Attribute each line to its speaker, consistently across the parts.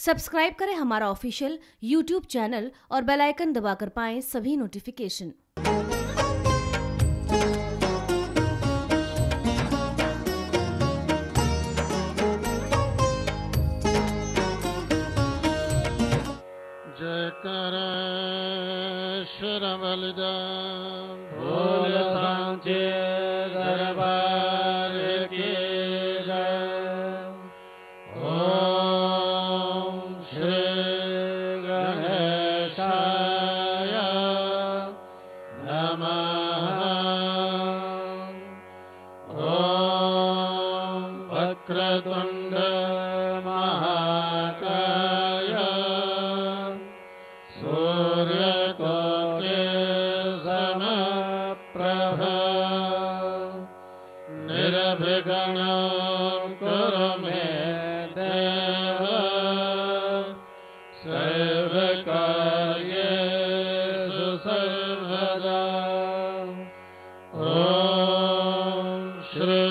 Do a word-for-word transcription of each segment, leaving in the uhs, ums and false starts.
Speaker 1: Subscribe करें हमारा official YouTube channel और बेल आइकन दबाकर पाएं सभी नोटिफिकेशन।
Speaker 2: जयकारा शरवलदा
Speaker 3: बोल सांचे दरबार की जय। ओम श्री गणेशाय नमः। ओम वक्रतुंड महाकाय सूर्यकोटि समप्रभ निर्विघ्नं कुरु मे देव सर्वकार्येषु सर्वदा। ॐ श्री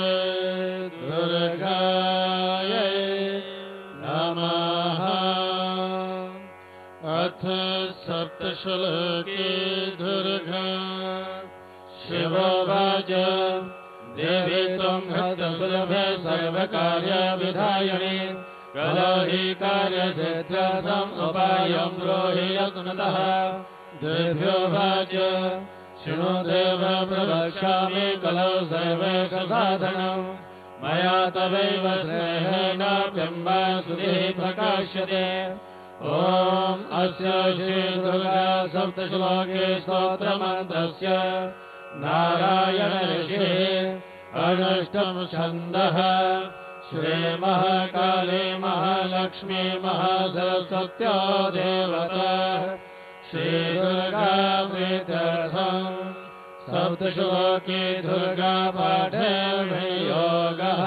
Speaker 3: दुर्गायै नमः। अथ सप्तश्लोकी दुर्गा शिवोवाच देवी त्वं हतसुलभे सर्वकार्यविधायिनी कलो हि कार्यसिद्ध्यर्थम् उपायं ब्रूहि यत्नतः। देव्योवाच शृणु देव प्रवक्ष्यामि कलौ सर्वैकसाधनं मया तवैव स्नेहेन बिम्बा सुधिः प्रकाश्यते। ओम अस्य श्री दुर्गा सप्तश्लोके स्तोत्रमन्त्रस्य नारायण ऋषिः अनष्टम छन्दः। श्री महाकाली महालक्ष्मी महासरस्वत्यो देवता श्री दुर्गा प्रीत्यर्थम् सप्तश्लोकी दुर्गा पाठे योगः।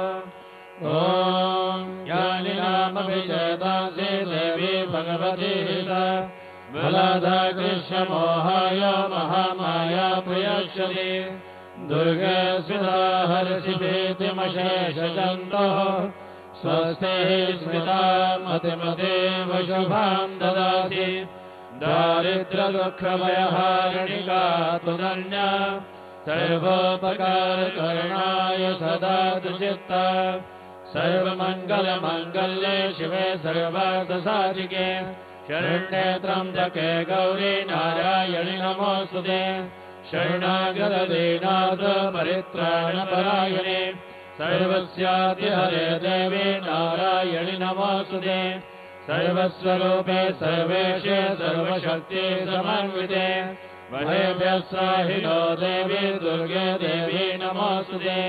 Speaker 3: ओम ज्ञानी नाम विजयदासी देवी भगवती हिता बलाधा कृष्ण मोहाय महामाया प्रियश्यति दुर्गे स्मिता हर्षि भीतिमशेषजन्तोः स्वस्ति स्मिता मतिमतीव शुभां ददाति दारिद्र्यदुःखभयहारिणिका तुनन्या सर्वोपकारकरणाय सदा दुचित्ता सर्वमङ्गलमाङ्गल्ये शिवे सर्वार्थसाधिके शरण्ये त्र्यम्बके गौरी नारायणि नमोऽस्तुते। शरणागतदीनाथ परित्राणपरायणे सर्वस्यातिहरे देवी नारायणि नमोऽस्तुते। सर्वस्वरूपे सर्वेशे सर्वशक्ति समन्विते महेभ्यः साहिनो देवी दुर्गे देवी नमोऽस्तुते।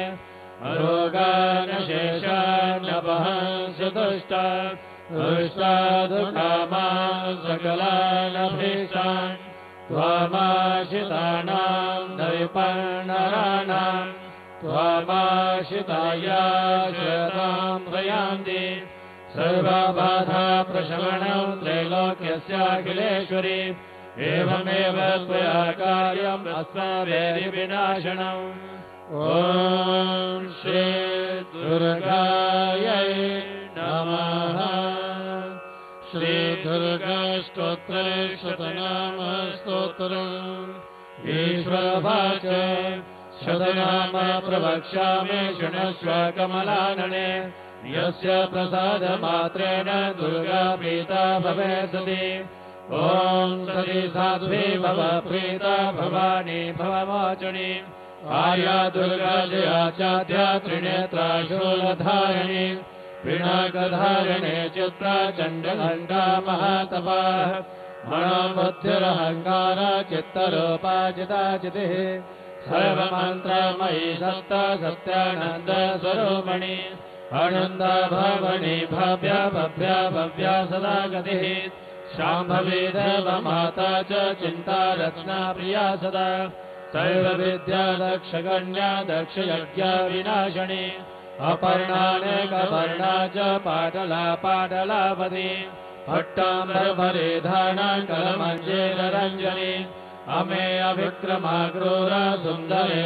Speaker 3: रोगानशेषान्नपहंसि दुष्टा दुष्टा दुःखामा सकलानभीष्टान् त्वामाश्रितानां नविपर्णराणां त्वामाश्रितायाश्रतां प्रयान्ति सर्वबाधा प्रशमनं त्रैलोक्यस्याखिलेश्वरी एवमेव त्वया कार्यम् अस्माभिः विनाशनम्। ओम श्री दुर्गायै नमः। श्री दुर्गा स्तोत्रे शतनाम स्तोत्रम् ईश्वरवाच शतनाम प्रवक्ष्यामि शृणुष्व कमलानने यस्य प्रसादमात्रेण दुर्गा प्रीता भवेत्सति। ओम सति साध्वी भव प्रीता भवानी भवमोचनी आर्या दुर्गा जया चाद्या त्रिनेत्रा शूलधारिणी पिनाकधारिणे चित्रा चण्डघण्टा महातपाः मनोबुद्धिरहङ्कार चित्तरूपा चिदाचितिः सर्वमन्त्रमयी सत्ता सत्यानन्द स्वरूपिणी आनन्दा भवनी भव्या भव्या भव्या सदा गतिः शाम्भवी देवमाता च चिन्ता रत्ना प्रिया सदा सर्वविद्या दक्षगण्या दक्षयज्ञा विनाशिनी अपर्णानेकपर्णा च पाटला पाटलापति भट्टाम्बरपरिधाना कलमञ्जीररञ्जनी अमे अविक्रमा क्रूरा सुन्दरे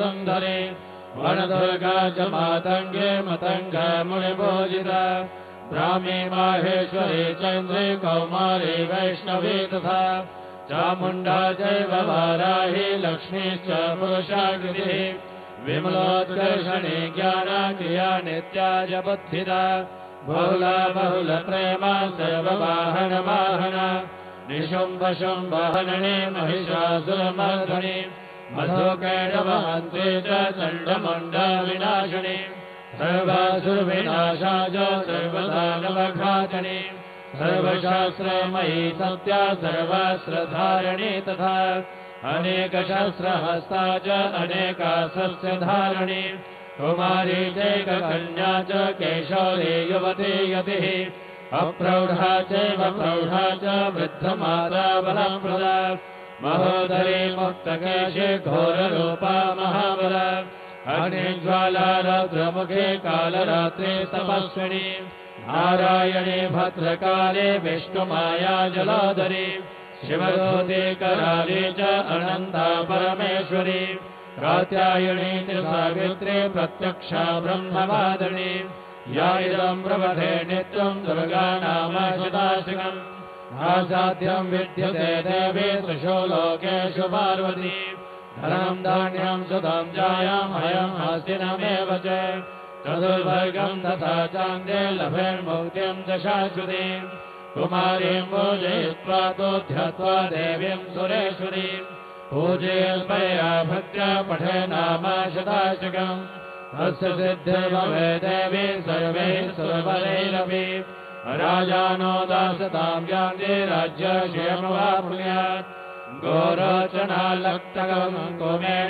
Speaker 3: सुरसुन्दरे वनदुर्गा च मातङ्गे मतङ्गा मुनिपूजिता रामे माहेश्वरी चन्द्रे कौमारी वैष्णवी तथा चामुण्डा चैव वाराही लक्ष्मीश्च पुरुषाकृतिः विमलोत्कर्षणे ज्ञानक्रिया नित्या च बुद्धिदा बहुला बहुलप्रेमा सर्ववाहनवाहना निशुम्भशुम्भहनने महिषासुरमर्दने मधुकैटवहन्त्रे च चण्डमुण्डविनाशिने सर्वासुरविनाशा च सर्वदानवघातने सर्वशास्त्रमयी सत्या सर्वास्त्रधारिणी तथा अनेकशस्त्रहस्ता च अनेकास्त्रधारिणी कुमारी चैककन्या च केशौरी युवती यतिः अप्रौढा चैव प्रौढा च वृद्धमाता बलप्रदा महोदरी मुक्तकेशे घोररूपा महाबला अग्निज्वाला रौद्रमुखे कालरात्रे तपस्विनी नारायणे भद्रकाले विष्णुमाया जलोदरी शिवदूते कराले च अनन्ता परमेश्वरी कात्यायणी त्रिसावित्रे प्रत्यक्षा ब्रह्मवादिनी या इदं प्रवधे नित्यं दुर्गा नाम शताशिकम् आसाध्यं विद्यते देवी त्रिषु लोकेषु पार्वती धनं धान्यं सुतं जायाम् अयम् हस्तिनमेव च चतुर्वर्गं तथा चान्दे लभेन्मुक्तिं च शाश्वतीम् कुमारीं पूजयित्वा तोऽध्यत्वा देवीं सुरेश्वरीं पूजयल्पया भक्त्या पठे नाम शताशकम् तस्य सिद्धिर्भवे देवी सर्वैः सुरवरैरपि राजानो दासतां यान्ति राज्यक्षेमवाप्नुयात् गोरोचनालक्तकं कुमेन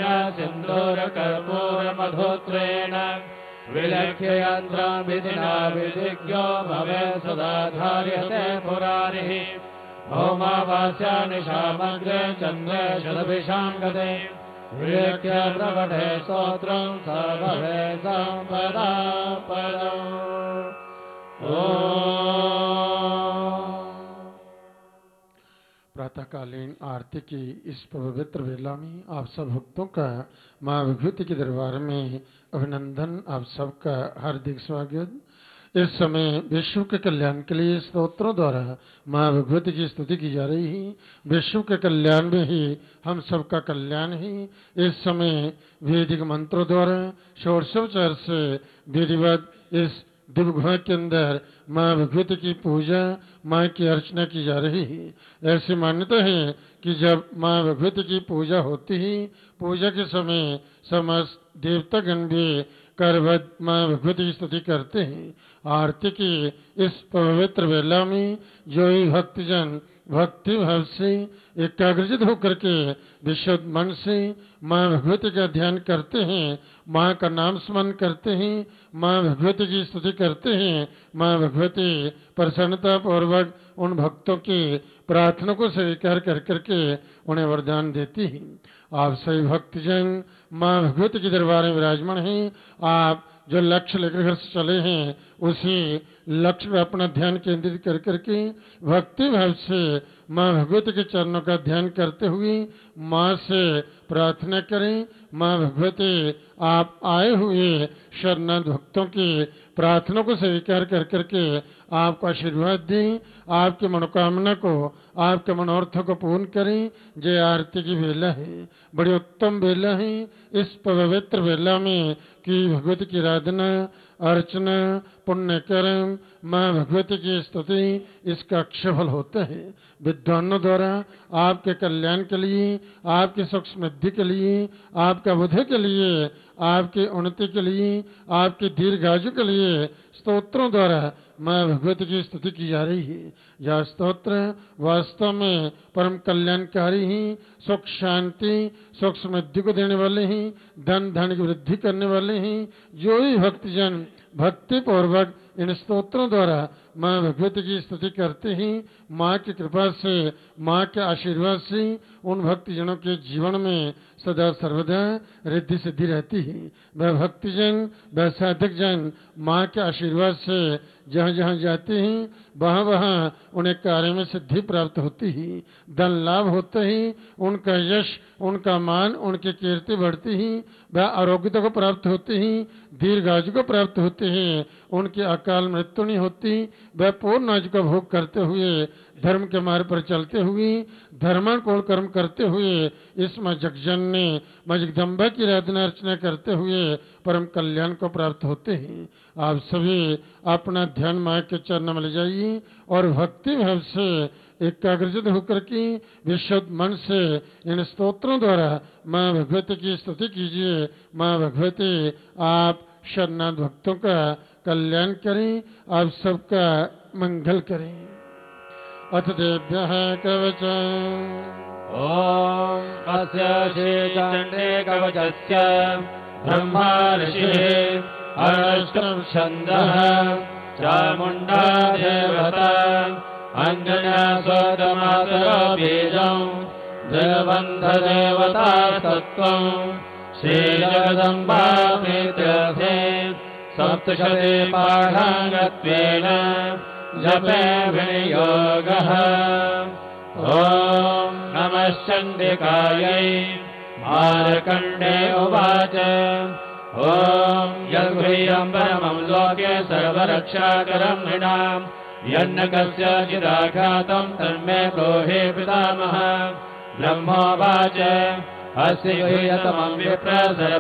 Speaker 3: सिन्दूरकर्पूरमधुत्रेण विलक्ष्य यन्त्रं विधिना विधिज्ञो भवेत् सदा धार्यते पुरारिः भौमावास्या निशामग्रे चन्द्रे शतभिषां गते विलक्ष्य प्रपठे स्तोत्रं स भवे सम्पदा पदम्।
Speaker 2: प्रातःकालीन आरती की इस पवित्र वेला में आप सब भक्तों का माँ विभूति के दरबार में अभिनंदन, आप सबका हार्दिक स्वागत। इस समय विश्व के कल्याण के लिए स्तोत्रों द्वारा माँ विभूति की स्तुति की जा रही है। विश्व के कल्याण में ही हम सबका कल्याण ही इस समय वैदिक मंत्रों द्वारा षोडशोपचार से विधिवत इस दिव्य गुहा के अंदर माँ विभूति की पूजा, माँ की अर्चना की जा रही है। ऐसी मान्यता है कि जब माँ विभूति की पूजा होती ही पूजा के समय समस्त देवतागण भी करवत माँ विभूति की स्तुति करते हैं। आरती की इस पवित्र वेला में जो ही भक्तजन भक्ति भाव से एकाग्रचित होकर के विशुद्ध मन से माँ भगवती का ध्यान करते हैं, माँ का नाम स्मरण करते हैं, माँ भगवती की स्तुति करते हैं, माँ भगवती प्रसन्नता पूर्वक उन भक्तों की प्रार्थना को स्वीकार कर करके उन्हें वरदान देती है। आप सभी भक्तजन माँ भगवती के दरबार में विराजमान हैं। आप जो लक्ष्य लेकर घर से चले हैं उसी लक्ष्य में अपना ध्यान केंद्रित कर करके भक्ति भाव से माँ भगवती के चरणों का ध्यान करते हुए माँ से प्रार्थना करें। माँ भगवती आप आए हुए शरणागत भक्तों की प्रार्थना को स्वीकार कर करके आपको आशीर्वाद दें, आपकी मनोकामना को, आपके मनोरथों को पूर्ण करें। जय आरती की वेला है, बड़ी उत्तम वेला है। इस पवित्र वेला में कि भगवती की आराधना, अर्चना, पुण्य कर्म, माँ भगवती की स्तुति, इसका अक्षफल होता है। विद्वानों द्वारा आपके कल्याण के लिए, आपकी सुख समृद्धि के लिए, आपका बुद्धि के लिए, आपकी उन्नति के लिए, आपकी दीर्घायु के लिए स्तोत्रों द्वारा माँ भगवती की स्तुति की जा रही है। यह स्तोत्र वास्तव में परम कल्याणकारी ही, सुख शांति सुख समृद्धि को देने वाले ही, धन धन की वृद्धि करने वाले ही। जो ही भक्तजन भक्ति पूर्वक इन स्तोत्रों द्वारा माँ भगवती की स्तुति करते हैं, माँ की कृपा से, माँ के आशीर्वाद से उन भक्तजनों के जीवन में सदा सर्वदा रिद्धि सिद्धि रहती है। वह भक्तजन, वह साधक जन माँ के आशीर्वाद से जहाँ जहाँ जाते हैं वहाँ वहाँ उन्हें कार्य में सिद्धि प्राप्त होती है, धन लाभ होता है, उनका यश, उनका मान, उनकी कीर्ति बढ़ती है, वह आरोग्यता को प्राप्त होते हैं, दीर्घायु को प्राप्त होते हैं, उनकी अकाल मृत्यु नहीं होती। वह पूर्ण आज का भोग करते हुए धर्म के मार्ग पर चलते हुए धर्मानुकूल कर्म करते हुए इस मां जगजननी मां जगदम्बा की आराधना अर्चना करते हुए परम कल्याण को प्राप्त होते हैं। आप सभी अपना ध्यान मां के चरणों में ले जाइए और भक्ति भाव से एकाग्रचित होकर के विशुद्ध मन से इन स्तोत्रों द्वारा मां भगवती की स्तुति कीजिए। मां भगवती आप शरणागत भक्तों का कल्याण करें, आप सबका मंगल करें। अथ देभ्यः कवचम्।
Speaker 3: ओम अस्य श्रीचण्डे कवचस्य ब्रह्मा ऋषिः अष्टम छन्दः चामुण्डा देवता अंजना स्वतमातरो बीजं जगबन्धदेवता तत्त्वं श्रीजगदम्बा प्रीत्यर्थे सप्तशते पाठाङ्गत्वेन जपे विनियोगः। ॐ नमः चण्डिकायै। मार्कण्डे उवाच ॐ यद्गृह्यं परमं लोके सर्वरक्षाकरं नृणाम् यन्न कस्यचिदाघातं तन्मे ब्रूहि पितामहः। ब्रह्मोवाच अस्य गुह्यतमं विप्र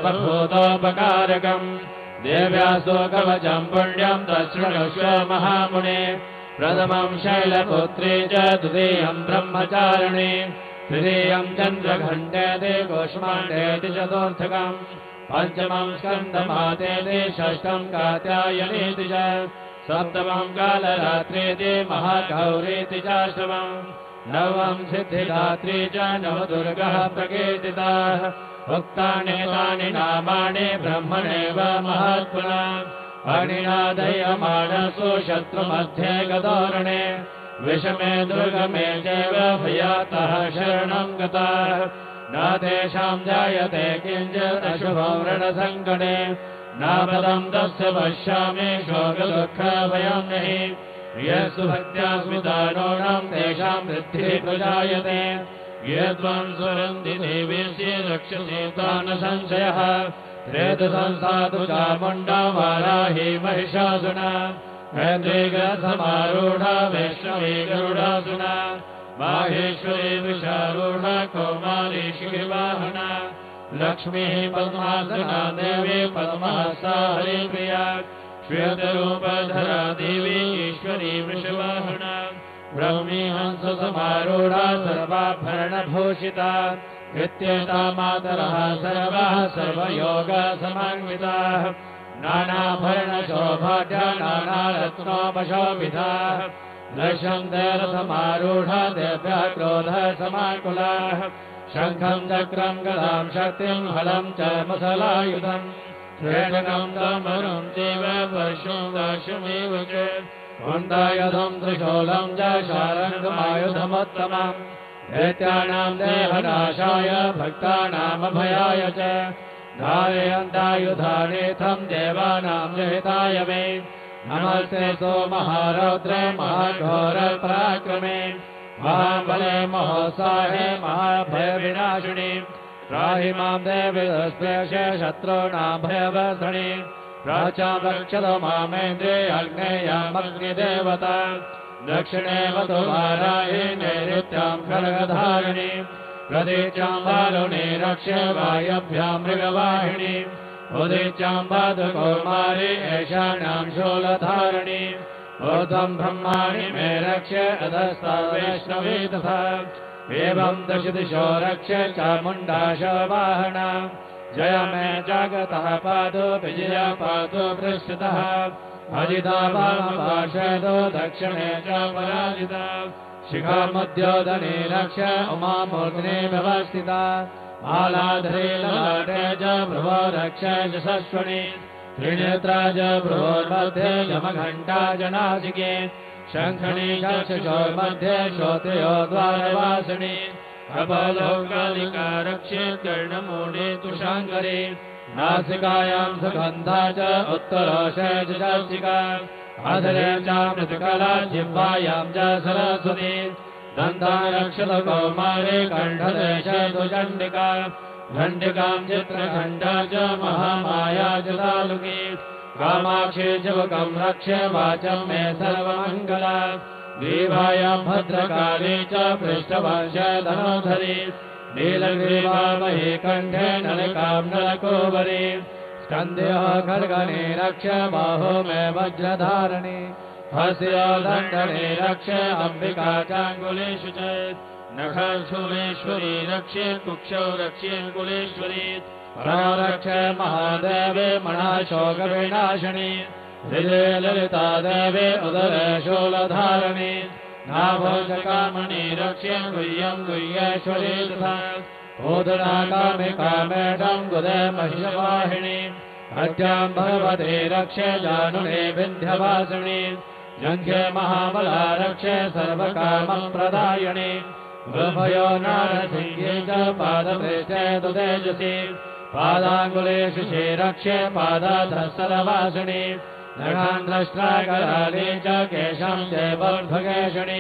Speaker 3: सर्वभूतोपकारकम् देव्यासो कवचं पुण्यं तच्छृणुष्व महामुने। प्रथमं शैलपुत्री च द्वितीयं ब्रह्मचारिणी तृतीयं चन्द्रघण्टेति कूष्माण्डेति चतुर्थकम् पञ्चमं स्कन्दमातेति षष्ठं कात्यायनीति च सप्तमं कालरात्रीति महागौरीति चाष्टमम् नवमं सिद्धिदात्री च नवदुर्गः प्रकीर्तिताः। उक्तानि तानि नामानि ब्रह्मणेव महात्मना अग्निना दह्यमानसु शत्रुमध्ये गतोरणे विषमे दुर्गमे चैव भयातः शरणं गताः। न तेषां जायते किञ्चित् अशुभं रणसङ्कटे न पदं तस्य पश्यामि शोकदुःखभयं नहि। यस्तु भक्त्या स्मितानूनं तेषां वृद्धिः प्रजायते। ये त्वं स्वरन्ति देवेशे रक्षसे तान् संशयः। त्रेतसंसातु चामुण्डा वाराही महिषासुना ऐन्द्रियगृहसमारूढा वैष्णवी गरुडासुना माहेश्वरी वृषारूढा कौमारी शिखिवाहना लक्ष्मीः पद्मासना देवी पद्महस्ता हरिप्रिया श्वेतरूपधरा देवी ईश्वरी वृषवाहना ब्रह्मी हंस समारूढ़ा सर्वाभरणभूषिता इत्येता मातरः सर्वाः सर्वयोग समन्विताः नानाभरणशोभाढ्या नानारत्नोपशोभिताः दृश्यन्ते रथमारूढा देव्यः क्रोधः समाकुलाः शङ्खं चक्रं गदां शक्तिं हलं च मुसलायुधम् त्रेणं दमनं चैव वर्षं दाशमेव च कुन्दायुधं त्रिशूलं च शारङ्गमायुधमुत्तमम् दैत्यानां देहनाशाय भक्तानामभयाय च धारयन्तायुधानेथं देवानां जहिताय मे नमस्ते सोमहारौद्रे महाघोरपराक्रमे महाबले महोत्साहे महाभयविनाशिनि त्राहि मां देवि दुष्प्रेषे शत्रूणां भयवर्धनि प्राचां रक्षत मामेन्द्रे अग्नेयामग्निदेवता दक्षिणे वतु वाराहि नैऋत्यां खड्गधारिणि प्रतीच्यां वारुणे रक्ष्य वायव्यां मृगवाहिनि उदीच्यां पादकौमारी ऐशान्यां शूलधारिणि ऊर्ध्वं ब्रह्माणि मे रक्ष्य अधस्ता वैष्णवी तथा एवं दशदिशो रक्ष्य चामुण्डाशवाहना जय मे जागतः पादो विजया पादो पृष्ठतः अजिता वामपार्श्वेदो दक्षिणे च पराजिता शिखा मध्योदने रक्ष्य उमामूर्ध्ने व्यवस्थिता मालाधरे ललाटे च भ्रुवो रक्ष्य यशस्विनी त्रिनेत्रा च भ्रुवोर्मध्ये यमघण्टा च नासिके शङ्खनी चक्षुषोर्मध्ये श्रोत्रयो द्वारवासिनी कपालो कालिका रक्ष्ये कर्णमूले तुषाङ्गरे नासिकायां सुगन्धा च उत्तरोषे च चर्चिका अधरे च मृत्कला जिह्वायां च सरस्वती दन्ता रक्षत कौमारे कण्ठदेशे तु चण्डिका घण्टिकां चित्रघण्टा च महामाया च तालुकी कामाक्षी जवकं रक्ष्य वाचं मे सर्वमङ्गला ग्रीवायां भद्रकाली च पृष्ठवंश धनोधरी नीलग्रीवा महीकण्ठे नलिकां नलकोवरी स्कन्ध्यो खड्गणे रक्ष्य बाहो मे वज्रधारिणी हस्यो दण्डने रक्ष्य अम्बिका चाङ्गुलेषु च नखशूलेश्वरी रक्ष्य कुक्षौ रक्ष्य कुलेश्वरी परो रक्ष्य महादेवे मणाशोकविनाशिनी हृदये ललिता देवे उदरे शूलधारिणी नाभोजकामणि रक्ष्य गुह्यं गुह्येश्वरी तथा ओदना कामिका मेढं गुदे महिषवाहिनी हत्यां भगवती रक्ष्य जानुने विन्ध्यवासिनी जङ्घे महाबला रक्ष्य सर्वकामप्रदायिनी उभयो नारसिंहे च पादपृष्ठे दुतेजसी पादाङ्गुलेषु रक्ष्य पादाधस्तरवासिनी नखान्द्रष्ट्राकराले च केशं देवोद्भगेषिणी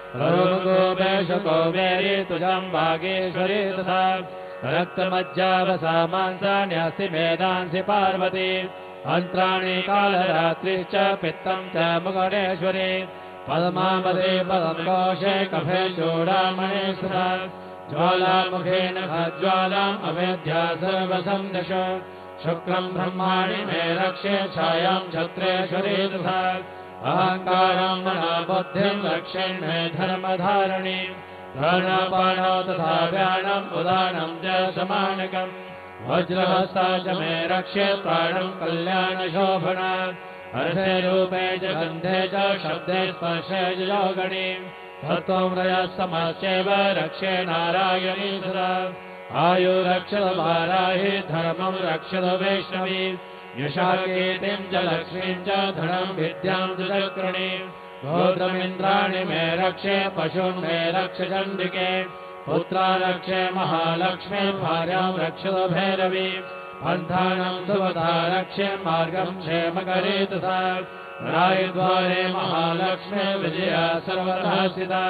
Speaker 3: रूपगोपेषु कौमेरी तुजं वागेश्वरी तथा रक्तमज्जावसा मांसान्यास्ति मेदांसि पार्वती अन्त्राणि कालरात्रिश्च पित्तं च मुगणेश्वरी पद्मावती पदं कोशे कफे चूडामणि सुधा ज्वालामुखेन खज्ज्वालाम् अवेद्या सर्वसं दश शुक्रं ब्रह्माणि मे रक्ष्ये छायां छत्रेश्वरी तथा अहङ्कारं मनोबुद्धिं रक्षेन् मे धर्मधारिणी प्राणापाणौ तथा व्यानम् उदानं च समानकम् वज्रहस्ता च मे रक्ष्ये प्राणं कल्याणशोभना हर्षे रूपे च गन्धे च शब्दे स्पर्शे च योगणी तत्त्वं रजस्तमश्चैव रक्ष्ये नारायणी सदा आयुरक्षत वाराहि धर्मं रक्षत वैष्णवी यशा कीर्तिं च लक्ष्मीं च धनं विद्यां च चक्रिणी गोत्रमिन्द्राणि मे रक्ष्ये पशून् मे रक्ष चण्डिके पुत्रा रक्ष्ये महालक्ष्मी भार्यां रक्षत भैरवी पन्थानं सुवधा रक्ष्ये मार्गं क्षेमकरी तथा रायद्वारे महालक्ष्मी विजया सर्वतः स्थिता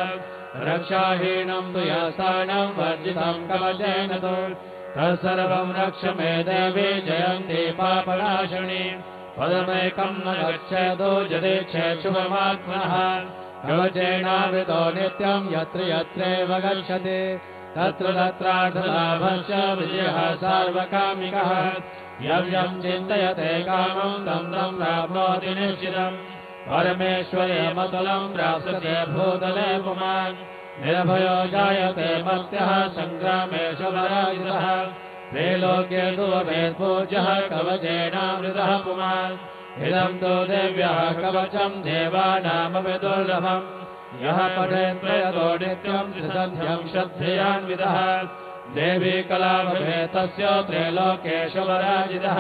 Speaker 3: रक्षाहीनं तु यस्थानं वर्जितं कवचेन तु तत्सर्वं रक्ष मे देवी जयन्ती पापनाशिनी पदमेकं न गच्छतु यदेच्छेत् शुभमात्मनः कवचेनावृतो नित्यं यत्र यत्रैव गच्छति तत्र तत्रार्थलाभश्च विजयः सार्वकामिकः यं यं चिन्तयते कामं तं तं प्राप्नोति निश्चितम् परमेश्वर्यमतुलं प्राप्स्यते भूतले पुमान् निर्भयो जायते मर्त्यः सङ्ग्रामेषु पराजितः त्रैलोक्ये तु वेदपूज्यः कवचेनामृतः पुमान् इदं तु देव्यः कवचं देवानामपि दुर्लभम् यः पठेत् प्रयतो नित्यं त्रिसन्ध्यं श्रद्धयान्वितः देवी कलाभवे तस्य त्रैलोक्येषु पराजितः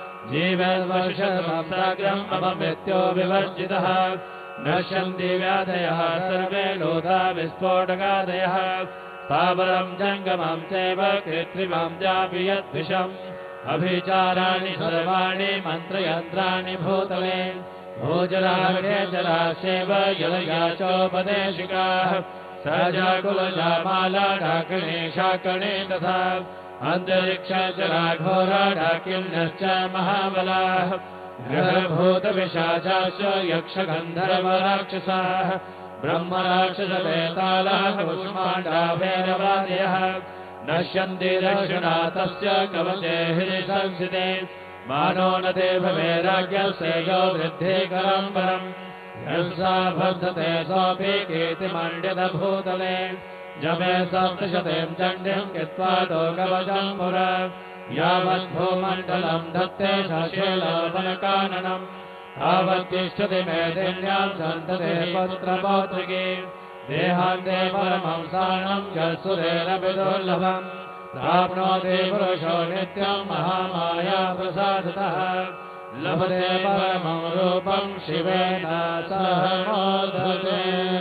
Speaker 3: जीवेद्वर्षं साग्रम् अपमृत्यो विवर्जितः नश्यन्ति व्याधयः सर्वे लोधा विस्फोटकादयः स्थावरं जङ्गमं चैव कृत्रिमं चापि यद्विषम् अभिचाराणि सर्वाणि मन्त्रयन्त्राणि भूतले भूजलाग्ने जलाशेव यलया चोपदेशिकाः सजाकुलजा माला डाकिणी शाकिणी तथा अन्तरिक्षजलाघोरा डाकिन्यश्च महाबलाः ग्रहभूतविशाचाश्च यक्षगन्धर्वराक्षसाः ब्रह्मराक्षसवेतालाः कुष्माण्डाभैरवादयः नश्यन्ति दक्षिणा तस्य कवचे हृदि संस्थिते मानो न ते भवेराज्ञस्तेजो वृद्धिकरं परम् हिंसा बद्धते सोऽपि कीर्तिमण्डितभूतले जमे सप्तशतीं चण्डीं कृत्वा तो कवचं पुरा यावद्भूमण्डलं धत्ते शशीलोपनकाननम् तावत्तिष्ठति मेदिन्यां सन्तते पुत्रपौत्रिकी देहान्ते परमं स्थानं यत्सुरेरपि दुर्लभम् प्राप्नोति पुरुषो नित्यं महामाया प्रसादतः लभते परमं रूपं शिवेन सह मोदते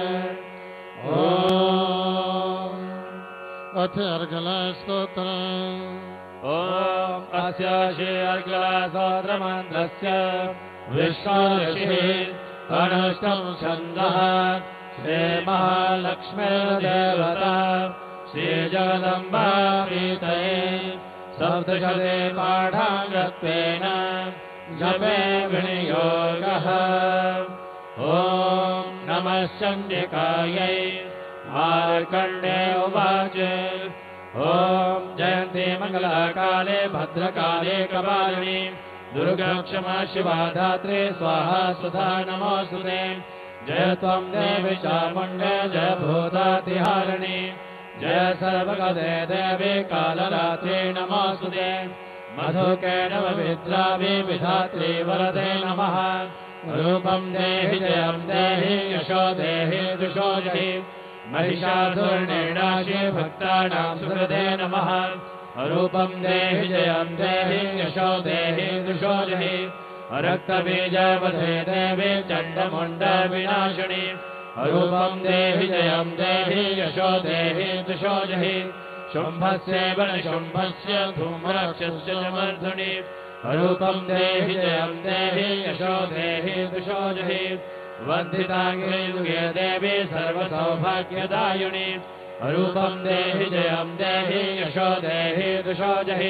Speaker 3: ॐ
Speaker 2: अथ अर्गलस्तोत्रम्
Speaker 3: ॐ अस्य श्री अर्गलस्तोत्रमन्त्रस्य विश्वऋषिः अनुष्टं छन्दः श्रीमहालक्ष्मीर्देवता श्रीजगदम्बा प्रीतये सप्तशते पाठाङ्गत्वेन जपे विनियोगः ॐ नमः चण्डिकायै मार्कण्डेय उवाच ॐ जयन्ती मङ्गलकाले भद्रकाले कपालिनी दुर्गा क्षमा शिवा धात्री स्वाहा सुधा नमोऽस्तुते जय त्वं देवी चामुण्डे जय भूतातिहारिणी जय सर्वगते देवी कालरात्रि नमोऽस्तुते मधुकैटभविद्रावि विधात्री वरदे नमः रूपं देहि जयं देहि यशो देहि दुषो जहि महिषासुरनिर्नाशे भक्तानां सुहृदे नमः रूपं देहि जयं देहि यशो देहि दुषो जहि रक्तबीजवधे देवी चण्डमुण्डविनाशिनी रूपं देहि जयं देहि यशो देहि दुषो जहि शुम्भस्य वनशुम्भस्य धूम्राक्षस्य च मर्धुनि रूपं देहि जयं देहि यशो देहि दुषो जहि वन्दिताङ्गे युगे देवी सर्वसौभाग्यदायिनी रूपं देहि जयं देहि यशो देहि दुषो जहि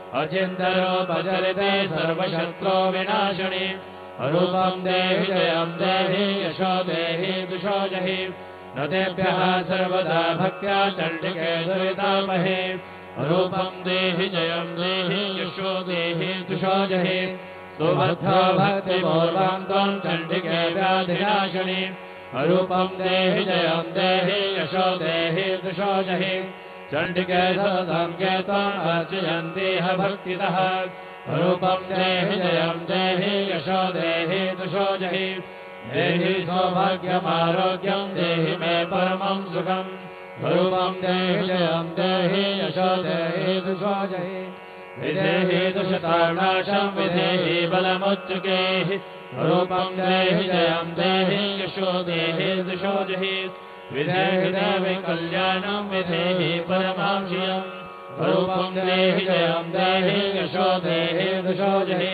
Speaker 3: अचिन्तरोपचरिते सर्वशत्रो विनाशिनी रूपं देहि जयं देहि यशो देहि दुषो जहि नतेभ्यः सर्वदा भक्त्या चण्डिके दुरितामहे रूपं देहि जयं देहि यशो देहि दुषो जहि सुभद्रो भक्तिपूर्वं त्वं चण्डिके व्याधिनाशिनी रूपं देहि जयं देहि यशो देहि दुषो जहि चण्डिके सततं के त्वम् अर्चयन्तीह भक्तितः रूपं देहि जयं देहि यशो देहि दुषो जहि देहि सौभाग्यमारोग्यं देहि मे परमं सुखं रूपं देहि जयं देहि यशो देहि दुषो जहि विदेहि दुषतानाशं विदेहि बलमुच्चकेः रूपं देहि जयं देहि यशो देहि दुषो जहि विदेहि देवि कल्याणं विदेहि परमां श्रियं रूपं देहि जयं देहि यशो देहि दुषो जहि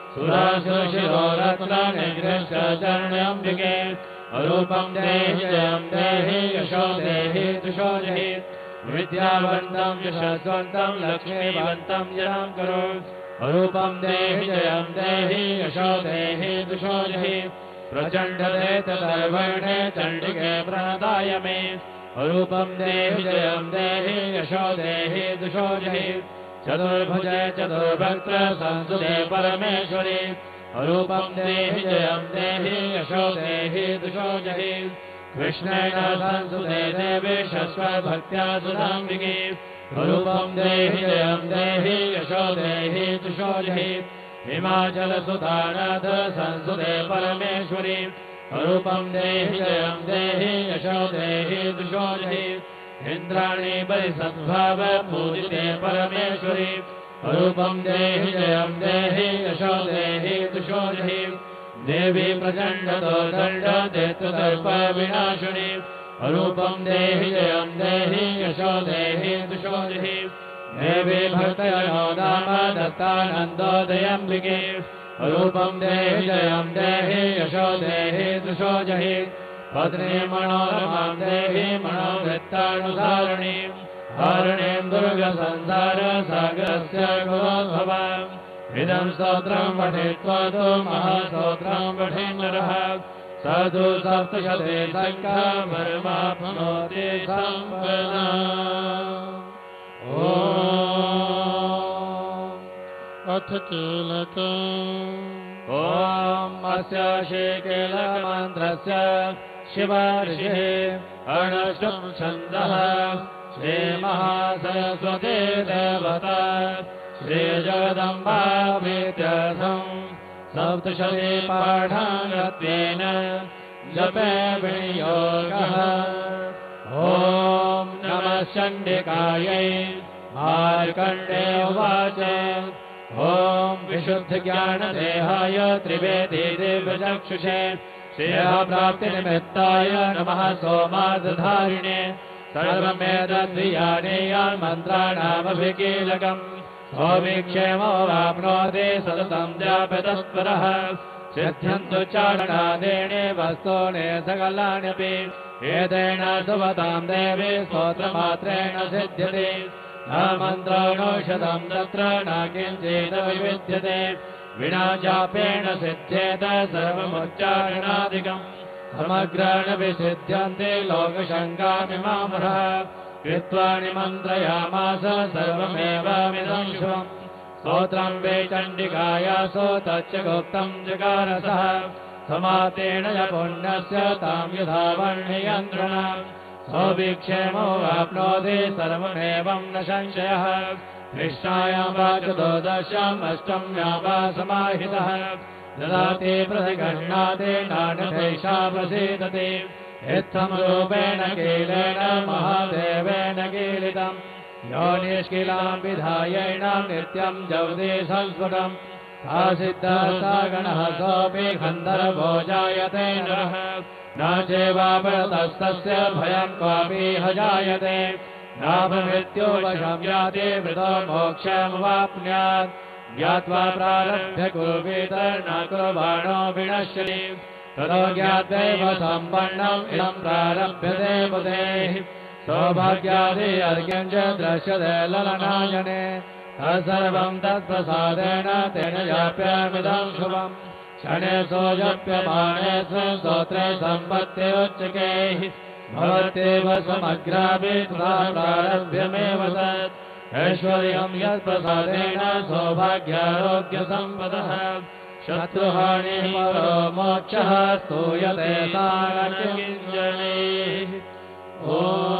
Speaker 3: सुरासुरशिरोरत्ननिगृष्टचरणम्बिके रूपं देहि जयं देहि यशो देहि दुषो जहि विद्यावन्तं यशस्वन्तं लक्ष्मीवन्तं जनं करो रूपं देहि जयं देहि यशो देहि दुषो जहि प्रचण्डते तदर्वणे चण्डिके प्रणदाय मे रूपं देहि जयं देहि यशो देहि दुषो जहि चतुर्भुजे चतुर्भक्त्र संसुते परमेश्वरी रूपं देहि जयं देहि यशो देहि दुषो जहि कृष्णेन संसुते देवी शश्वभक्त्या सुधाम्बिके रूपं देहि जयं देहि यशो देहि दुषो जहि हिमाचलसुतानाथ संसुते परमेश्वरी रूपं देहि जयं देहि यशो देहि दुषो जहि इन्द्राणी बलिसद्भाव पूजिते परमेश्वरी रूपं देहि जयं देहि यशो देहि दुषो जहि देवी प्रचण्डतो दण्ड दैत्यदर्प विनाशिनी रूपं देहि जयं देहि यशो देहि दुषो जहि देवी भक्तयो नाम दत्तानन्दोदयम्बिके रूपं देहि जयं देहि यशो देहि दुषो जहि पत्नी मनोरमां देहि मनोवृत्तानुसारिणी हारिणीं दुर्गसंसार सागरस्य गुरोद्भवाम् इदं स्तोत्रं पठित्वा तु महास्तोत्रं पठे नरः साधु सप्तशते संख्यामर्माप्नोति सम्पदाम् ॐ
Speaker 2: अथ कीलकम्
Speaker 3: ॐ अस्य श्रीकीलकमन्त्रस्य शिवऋषिः अणष्टं छन्दः श्रीमहासरस्वती देवता श्रीजगदम्बा विद्यार्थं सप्तशती पाठाङ्गत्वेन जपे विनियोगः ॐ नमः चण्डिकायै मार्कण्डेय उवाच ॐ विशुद्धज्ञानदेहाय त्रिवेदी दिव्यचक्षुषे श्रेयःप्राप्तिनिमित्ताय नमः सोमार्धधारिणे सर्वमेतद्वियानेयान्मन्त्राणामभिकीलकम् सौभिक्षेमोवाप्नोति सततं जापतत्परः सिद्ध्यन्तु चारणादेणे वस्तूनि सकलान्यपि एतेन सुवतां देवी स्तोत्रमात्रेण सिद्ध्यते न मन्त्रणौषधं तत्र न किञ्चित् विविद्यते विना जापेन सिद्ध्येत सर्वमुच्चारणादिकम् समग्रेण विसिद्ध्यन्ते लोकशङ्कामिमामरः कृत्वा निमन्त्रयामास सर्वमेवामिदं शुभम् स्तोत्रं वे चण्डिकायासो तच्च गुप्तं जगारसः समातेन य पुण्यस्य तां यथा वर्णयन्त्रणा सौभिक्षेमो वाप्नोति सर्वमेवं न संशयः कृष्णायां वा चतुर्दश्याम् अष्टम्यां वा समाहितः ददाति प्रतिगृह्णाति नान्यथैषा प्रसीदति इत्थं रूपेण कीलेन महादेवेन कीलितम् यो निष्किलां विधायेन नित्यं जवति संस्फुटम् सा सिद्धः सा गणः सोऽपि गन्धर्वो जायते नरः न चैवापरतस्तस्य भयं क्वापि ह जायते नाभमृत्यो वशं याति वृतो मोक्षमवाप्नुयात् ज्ञात्वा प्रारभ्य कुर्वीत न कुर्वाणो विनश्यति ततो ज्ञात्वैव सम्पन्नम् इदं प्रारभ्यते बुधेः सौभाग्यादि अर्घ्यं च दृश्यते ललनायने सर्वं तत्प्रसादेन तेन जाप्यमिदं शुभम् क्षणे सोऽजप्यमाने स्तोत्रे सम्पत्तिरुच्यकैः भवत्येव समग्रापि तथा प्रारभ्यमेव तत् ऐश्वर्यं यत्प्रसादेन सौभाग्यारोग्यसम्पदः शत्रुहानिः परो मोक्षः स्तूयते साङ्गकिञ्जनैः ॐ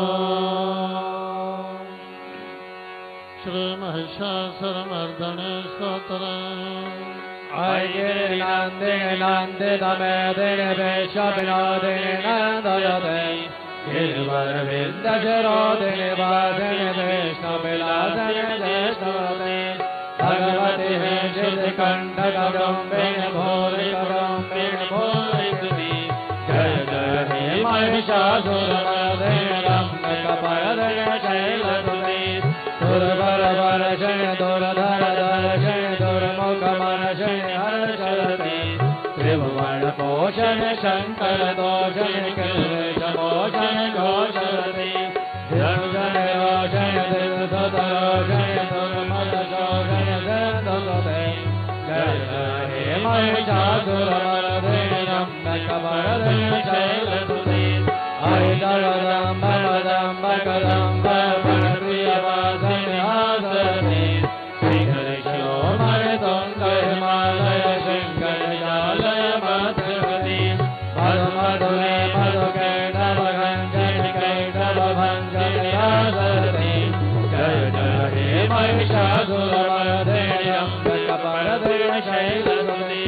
Speaker 2: श्रीमहिषासुरमर्दने स्तोत्रम्
Speaker 3: आयेनान्दे नान्दे तमे दिने वेशविनोदिने नन्दयते गिरिवरविन्दशरोदिने वादिने वैष्णविलासने देशवते भगवति हे श्रीकण्ठकदम्बिनि भूरिकदम्बिनि भूरिकृति जय जय हे महिषासुरमर्दिनि रम्यकपर्दिनि शैलसुते दुर्बरवर्षिणि दुर्धर दर्शिणि दुर्मुखमर्षिणि हर्षरति त्रिभुवनपोषणि शङ्करदोषणि कृष्णमोषणि घोषरति धनुषणि रोषणि दिवसतरोषणि दुर्मदशोषणि दन्दुते जय जय हे महिषासुरमर्दिनि रम्यकपर्दिनि शैलसुते हरिदरदम्ब वदम्ब कदम्ब प्रियवासिनि हासति श्रीहरिशो मणितुङ्ग हिमालय शङ्करजालय मधुमति मधुमधुरे मधुकैटभञ्जनि कैटभञ्जनि हासति जय जय हे महिषासुरमर्दिनि रम्यकपर्दिनि शैलसुते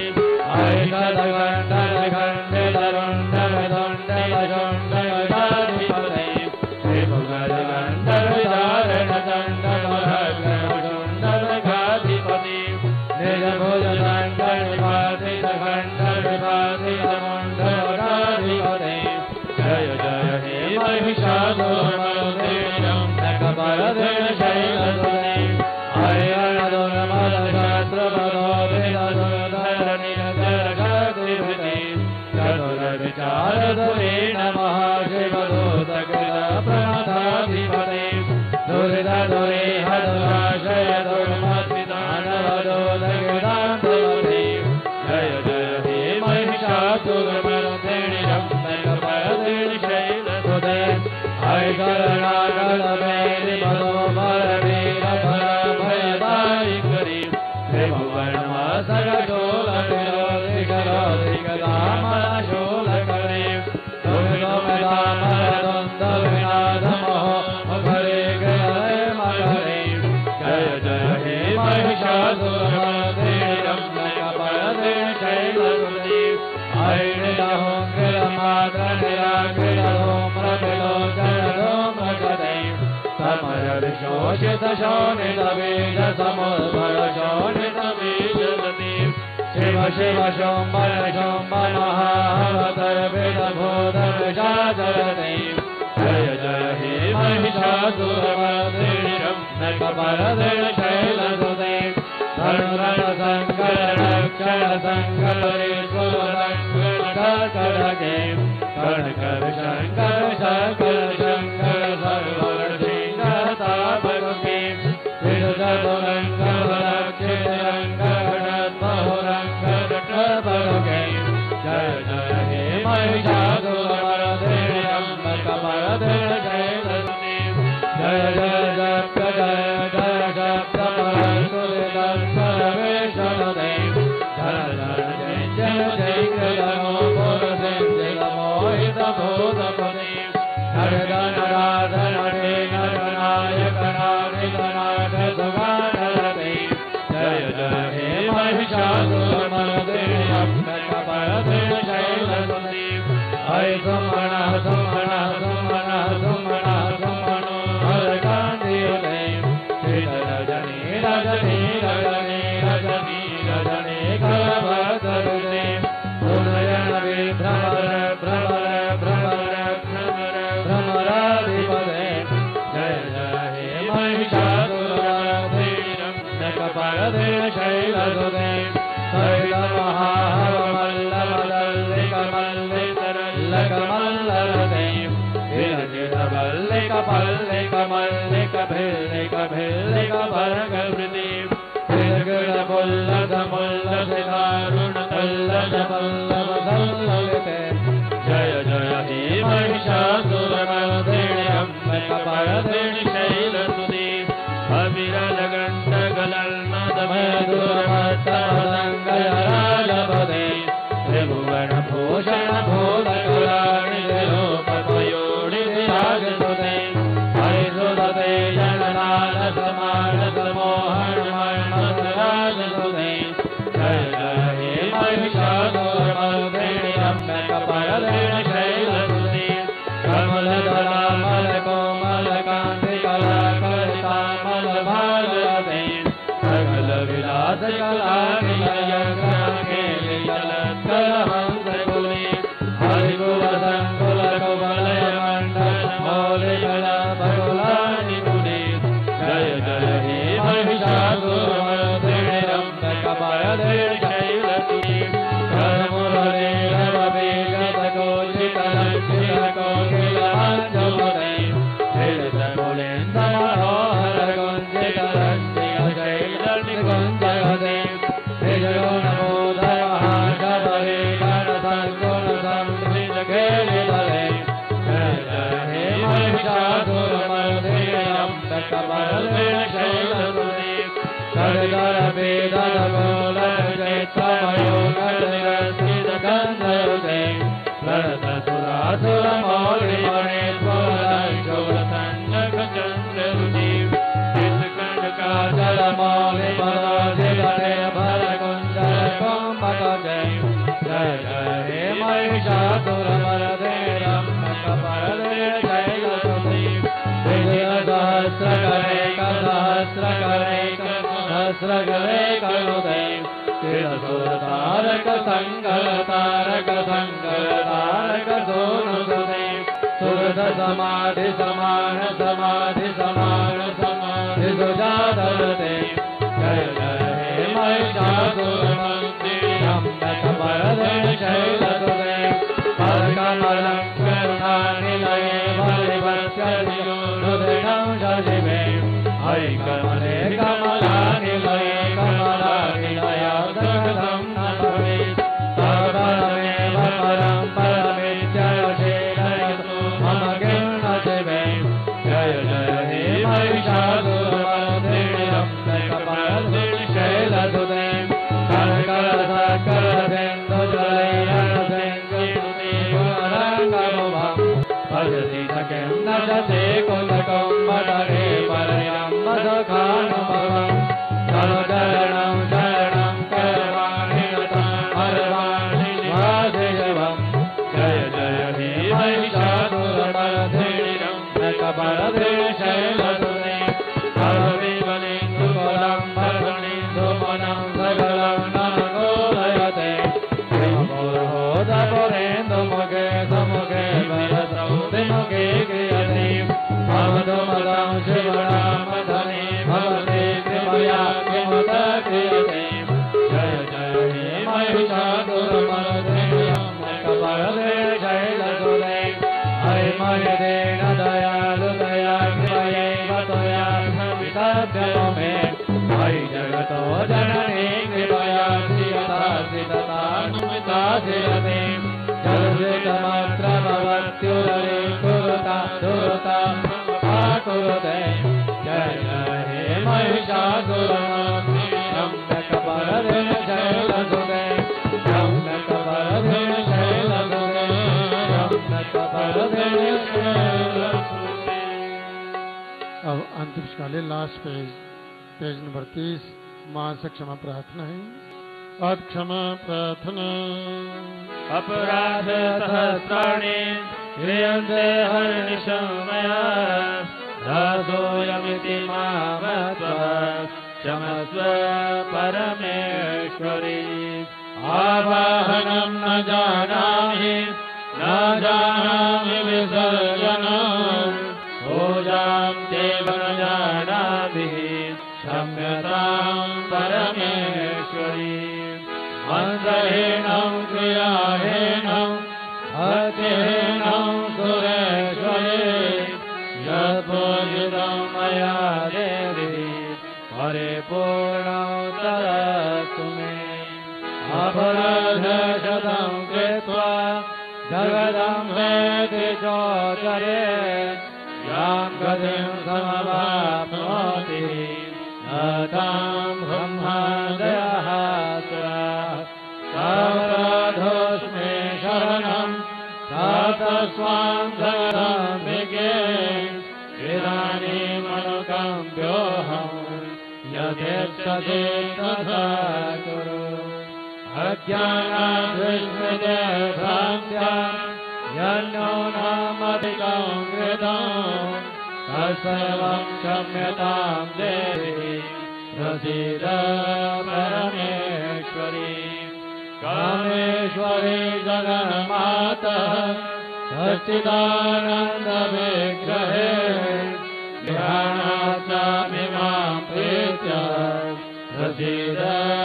Speaker 3: हरिदरगण्डलगण्डलरुण्डलदुण्डलशुण्डलधाधिपते श्रीभुगरगण्डलधारणदण्डलघण्डलघाधिपति निजभुजदण्डलबाधितखण्डलबाधितमुण्डलघाधिपते जय जय हे महिषासुरमर्दिनि रम्यकपर्दिनि शैलसुते हरिहरदुर्मदशस्त्रपदोभिदुर्धरणिरधरघाधिपते चतुरविचारधुरेण महाशिवदूतकृतप्रणताधिपते दुरितदुरे हदुराशय दुर्मद्विदानवदोदकृतान्तवते जय जय हे महिषासुरमर्दिनि रम्यकपर्दिनि शैलसुते ऐशरणागलमेरि मधोमरवीरभरभयदायिकरी त्रिभुवनवासगशोलविरोधिकरोधिकदामशूलकरे दुर्गमदामरद्वन्द्वविनाशमहो मकरे गरे मकरे जय जय हे महिषासुरमर्दिनि रम्यकपर्दिनि शैलसुते ऐनिलहोङ्कृतमात्रनिराकृतधूम्रविलोचनधूम्रगते समरविशोषितशोणितबीजसमुद्भरशोणितबीजगति शिव शिव शोम्बर शोम्बर महावतरविदभूतविषाचरति जय जय हे महिषासुरमर्दिनि रम्यकपर्दिनि शैलसुते धनुरणशङ्कर रक्षण शङ्करेश्वरङ्करकरगे कर्णकर शङ्कर शङ्कर शङ्कर सर्वर्षिङ्गतापके त्रिदुरङ्गरक्षिरङ्गणद्महो शैलसुते जय जय जप जय जय जप सर्वेशनुते धन धन जय जय जय नमो पुरुषेन्द्र मोहित भूतपते नर धन राधन रे नर नायक नारिदनाथ सुगानरते जय जय हे महिषासुरमर्दिनि अम्बिकापरदिनि शैलसुते हय सुमन सुमन सुमन सुमन सुमनो हरकान्तियुते श्री रजनी रजनी रजनी रजनी रजनी कलभद्रते उदयन विभ्रमर भ्रमर भ्रमर भ्रमर भ्रमराधिपते जय जय हे महिषासुरमर्दिनि अम्बिकापरदिनि शैलसुते शैलमहावल्लभदल्लिकमल्लितरल्लकमल्लरते भिल्लिकपल्लिकमल्लिकभिल्लिकभिल्लिकभर्गवृति भिल्लिकपुल्लधमुल्लसितारुणतल्लधपल्लवदल्ललिते जय जय हे महिषासुरमर्दिनि अम्बिकापरदिनि शैलसुते अविरलगण्डगलन्मदमधुरमत्तमदङ्गयरालपदे त्रिभुवनभूषण भूतकलानिधिरूपपयोनिधिराजसुते हरिसुदते जनलालसमानसमोहनमन्मथराजसुते जय जय हे महिषासुरमर्दिनि अम्बिकापरदिनि शैलसुते कमलदलामलकोमलकान्तिकलाकलितामलभालते सकल विलास कलानिलयङ्गलकलहंसकुले हरिकुलसङ्कुलकुवलयमण्डल मौलिकलबकुलानिकुले जय जय हे महिषासुरमर्दिनि अम्बिकापरदिनि शैलसुते करमुरलीरववेगतकोचितलक्षितकोकिलमञ्जुमते हृदयकुलेन्दमनोहरकुञ्जितरञ्जितशैलनिकुञ्जगते हृदयो नमोदय महाशबरे गणसद्गुणसंस्कृतकेलितले जय जय हे महिषासुरमर्दिनि अम्बिकापरदिनि शैलसुते षड्दरवेदनगोलचैत्रमयो नटनिरञ्जितगन्धयुते ललितसुरासुरमौलिमणित्वलङ्घोरसन्नखचन्द्ररुचि चित्कण्डकाचलमौलिमराजिगते भरकुञ्जलकुम्भकटे जय जय हे महिषासुरमर्दिनि अम्बिकापरदिनि शैलसुते विजयसहस्रकरेकसहस्रकरेकसहस्रकरे करुते तिरसुरतारक संगलतारक संगलतारक सोनुसुते सुरत समाधि समान समाधि समान समाधि सुजातरते जय जय हे महिषासुरमर्दिनि अम्बिकापरदिनि शैलसुते परकमलं करुणानिलये बलिवत्सल्यो हृदयं शशिवे हरि कमले कमलानिलये कमलानिलयादगतं नमवे परमेव परं परमेत्ययशेलयतु मम किर्णशिवे जय जय हे महिषासुरमर्दिनि अम्बिकापरदिनि शैलसुते करकरसकरसेन्दुजलैरसेन्दुदेवरङ्गमुभं भजति सखिं नशते कुन्दकं मदरे परयं मधुखानुभवं शरणं शरणं करवाणि हरवाणि निवासयवं जय जय हे महिषासुरमर्दिनि अम्बिकापरदिनि शैलसुते हरविमलेन्दुकुलं भरणीन्दुमनं सकलं नमगोलयते मुहुर्होदपुरेन्दुमुखे समुखे वरसौतिमुखे क्रियते भवतुमलं शिवनामधने भवते कृपया किमुत क्रियते जय जय हे महिषासुरमर्दिनि अम्बिकापरदिनि शैलसुते हरिमयदेन दयालु दया कृपयैव त्वया भवितव्यो मे हरि जगतो जननी कृपया श्रियता श्रिततानुमिता श्रियते जलश्रितमात्र भवत्युदरे कुरुता दुरतां आकुरुते जय जय हे महिषासुरमर्दिनि शम्भकवरदिनि शैलसुते शम्भकवरदिनि शैलसुते शम्भकवरदिनि शैलसुते।
Speaker 2: अब अंतिम काले लास्ट पेज पेज नंबर तीस माँ से क्षमा प्रार्थना है। अथ क्षमा प्रार्थना।
Speaker 3: अपराध सहस्राणि क्रियन्ते हर्निशं मया दासोऽयमिति मामस्व क्षमस्व परमेश्वरी। आवाहनं न जानामि न जानामि विसर्जनम् पूजां चैव न जानामि क्षम्यतां परमेश्वरी। मन्त्रहीनं क्रियाहीनं भक्तिहीनं सुरेश्वरी यत्पूजितं मया देवी परिपूर्णं तदस्तु मे। अपराधशतं कृत्वा जगदम्बेति चोदरे यां गतिं समवाप्नोति न तां ब्रह्मादयः सर्वराधोऽस्मि शरणं तस्मां जगदम्बिके इदानीमनुकम्प्योऽहं यथेच्छसि तथा कुरु। अज्ञानात् विस्मृते भ्रान्त्या यन्नूनमधिकं कृतं तत्सर्वं क्षम्यतां देवी प्रसीद परमेश्वरी। कामेश्वरी जगन्माता सच्चिदानन्दविग्रहे ध्यानाच्चामि मां प्रीत्य प्रसीद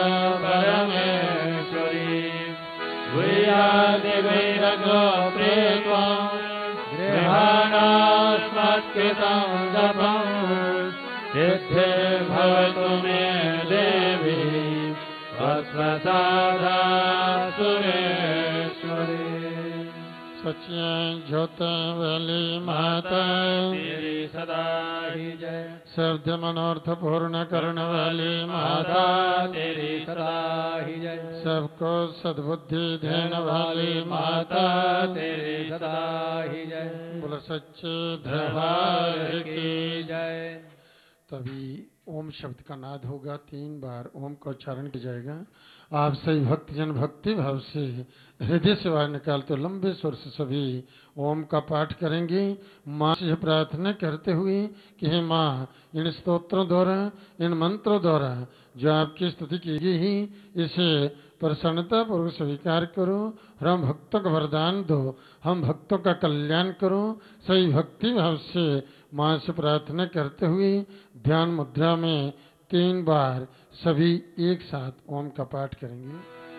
Speaker 3: परमेश्वरी। वीर्यादिवैरगो प्रीत्वं गृहाणास्मत्कृतं जपं सिद्धे भवतु मे देवी तत्प्रसादा सुरेश्वरी।
Speaker 2: सच्चियां ज्योति वाली माता
Speaker 3: तेरी सदा ही जय।
Speaker 2: शब्द मनोर्थ पूर्ण करने वाली माता
Speaker 3: तेरी सदा ही जय।
Speaker 2: सबको सद्बुद्धि देने वाली माता
Speaker 3: तेरी सदा ही जय।
Speaker 2: बोलो सच्चे दरबार की
Speaker 3: जय।
Speaker 2: तभी ओम शब्द का नाद होगा, तीन बार ओम का उच्चारण किया जाएगा। आप सही भक्तजन भक्ति भाव से हृदय से बाहर निकाल तो लंबे स्वर से सभी ओम का पाठ करेंगे। माँ से प्रार्थना करते हुए कि हे माँ, इन स्तोत्रों द्वारा इन मंत्रों द्वारा जो आपकी स्तुति की गई ही इसे प्रसन्नता पूर्वक स्वीकार करो। हम भक्तों का वरदान दो, हम भक्तों का कल्याण करो। सही भक्ति भाव से माँ से प्रार्थना करते हुए ध्यान मुद्रा में तीन बार सभी एक साथ ओम का पाठ करेंगे।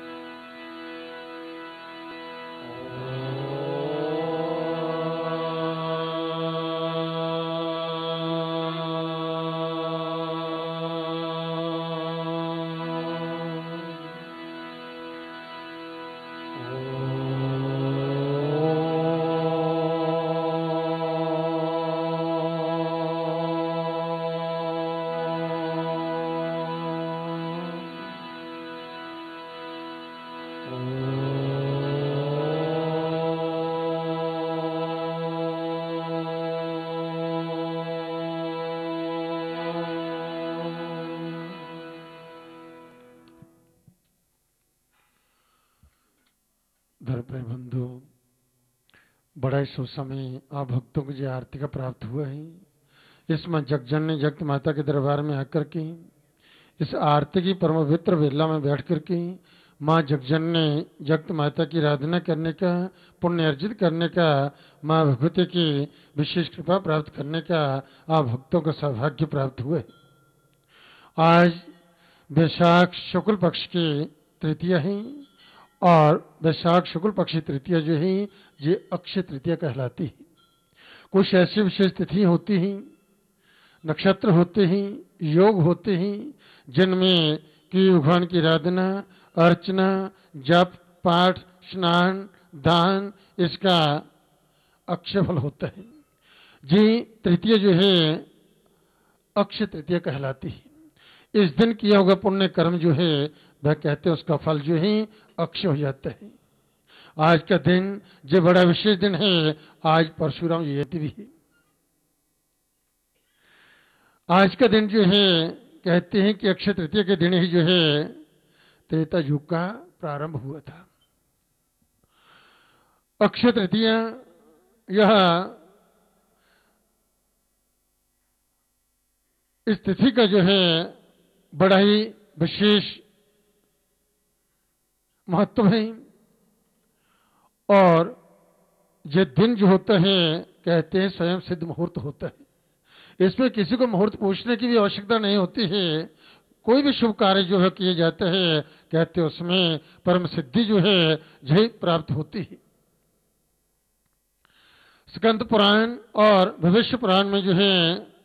Speaker 2: धर्म बंधु, बड़ा शुभ समय आप भक्तों को जो आरती का प्राप्त हुआ है, इसमें जगजन ने जगत माता के दरबार में आकर के इस आरती की परम पवित्र वेला में बैठ करके माँ जगजन ने जगत माता की आराधना करने का, पुण्य अर्जित करने का, माँ भगवती की विशेष कृपा प्राप्त करने का आप भक्तों को सौभाग्य प्राप्त हुए। आज वैशाख शुक्ल पक्ष की तृतीया है और वैशाख शुक्ल पक्ष की तृतीया जो है ये अक्षय तृतीया कहलाती है। कुछ ऐसी विशेष तिथि होती हैं, नक्षत्र होते हैं, योग होते हैं जिनमें कि भगवान की आराधना, अर्चना, जप, पाठ, स्नान, दान इसका अक्षय फल होता है। जी तृतीय जो है अक्षय तृतीया कहलाती है। इस दिन किया हुआ पुण्य कर्म जो है वह कहते हैं उसका फल जो है अक्षय हो जाता है। आज का दिन जो बड़ा विशेष दिन है, आज परशुराम जयंती भी है। आज का दिन जो है कहते हैं कि अक्षय तृतीया के दिन ही जो है त्रेता युग का प्रारंभ हुआ था। अक्षय तृतीया यह इस तिथि का जो है बड़ा ही विशेष महत्व है और ये दिन जो होता है कहते हैं स्वयं सिद्ध मुहूर्त होता है। इसमें किसी को मुहूर्त पूछने की भी आवश्यकता नहीं होती है। कोई भी शुभ कार्य जो है किए जाते हैं कहते हैं उसमें परम सिद्धि जो है यही प्राप्त होती है। स्कंद पुराण और भविष्य पुराण में जो है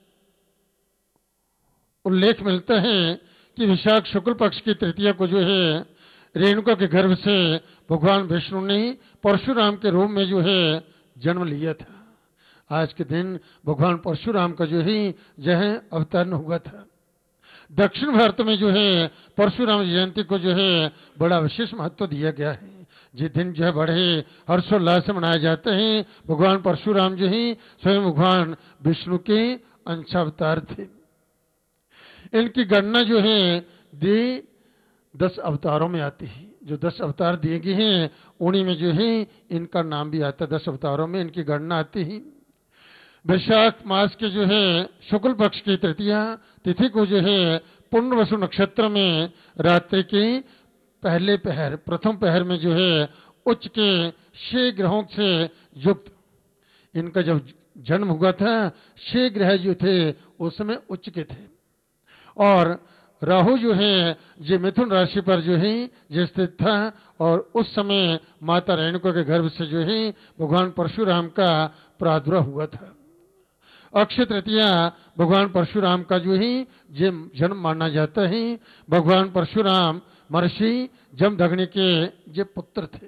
Speaker 2: उल्लेख मिलता है कि विशाख शुक्ल पक्ष की तृतीया को जो है रेणुका के गर्भ से भगवान विष्णु ने परशुराम के रूप में जो है जन्म लिया था। आज के दिन भगवान परशुराम का जो है यह अवतरण हुआ था। दक्षिण भारत में जो है परशुराम जयंती को जो है बड़ा विशेष महत्व दिया गया है। जिस दिन जो है बड़े हर्षोल्लास से मनाए जाते हैं। भगवान परशुराम जो है स्वयं भगवान विष्णु के अंशावतार थे। इनकी गणना जो है दे दस अवतारों में आती है। जो दस अवतार दिए गए हैं उन्हीं में जो है इनका नाम भी आता है। दस अवतारों में इनकी गणना आती है। वैशाख मास के जो है शुक्ल पक्ष की तृतीया तिथि को जो है पुण्यवसु नक्षत्र में रात्रि के पहले पहर प्रथम पहर में जो है उच्च के छह ग्रहों से युक्त इनका जब जन्म हुआ था छह ग्रह जो थे उस समय उच्च के थे और राहु जो है जो मिथुन राशि पर जो है जो स्थित था और उस समय माता रेणुका के गर्भ से जो है भगवान परशुराम का प्रादुर्भाव हुआ था। अक्षय तृतीया भगवान परशुराम का जो है ये जन्म माना जाता है। भगवान परशुराम महर्षि जमदग्नि के ये पुत्र थे।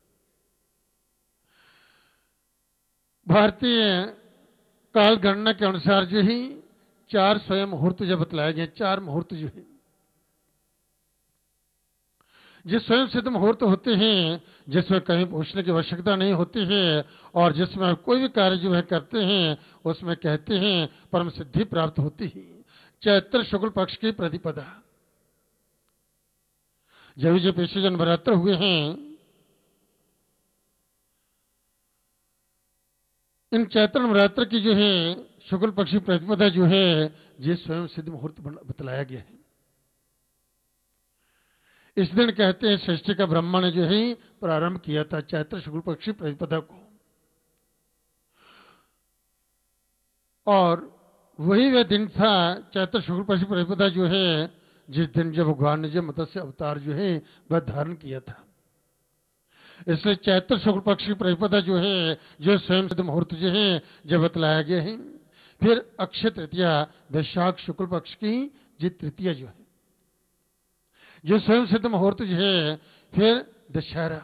Speaker 2: भारतीय काल गणना के अनुसार जो है चार स्वयं मुहूर्त जब बतलाए गए, चार मुहूर्त जो है जो स्वयं सिद्ध मुहूर्त होते हैं जिसमें कहीं पूछने की आवश्यकता नहीं होती है और जिसमें कोई भी कार्य जो है करते हैं उसमें कहते हैं परम सिद्धि प्राप्त होती है। चैत्र शुक्ल पक्ष की प्रतिपदा जब जो पीछे जो नवरात्र हुए हैं इन चैत्र नवरात्र की जो है शुक्ल पक्षी प्रतिपदा जो है ये स्वयं सिद्ध मुहूर्त बतलाया गया है। इस दिन कहते हैं सृष्टि का ब्रह्मा ने जो है प्रारंभ किया था चैत्र शुक्ल पक्षी प्रतिपदा को और वही वह दिन था चैत्र शुक्ल पक्षी प्रतिपदा जो है जिस दिन जब भगवान ने जो मत्स्य अवतार जो है वह धारण किया था। इसलिए चैत्र शुक्ल पक्ष की प्रतिपदा जो है जो स्वयं सिद्ध मुहूर्त जो है जब बतलाया गया है। फिर अक्षय तृतीया वैशाख शुक्ल पक्ष की जी तृतीया जो है जो स्वयं सिद्ध मुहूर्त जो है। फिर दशहरा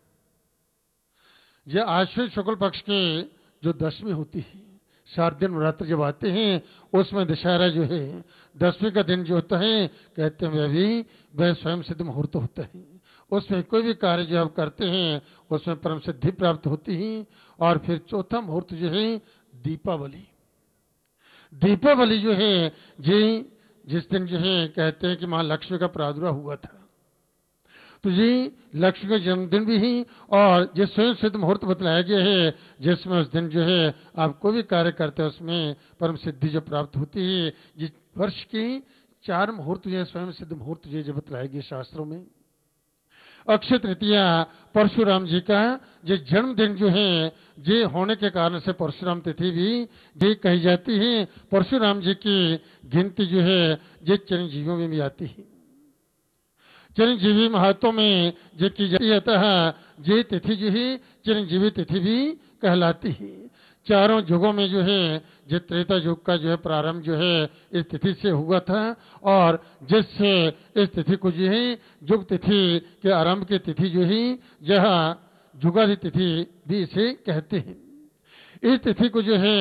Speaker 2: जो आश्विन शुक्ल पक्ष के जो दशमी होती है शारदीय नवरात्र जब आते हैं उसमें दशहरा जो है दसवीं का दिन जो होता है कहते हैं वह भी वह स्वयं सिद्ध मुहूर्त होता है। उसमें कोई भी कार्य जो आप करते हैं उसमें परम सिद्धि प्राप्त होती है। और फिर चौथा मुहूर्त जो है दीपावली। दीपावली जो है जी जिस दिन जो है कहते हैं कि मां लक्ष्मी का प्रादुर्भाव हुआ था तो जी लक्ष्मी का जन्मदिन भी ही और जिस स्वयं सिद्ध मुहूर्त बतलाया गया है जिसमें उस दिन जो है आप कोई भी कार्य करते हैं उसमें परम सिद्धि जो प्राप्त होती है। जिस वर्ष की चार मुहूर्त जो है स्वयं सिद्ध मुहूर्त जो बतलाए गए शास्त्रों में। अक्षय तृतीया परशुराम जी का जो जन्मदिन जो है ये होने के कारण से परशुराम तिथि भी ये कही जाती है। परशुराम जी की गिनती जो है ये चिरंजीवियों में भी आती है। चिरंजीवी महत्व में ये की जाती है अतः ये तिथि जो है चिरंजीवी तिथि भी कहलाती है। चारों युगों में जो है जो त्रेता युग का जो है प्रारंभ जो है इस तिथि से हुआ था और जिससे इस तिथि को जो है युग तिथि के आरंभ की तिथि जो है यह युगादि तिथि भी इसे कहते हैं। इस तिथि को जो है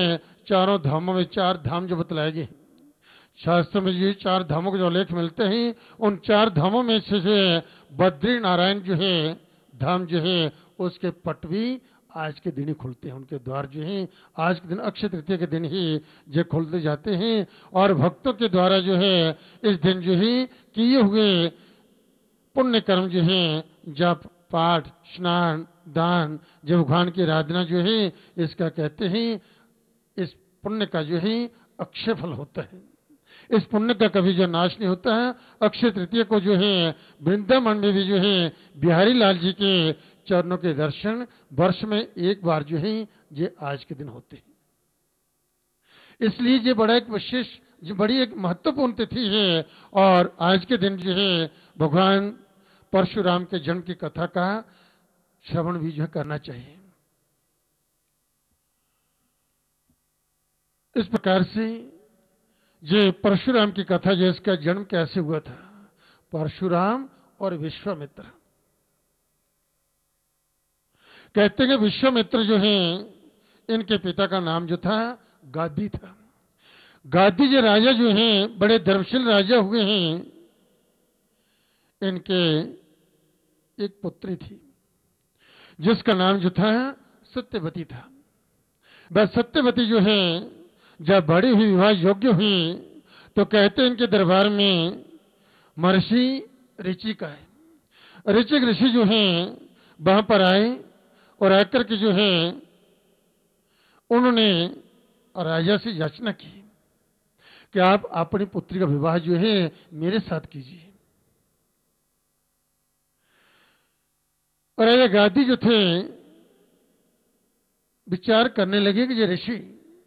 Speaker 2: चारों धामों में चार धाम जो बतलाए गए शास्त्र में, ये चार धामों के जो लेख मिलते हैं, उन चार धामों में से जो है बद्री नारायण जो है धाम जो है उसके पट भी आज के दिन ही खुलते हैं। उनके द्वार जो हैं आज के दिन अक्षय तृतीया के दिन ही जो खुलते जाते हैं और भक्तों के द्वारा जो है इस दिन जो ही किए हुए पुण्य कर्म जो है जप पाठ स्नान दान जब भगवान की आराधना जो है इसका कहते हैं, इस पुण्य का जो है अक्षय फल होता है। इस पुण्य का कभी जो नाश नहीं होता है। अक्षय तृतीया को जो है वृंदावन में भी जो है बिहारी लाल जी के चरणों के दर्शन वर्ष में एक बार जो है ये आज के दिन होते हैं। इसलिए ये बड़ा एक विशेष जो बड़ी एक महत्वपूर्ण तिथि है और आज के दिन जो है भगवान परशुराम के जन्म की कथा का श्रवण भी जो है करना चाहिए। इस प्रकार से ये परशुराम की कथा जो इसका जन्म कैसे हुआ था, परशुराम और विश्वामित्र। कहते हैं विश्वामित्र जो हैं इनके पिता का नाम जो था गादी था। गादी जो राजा जो हैं बड़े धर्मशील राजा हुए हैं। इनके एक पुत्री थी जिसका नाम जो था सत्यवती था। बस सत्यवती जो है जब बड़ी हुई विवाह योग्य हुई तो कहते हैं इनके दरबार में महर्षि ऋचिका है। ऋचिक ऋषि जो हैं वहां पर आए और आकर के जो है उन्होंने राजा से याचना की कि आप अपनी पुत्री का विवाह जो है मेरे साथ कीजिए। और राजा गादी जो थे विचार करने लगे कि ये ऋषि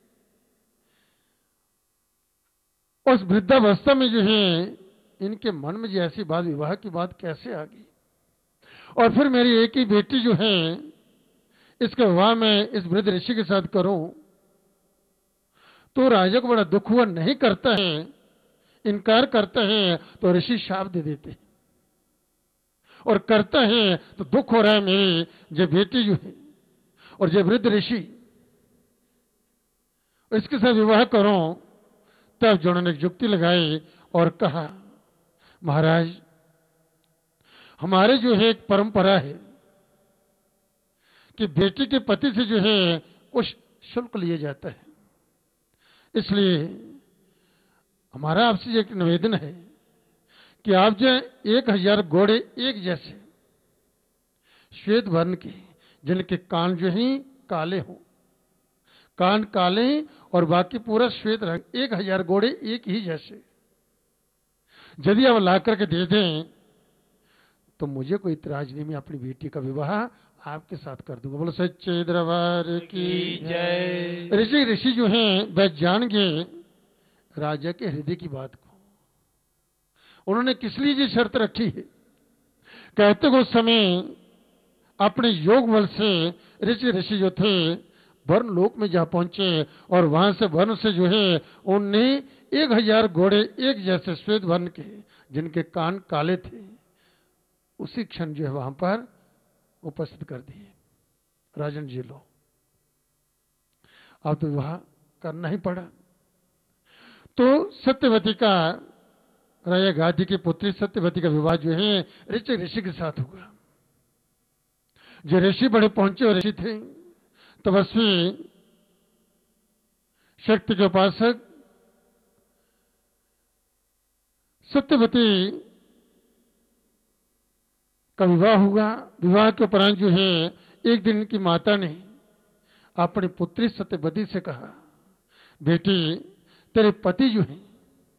Speaker 2: उस वृद्धावस्था में जो है इनके मन में जो ऐसी बात विवाह की बात कैसे आ गई, और फिर मेरी एक ही बेटी जो है इसका विवाह मैं इस वृद्ध ऋषि के साथ करूं तो राजा को बड़ा दुख हुआ। नहीं करता है, इनकार करता है तो ऋषि शाप दे देते हैं, और करता है तो दुख हो रहा है मेरी जो बेटी जो है और जो वृद्ध ऋषि इसके साथ विवाह करो। तब जो उन्होंने युक्ति लगाई और कहा महाराज हमारे जो है एक परंपरा है कि बेटी के पति से जो है कुछ शुल्क लिया जाता है, इसलिए हमारा आपसे एक निवेदन है कि आप जो एक हजार घोड़े एक जैसे श्वेत वर्ण के जिनके कान जो ही काले हों, कान काले और बाकी पूरा श्वेत रंग, एक हजार घोड़े एक ही जैसे यदि आप ला करके दे दें तो मुझे कोई इतराज नहीं, मैं अपनी बेटी का विवाह आपके साथ कर दूंगा। बोलो सच्चे दरबार की जय। ऋषि ऋषि जो हैं वह जान गए राजा के हृदय की बात को। उन्होंने किस लिए ये शर्त रखी है, कहते हो उस समय अपने योग बल से ऋषि ऋषि जो थे वर्ण लोक में जा पहुंचे और वहां से वर्ण से जो है उनने एक हजार घोड़े एक जैसे श्वेत वर्ण के जिनके कान काले थे उसी क्षण जो है वहां पर उपस्थित कर दिए। राजन जी लो, अब तो विवाह करना ही पड़ा। तो सत्यवती का राजा गादी की पुत्री सत्यवती का विवाह जो है ऋषि ऋषि के साथ हुआ। जो ऋषि बड़े पहुंचे और ऋषि थे तपस्वी शक्ति के उपासक। सत्यवती का विवाह हुआ। विवाह के उपरांत जो है एक दिन की माता ने अपनी पुत्री सत्यवती से कहा बेटी तेरे पति जो हैं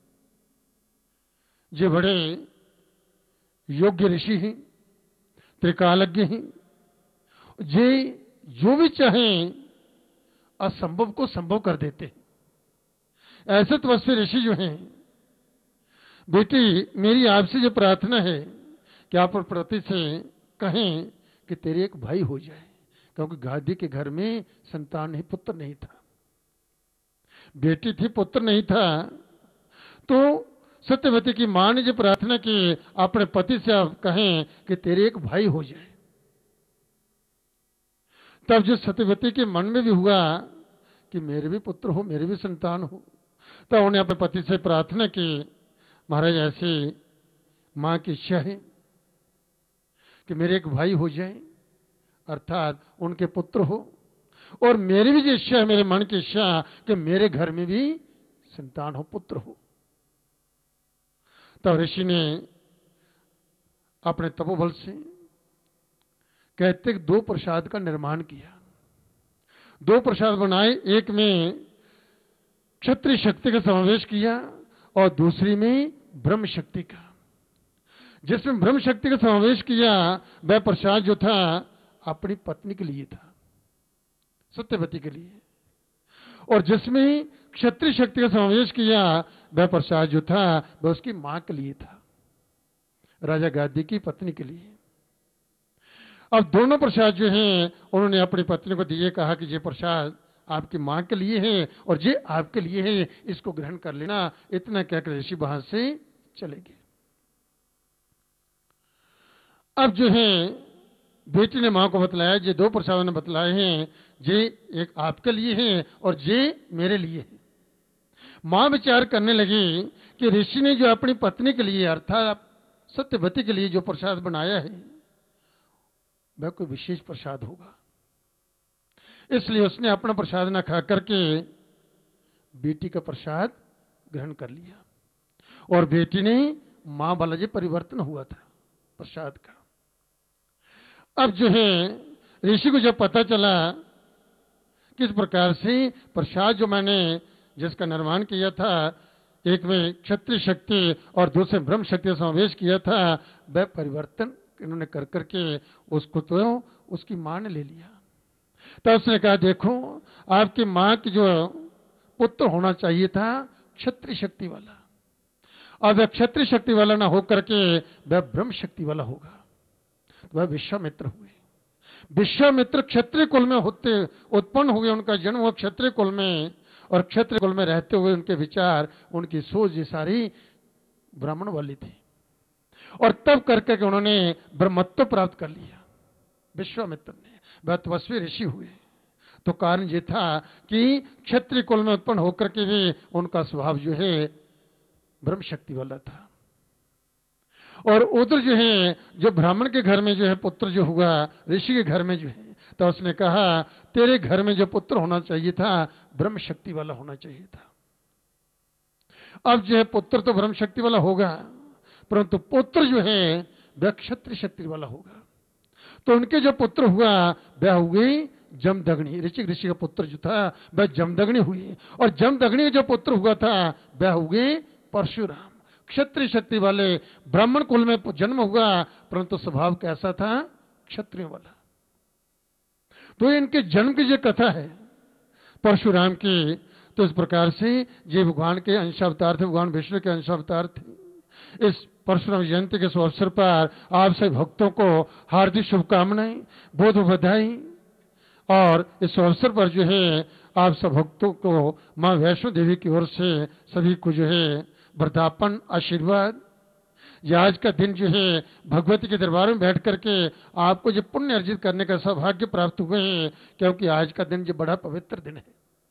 Speaker 2: जो बड़े योग्य ऋषि हैं, त्रिकालज्ञ हैं, जे जो भी चाहें असंभव को संभव कर देते हैं। ऐसे तपस्वी ऋषि जो हैं बेटी मेरी आपसे जो प्रार्थना है कि आप प्रति से कहें कि तेरे एक भाई हो जाए, क्योंकि गादी के घर में संतान नहीं, पुत्र नहीं था, बेटी थी पुत्र नहीं था। तो सत्यवती की मां ने जो प्रार्थना की अपने पति से आप कहें कि तेरे एक भाई हो जाए। तब जो सत्यवती के मन में भी हुआ कि मेरे भी पुत्र हो, मेरे भी संतान हो। तो उन्होंने अपने पति से प्रार्थना की, महाराज ऐसी माँ की इच्छा है कि मेरे एक भाई हो जाए, अर्थात उनके पुत्र हो, और मेरी भी जो इच्छा है, मेरे मन की इच्छा कि मेरे घर में भी संतान हो, पुत्र हो। तब ऋषि ने अपने तपोबल से कहते दो प्रसाद का निर्माण किया। दो प्रसाद बनाए, एक में क्षत्रिय शक्ति का समावेश किया और दूसरी में ब्रह्म शक्ति का। जिसमें ब्रह्म शक्ति का समावेश किया वह प्रसाद जो था अपनी पत्नी के लिए था, सत्यवती के लिए, और जिसमें क्षत्रिय शक्ति का समावेश किया वह प्रसाद जो था वह उसकी मां के लिए था, राजा गादी की पत्नी के लिए। अब दोनों प्रसाद जो हैं उन्होंने अपनी पत्नी को दिए, कहा कि ये प्रसाद आपकी मां के लिए है और ये आपके लिए है, इसको ग्रहण कर लेना। इतना कहकर ऋषि वहां से चले गए। अब जो है बेटी ने मां को बतलाया, ये दो प्रसाद ने बतलाए हैं, ये एक आपके लिए है और ये मेरे लिए है। मां विचार करने लगी कि ऋषि ने जो अपनी पत्नी के लिए अर्थात सत्यवती के लिए जो प्रसाद बनाया है वह कोई विशेष प्रसाद होगा, इसलिए उसने अपना प्रसाद न खा करके बेटी का प्रसाद ग्रहण कर लिया। और बेटी ने मां वाला जो परिवर्तन हुआ था प्रसाद का। अब जो है ऋषि को जब पता चला किस प्रकार से प्रसाद जो मैंने जिसका निर्माण किया था, एक में क्षत्रिय शक्ति और दूसरे ब्रह्म शक्ति का समावेश किया था, वह परिवर्तन इन्होंने कर करके उसको तो उसकी मां ने ले लिया। तो उसने कहा देखो आपकी मां की जो पुत्र होना चाहिए था क्षत्रिय शक्ति वाला, और वह क्षत्रिय शक्ति वाला ना होकर के वह ब्रह्म शक्ति वाला होगा। तो वह विश्वामित्र हुए। विश्वामित्र क्षत्रिय कुल में होते उत्पन्न हुए, उनका जन्म हुआ क्षत्रिय कुल में, और क्षत्रिय कुल में रहते हुए उनके विचार उनकी सोच ये सारी ब्राह्मण वाली थी, और तब करके के उन्होंने ब्रह्मत्व प्राप्त कर लिया विश्वामित्र ने, वह तपस्वी ऋषि हुए। तो कारण ये था कि क्षत्रिय कुल में उत्पन्न होकर के भी उनका स्वभाव जो है ब्रह्म शक्ति वाला था। और उधर जो है जो ब्राह्मण के घर में जो है पुत्र जो हुआ ऋषि के घर में जो है, तो उसने कहा तेरे घर में जो पुत्र होना चाहिए था ब्रह्म शक्ति वाला होना चाहिए था। अब जो है पुत्र तो ब्रह्म शक्ति वाला होगा, परंतु पुत्र जो है वह क्षत्रिय शक्ति वाला होगा। तो उनके जो पुत्र हुआ वह हुए जमदग्नि। ऋषि ऋषि का पुत्र जो था वह जमदग्नि हुई, और जमदग्नि का जो पुत्र हुआ था वह हुए परशुराम। क्षत्रिय शक्ति वाले ब्राह्मण कुल में जन्म हुआ, परंतु स्वभाव कैसा था क्षत्रिय वाला। तो इनके जन्म की जो कथा है परशुराम की, तो इस प्रकार से ये भगवान के अंशावतार थे, भगवान विष्णु के अंशावतार थे। इस परशुराम जयंती के अवसर पर आप सभी भक्तों को हार्दिक शुभकामनाएं, बहुत बधाई। और इस अवसर पर जो है आप सब भक्तों को मां वैष्णो देवी की ओर से सभी को जो है वर्धापन आशीर्वाद। ये आज का दिन जो है भगवती के दरबार में बैठ करके आपको जो पुण्य अर्जित करने का सौभाग्य प्राप्त हुए हैं, क्योंकि आज का दिन जो बड़ा पवित्र दिन है।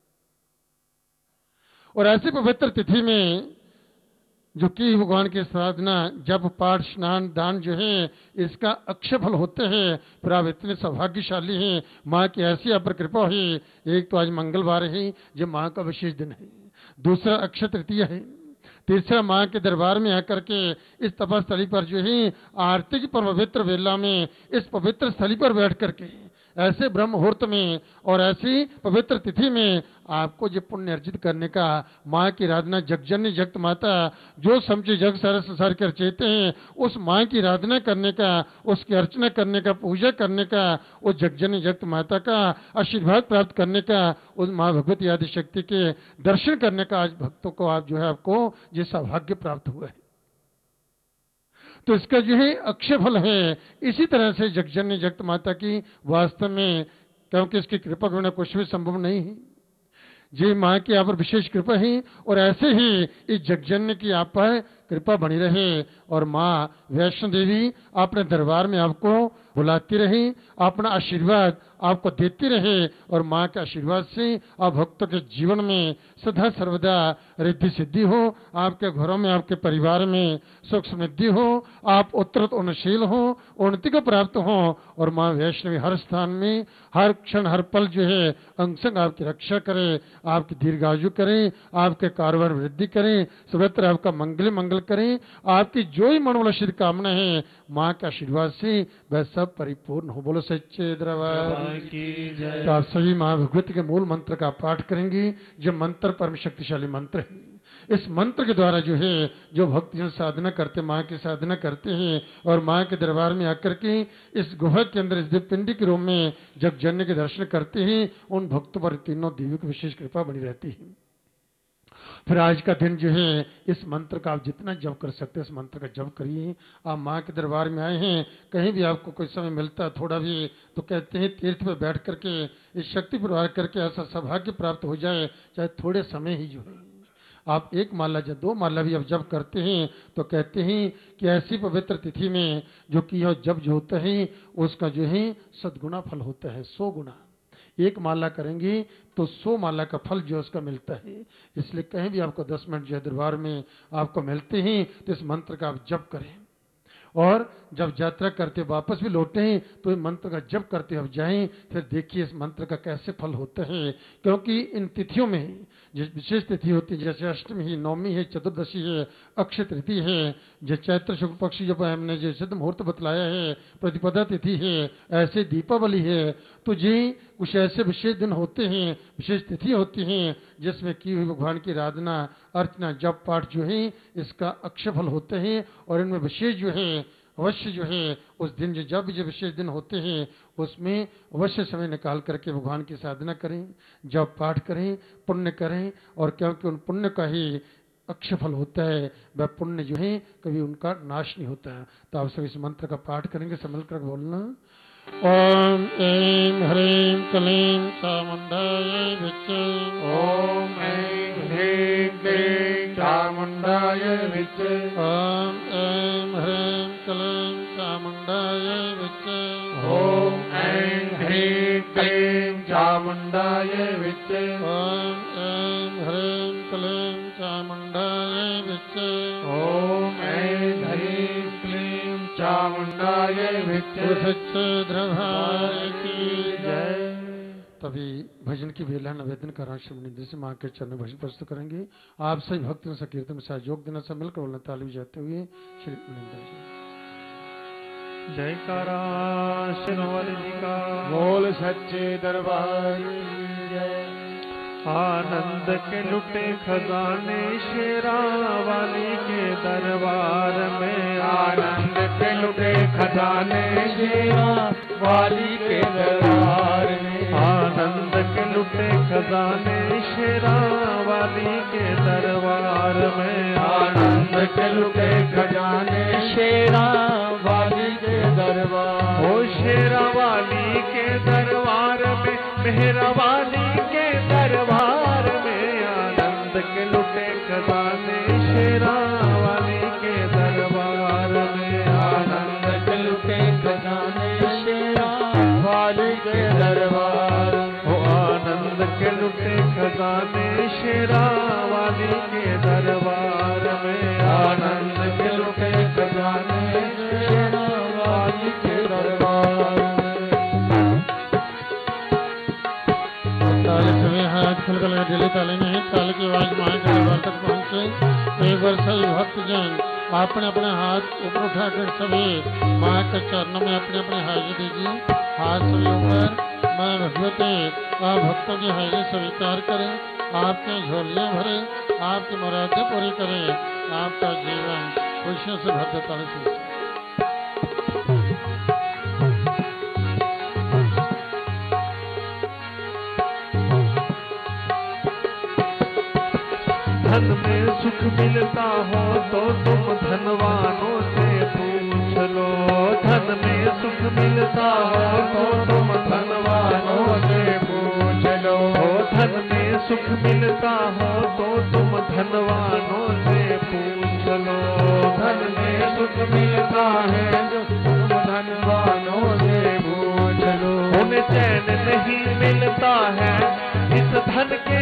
Speaker 2: और ऐसी पवित्र तिथि में जो कि भगवान की साधना जप पाठ स्नान दान जो है इसका अक्षय फल होते हैं, फिर आप इतने सौभाग्यशाली हैं। माँ की ऐसी आप पर कृपा हुई। एक तो आज मंगलवार है, जो माँ का विशेष दिन है। दूसरा अक्षय तृतीया है। तीसरा माँ के दरबार में आकर के इस तपस्थली पर जो है आरती की पवित्र वेला में इस पवित्र स्थली पर बैठ करके ऐसे ब्रह्म मुहूर्त में और ऐसी पवित्र तिथि में आपको जो पुण्य अर्जित करने का, माँ की आराधना जगजननी जगत माता जो समझे जग सारे संसार के रचयिता हैं, उस माँ की आराधना करने का, उसकी अर्चना करने का, पूजा करने का, उस जगजननी जगत माता का आशीर्वाद प्राप्त करने का, उस माँ भगवती आदि शक्ति के दर्शन करने का आज भक्तों को आप जो है आपको ये सौभाग्य प्राप्त हुआ है। तो इसका जो है अक्षय फल है। इसी तरह से जगजननी जगत माता की वास्तव में, क्योंकि इसकी कृपा के बिना कुछ भी संभव नहीं है, जी माँ की आप पर विशेष कृपा है। और ऐसे ही इस जगजननी की आप पर कृपा बनी रहे और माँ वैष्णो देवी अपने दरबार में आपको बुलाती रही, अपना आशीर्वाद आपको देती रहे और माँ के आशीर्वाद से आप भक्तों के जीवन में सदा सर्वदा रिद्धि सिद्धि हो, आपके घरों में आपके परिवार में सुख समृद्धि हो, आप उत्तरोत्तर उन्नतशील हो, उन्नति को प्राप्त हो और माँ वैष्णवी हर स्थान में हर क्षण हर पल जो है अंग संग आपकी रक्षा करे, आपकी दीर्घायु करे, आपके कारोबार वृद्धि करें, सर्वत्र आपका मंगल मंगल करें, आपकी जो ही मनोवांछित कामना है माँ के आशीर्वाद से वह सब परिपूर्ण हो। बोलो सच्चे दरबार की जय। तो आप सभी माँ भगवती के मूल मंत्र का पाठ करेंगे। जो मंत्र परम शक्तिशाली मंत्र है। इस मंत्र के द्वारा जो है जो भक्तजन साधना करते, माँ की साधना करते हैं और माँ के दरबार में आकर के इस गुहा के अंदर इस दिव्य पिंडी के रूप में जब जन्य के दर्शन करते हैं, उन भक्तों पर तीनों देवियों की विशेष कृपा बनी रहती है। फिर आज का दिन जो है इस मंत्र का आप जितना जप कर सकते हैं इस मंत्र का जप करिए। आप माँ के दरबार में आए हैं, कहीं भी आपको कोई समय मिलता है थोड़ा भी, तो कहते हैं तीर्थ पर बैठ करके इस शक्ति प्रवाह करके ऐसा सौभाग्य प्राप्त हो जाए, चाहे थोड़े समय ही जो है आप एक माला या दो माला भी आप जप करते हैं तो कहते हैं कि ऐसी पवित्र तिथि में जो कि यह जप जो होता है उसका जो है सदगुना फल होता है, सौ गुना। एक माला करेंगे तो सौ माला का फल जो उसका मिलता है। इसलिए कहीं भी आपको दस मिनट जो दरबार में आपको मिलते हैं तो इस मंत्र का आप जप करें और जब यात्रा करते वापस भी लौटे हैं तो इस मंत्र का जप करते अब जाएं। फिर देखिए इस मंत्र का कैसे फल होता है, क्योंकि इन तिथियों में जो विशेष तिथि होती है जैसे अष्टमी है, नवमी है, चतुर्दशी है, अक्षय तृतीय है, जो चैत्र शुक्ल पक्ष जब हमने जो सिद्ध मुहूर्त बतलाया है, प्रतिपदा तिथि है, ऐसे दीपावली है, तो जी कुछ ऐसे विशेष दिन होते हैं, विशेष तिथि होती हैं जिसमें की हुई भगवान की आराधना अर्चना जप पाठ जो है इसका अक्षय फल होते हैं। और इनमें विशेष जो है अवश्य जो है उस दिन जो जब जो विशेष दिन होते हैं उसमें अवश्य समय निकाल करके भगवान की साधना करें, जप पाठ करें, पुण्य करें। और क्योंकि उन पुण्य का ही अक्षय फल होता है, वह पुण्य जो है कभी उनका नाश नहीं होता है। तो आप सब इस मंत्र का पाठ करेंगे, संभल कर बोलना। ओम ऐं ह्रीं क्लीं चामुंडायै विच्चे।
Speaker 3: ओम ऐं ह्रीं क्लीं चामुंडायै विच्चे।
Speaker 2: ओम ऐं ह्रीं क्लीं चामुंडायै विच्चे।
Speaker 3: ओम ऐं ह्रीं क्लीं चामुंडायै विच्चे।
Speaker 2: ओम ऐं ह्रीं क्लीं चामुंडायै विच्चे।
Speaker 3: ओम ऐं ह्रीं क्लीं चामुंडायै विच्चे।
Speaker 2: सच्चे दरबार की
Speaker 3: जय।
Speaker 2: तभी भजन की बेला निवेदन करा श्री से माँ के चरण भजन प्रस्तुत करेंगे। आप सभी भक्तों से कीर्तन में सहयोग देना, सब मिलकर बोलना ताली जाते हुए श्री मनिंदर जी।
Speaker 3: जयकारा शिरोमणि जी का बोल सच्चे दरबार की जय। आनंद के लुटे खजाने शेरा वाली के दरबार में। आनंद के लुटे खजाने शेरा वाली के दरबार में। आनंद के लुटे खजाने शेरा वाली के दरबार में। आनंद के लुटे खजाने शेरा वाली के दरबार। ओ शेरा वाली के दरबार में, मेहरा वाली के दरबार में। आनंद के लुटे खजाने शेरा वाली के दरबार में। आनंद के लुटे खजाने शेरा वाली के दरबार। ओ आनंद के लुटे खजाने शेरा वाली के दरबार में। आनंद के लुटे खजाने शेरा वाली के दरबार में।
Speaker 2: ताले सभी हाथ खुलकर लगे दिली ताले में है, ताले की आवाज माँ के दरबार तक पहुँचे। एक बार सभी भक्तजन अपने अपने हाथ ऊपर उठाकर सभी माँ के चरणों में अपने अपने हाजिरी दीजिए। हाथ सभी ऊपर। माँ भगवती आप भक्तों की हाजिरी स्वीकार करें, आपके झोलियाँ भरे, आपकी मुरादें पूरी करें, आपका जीवन खुशियों से भर देता है।
Speaker 3: धन में सुख मिलता हो तो तुम धनवानों से पूछ लो। धन में सुख मिलता हो तो तुम धनवानों से पूछ लो। धन में सुख मिलता हो तो तुम धनवानों से पूछ लो। सुख मिलता है जो तुम धनवानों से पूछ लो। उन्हें चैन नहीं मिलता है इस धन के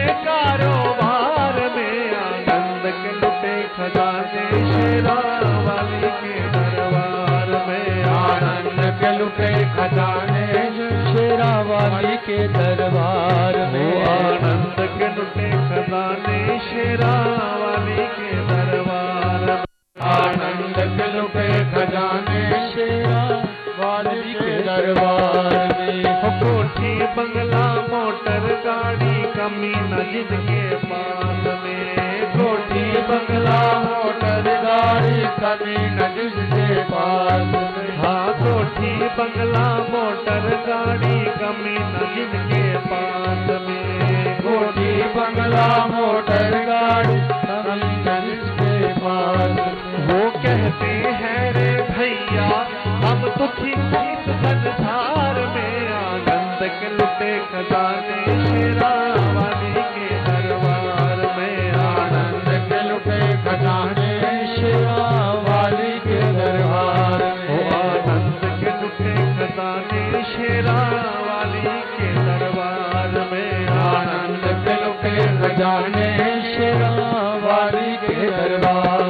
Speaker 3: कारोबार में, आनंद के लुटे खजाने शेरा वाली के दरबार में, आनंद के लुटे खजाने शेरा वाली के दरबार में, आनंद के लुटे खजाने शेरा वाली के दरबार में, आनंद के लुटे खजाने शेरा वाली के दरबार में। कोठी बंगला मोटर गाड़ी कमी न जिनके पास में, कोठी बंगला मोटर गाड़ी कमी न जिनके पास में, हाँ कोठी बंगला मोटर गाड़ी कमी न जिनके पास में, कोठी बंगला मोटर गाड़ी कमी न जिनके पास में। वो कहते हैं रे भैया हम दुखी इस संसार में, आनंद के लुटे खजाने शेरा वाली के दरबार में, आनंद के लुटे खजाने शेरा वाली के दरबार में, आनंद के लुटे खजाने शेरा वाली के दरबार में, आनंद के लुटे खजाने शेरा वाली के दरबार।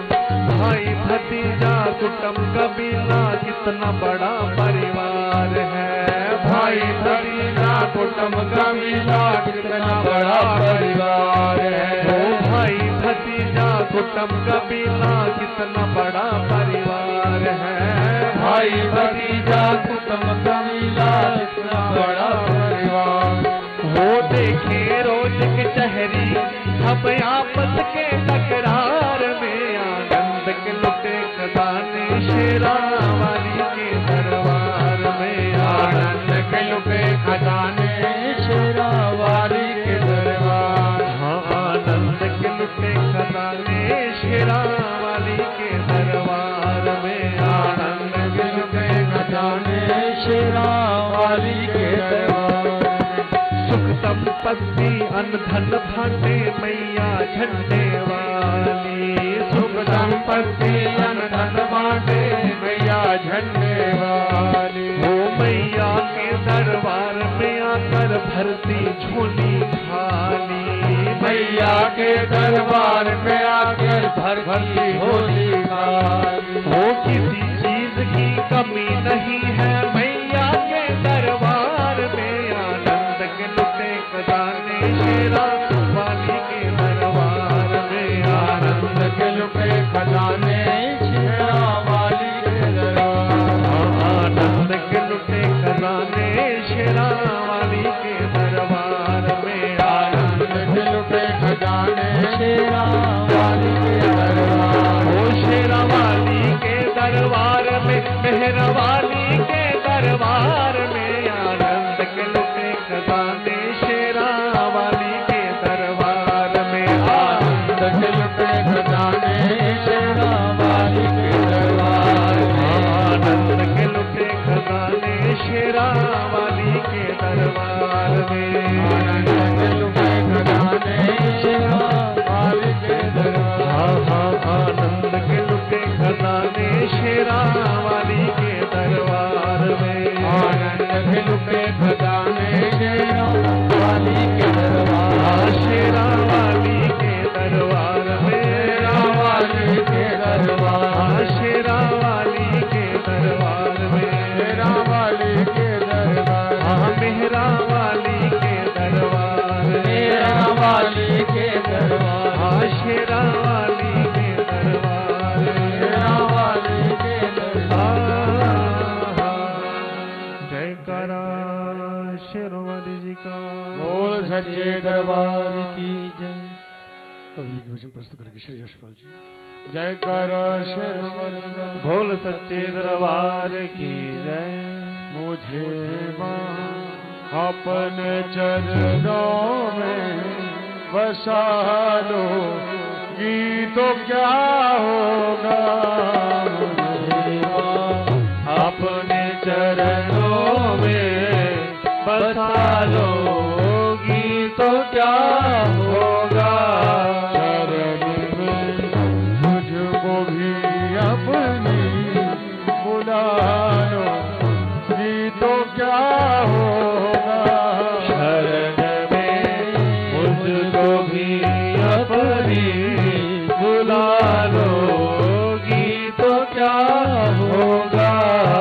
Speaker 3: भाई भतीजा कुटुंब कबीला कितना बड़ा परिवार है, भाई भतीजा कुटुंब कबीला कितना बड़ा परिवार है, ओ भाई भतीजा कुटुंब कबीला कितना बड़ा परिवार है, भाई भतीजा कुटुंब कबीला कितना बड़ा परिवार। वो देखे रोज के चेहरी सब आपस के तकरार में, आनंद के लुटे खजाने शेरा वाली के दरबार में, आनंद के लुटे खजाने शेरा वाली के दरबार, हाँ आनंद के लुटे खजाने शेरा वाली के दरबार में, आनंद के लुटे खजाने शेरा वाली के दरबार। सुख संपत्ति अन्न धन भांडे मैया झंडे वाली, सुख संपत्ति अन्न धन बांटे मैया झंडे वाली, वो मैया के दरबार में आकर भरती झोली खाली, मैया के दरबार में आकर भरती झोली खाली। वो किसी चीज की कमी नहीं है मैया के दरबार में, आनंद के लुटे खजाने शेरा वाली के दरबार में, आनंद के लुटे खजाने शेरा वाली के दरबार, आनंद के लुटे खजाने शेरा वाली के दरबार में, आनंद के लुटे खजाने शेरा वाली के दरबार। ओ शेरा वाली के दरबार में, मेहरा वाली के दरबार में, आनंद के लुटे खजाने शेरा वाली के दरबार में, आनंद के लुटे खजाने शेरा वाली के दरबार में, आनंद के लुटे खजाने शेरा वाली के दरबार में, आनंद के लुटे खजाने शेरा वाली के दरबार, आनंद के लुटे खजाने शेरा वाली के दरबार में, आनंद के लुटे खजाने शेरा वाली के दरबार, शेरा वाली के दरबार में, शेरा वाली के दरबार, शेरा वाली के दरबार में, शेरा वाली के दरबार, मेहरा वाली के दरबार, मेहरा वाली के दरबार, शेरा वाली के दरबार, शेरा वाली के दरबार। जयकारा शेरवाली जी का, बोल सच्चे दरबार की जय।
Speaker 2: कवि के वचन प्रस्तुत करेंगे श्री यशपाल जी।
Speaker 3: जयकारा शेरवाली का, बोल सच्चे दरबार की जय। मुझे मां अपने चरणों में बसा लो, तो क्या होगा। मुझे मां अपने चरणों में बसा लोगी तो क्या होगा। चरण में मुझको भी अपने अपनी बुला लोगी तो क्या होगा।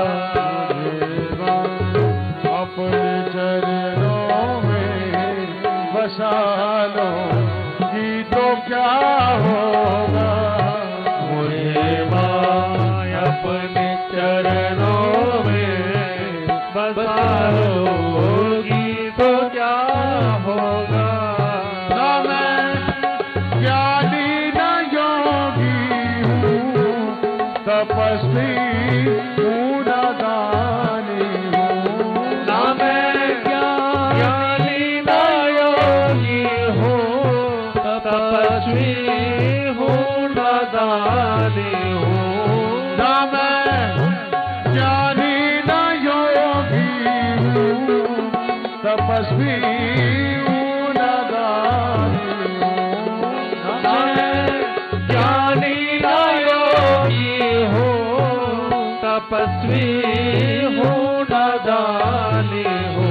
Speaker 4: अपने चरणों में बसा लोगी तो क्या होगा।
Speaker 3: मुझे माँ अपने चरणों में बसा लोगी तो क्या होगा।
Speaker 4: ना मैं ज्ञानी न योगी हूँ, तपस्वी हूँ न दानी हूँ।
Speaker 3: ना मैं ज्ञानी न योगी हूँ, तपस्वी हूँ न दानी हूँ।
Speaker 4: ना मैं ज्ञानी न योगी हूँ, तपस्वी हूँ न दानी हूँ।
Speaker 3: ना मैं ज्ञानी न योगी हूँ, तपस्वी हूँ न दानी हूँ।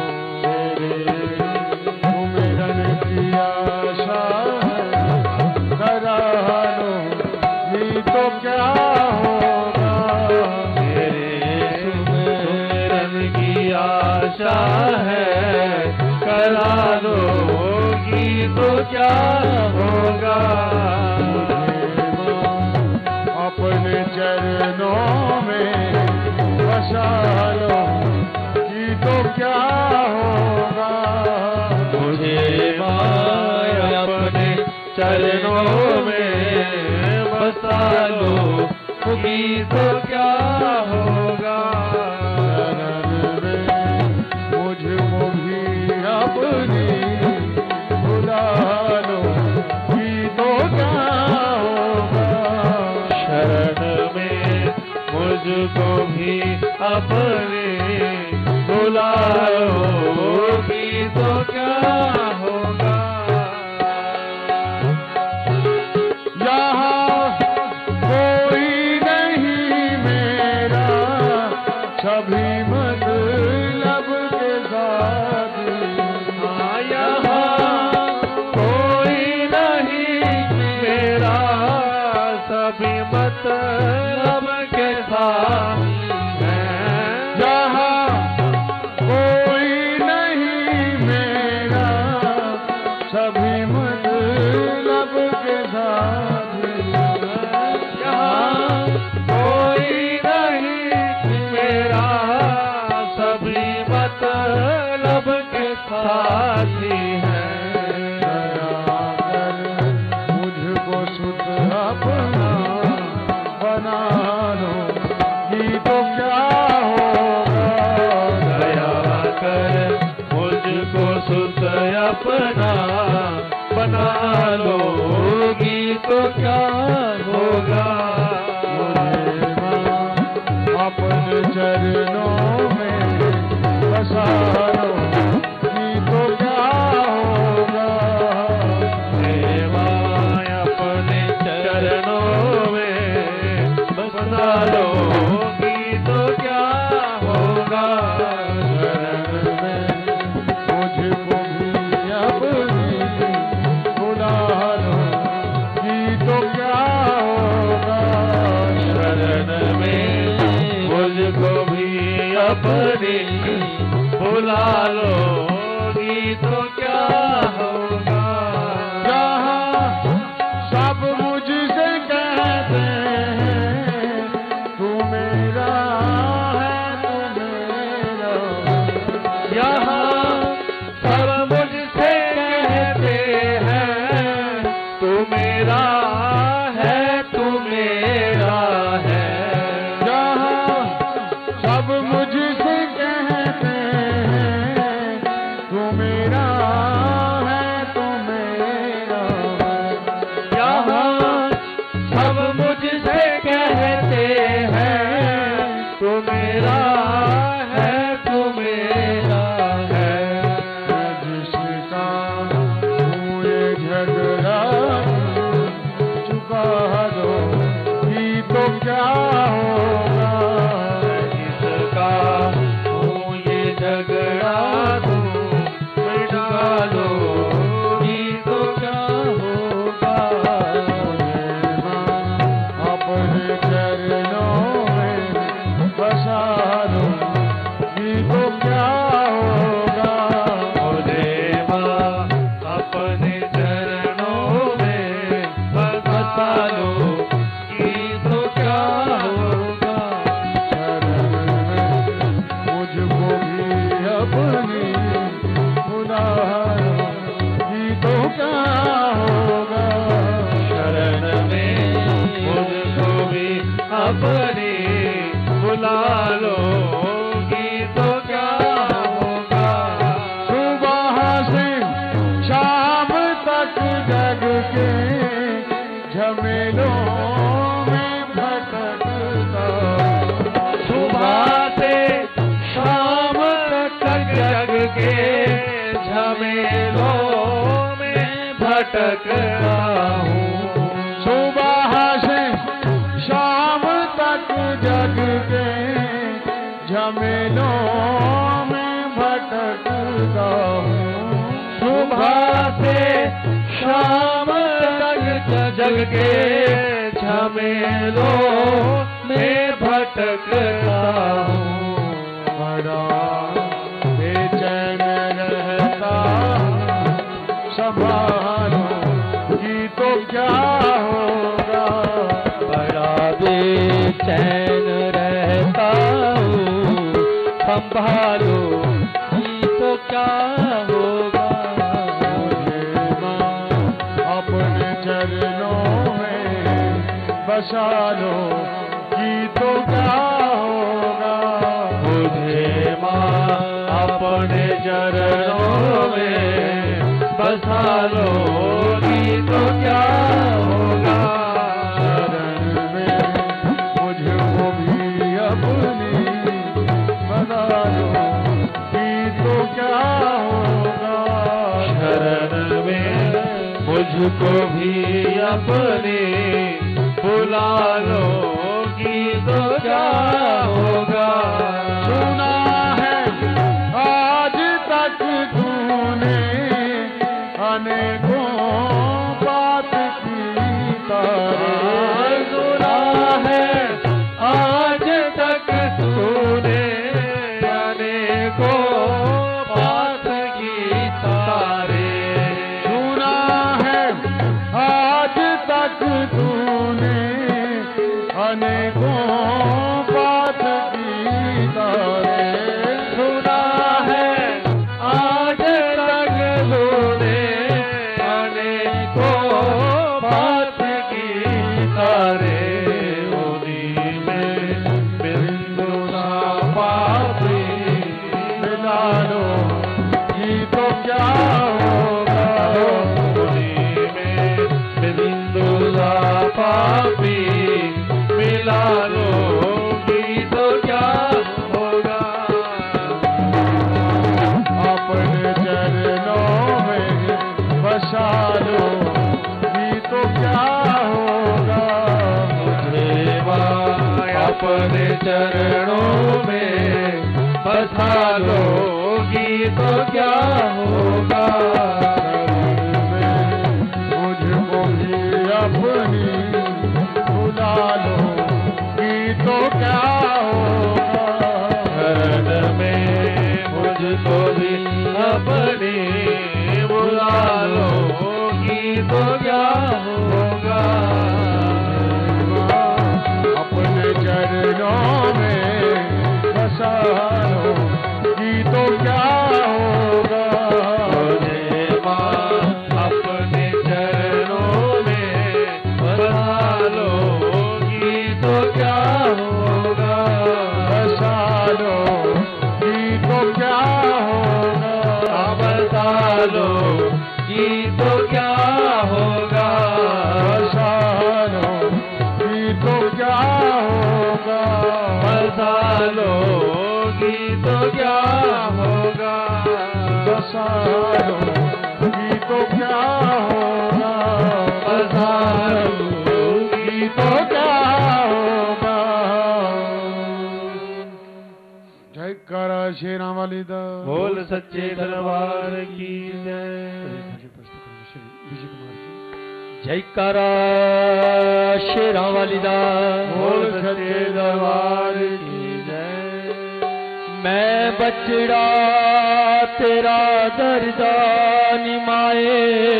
Speaker 4: सुमिरन की आशा है, करा लो ये तो क्या होगा।
Speaker 3: मेरे सुमिरन की आशा है, करा लोगी तो क्या होगा।
Speaker 4: अपने चरणों में बसा लो ये तो क्या होगा।
Speaker 3: मुझे माँ अपने चरणों में बसा लोगी तो क्या होगा।
Speaker 4: शरण में मुझको भी अपनी बुला लो ये तो क्या होगा।
Speaker 3: शरण में मुझको भी अपने बुला लोगी तो क्या होगा।
Speaker 4: यहाँ कोई नहीं मेरा, सभी मतलब के साथ।
Speaker 3: हाँ, यहाँ कोई नहीं मेरा, सभी मतलब के साथ हैं।
Speaker 4: यहाँ कोई नहीं मेरा, सभी मतलब के साथ।
Speaker 3: यहाँ कोई नहीं मेरा, सभी मतलब के साथी हैं।
Speaker 4: दया कर मुझको सुध अपना बना लो ये तो क्या होगा।
Speaker 3: दया कर मुझको सुध अपना बना लोगी तो क्या होगा।
Speaker 4: मुझे माँ अपने चरणों में बसा लो ये तो क्या होगा।
Speaker 3: देवा अपने चरणों में बसा लोगी तो क्या होगा।
Speaker 4: शरण में मुझको भी अपनी बुला लो ये तो क्या होगा।
Speaker 3: शरण में मुझको भी अपनी बुला लोगी तो क्या होगा।
Speaker 4: जहाँ सब मुझसे कहते हैं तू मेरा है तू मेरा।
Speaker 3: यहाँ सब मुझसे कहते हैं तू मेरा है तू मेरा है।
Speaker 4: जहाँ सब मुझसे कहते हैं तू मेरा है तू मेरा।
Speaker 3: यहाँ सब मुझसे कहते हैं तू मेरा है तू मेरा है।
Speaker 4: जिसका हुए झगड़ा
Speaker 3: भटकता हूँ।
Speaker 4: सुबह से शाम तक जग के झमेलों में भटकता हूँ।
Speaker 3: सुबह से शाम तक जग के झमेलों में भटकता हूँ।
Speaker 4: बड़ा बेचैन रहता संभालो जी तो क्या होगा।
Speaker 3: बड़ा बेचैन रहता हूँ संभालो जी तो क्या होगा।
Speaker 4: मुझे माँ अपने चरणों में बसा लो जी तो क्या होगा।
Speaker 3: मुझे माँ अपने चरणों में बसा लो जी तो क्या होगा।
Speaker 4: शरण में मुझको भी अपनी बना लो जी तो क्या होगा।
Speaker 3: शरण में मुझको भी अपने बुला लो जी तो क्या होगा।
Speaker 4: सुना है आज तक तूने अनेकों बात की तारे।
Speaker 3: सुना है आज तक तूने अनेकों बात की तारे।
Speaker 4: सुना है आज तक तूने अनेकों बात की तारे।
Speaker 3: सुना है आज तक तूने अनेकों बात की तारे। उन्हीं में बिंदु सा पापी
Speaker 4: मिला लो जी तो क्या होगा।
Speaker 3: उन्हीं में बिंदु सा पापी मिला लोगी तो क्या होगा।
Speaker 4: अपने चरणों में बसा लो जी तो क्या होगा।
Speaker 3: मुझे माँ अपने चरणों में बसा लोगी तो क्या होगा।
Speaker 4: मुझको भी अपनी बुला लो जी तो क्या होगा।
Speaker 3: शरण में मुझको भी अपने बुला लोगी तो क्या होगा।
Speaker 4: अपने चरणों में बसा लो जी तो क्या होगा।
Speaker 3: मुझे माँ अपने चरणों में बसा लोगी तो क्या होगा।
Speaker 4: बसा लो जी तो क्या होगा।
Speaker 3: बसा लोगी तो क्या होगा।
Speaker 4: बसा लो जी तो क्या होगा।
Speaker 3: बसा लोगी तो क्या होगा।
Speaker 4: बसा लो जी तो क्या होगा।
Speaker 3: बसा लोगी
Speaker 4: तो क्या होगा। जय करा शेरा वाली दा।
Speaker 3: बोल सच्चे दरबार की जय।
Speaker 2: विजय कुमार जी।
Speaker 3: जयकारा शेरा वाली दा। बोल सच्चे दरबार की जय। मैं बचड़ा तेरा दर्दा निमाए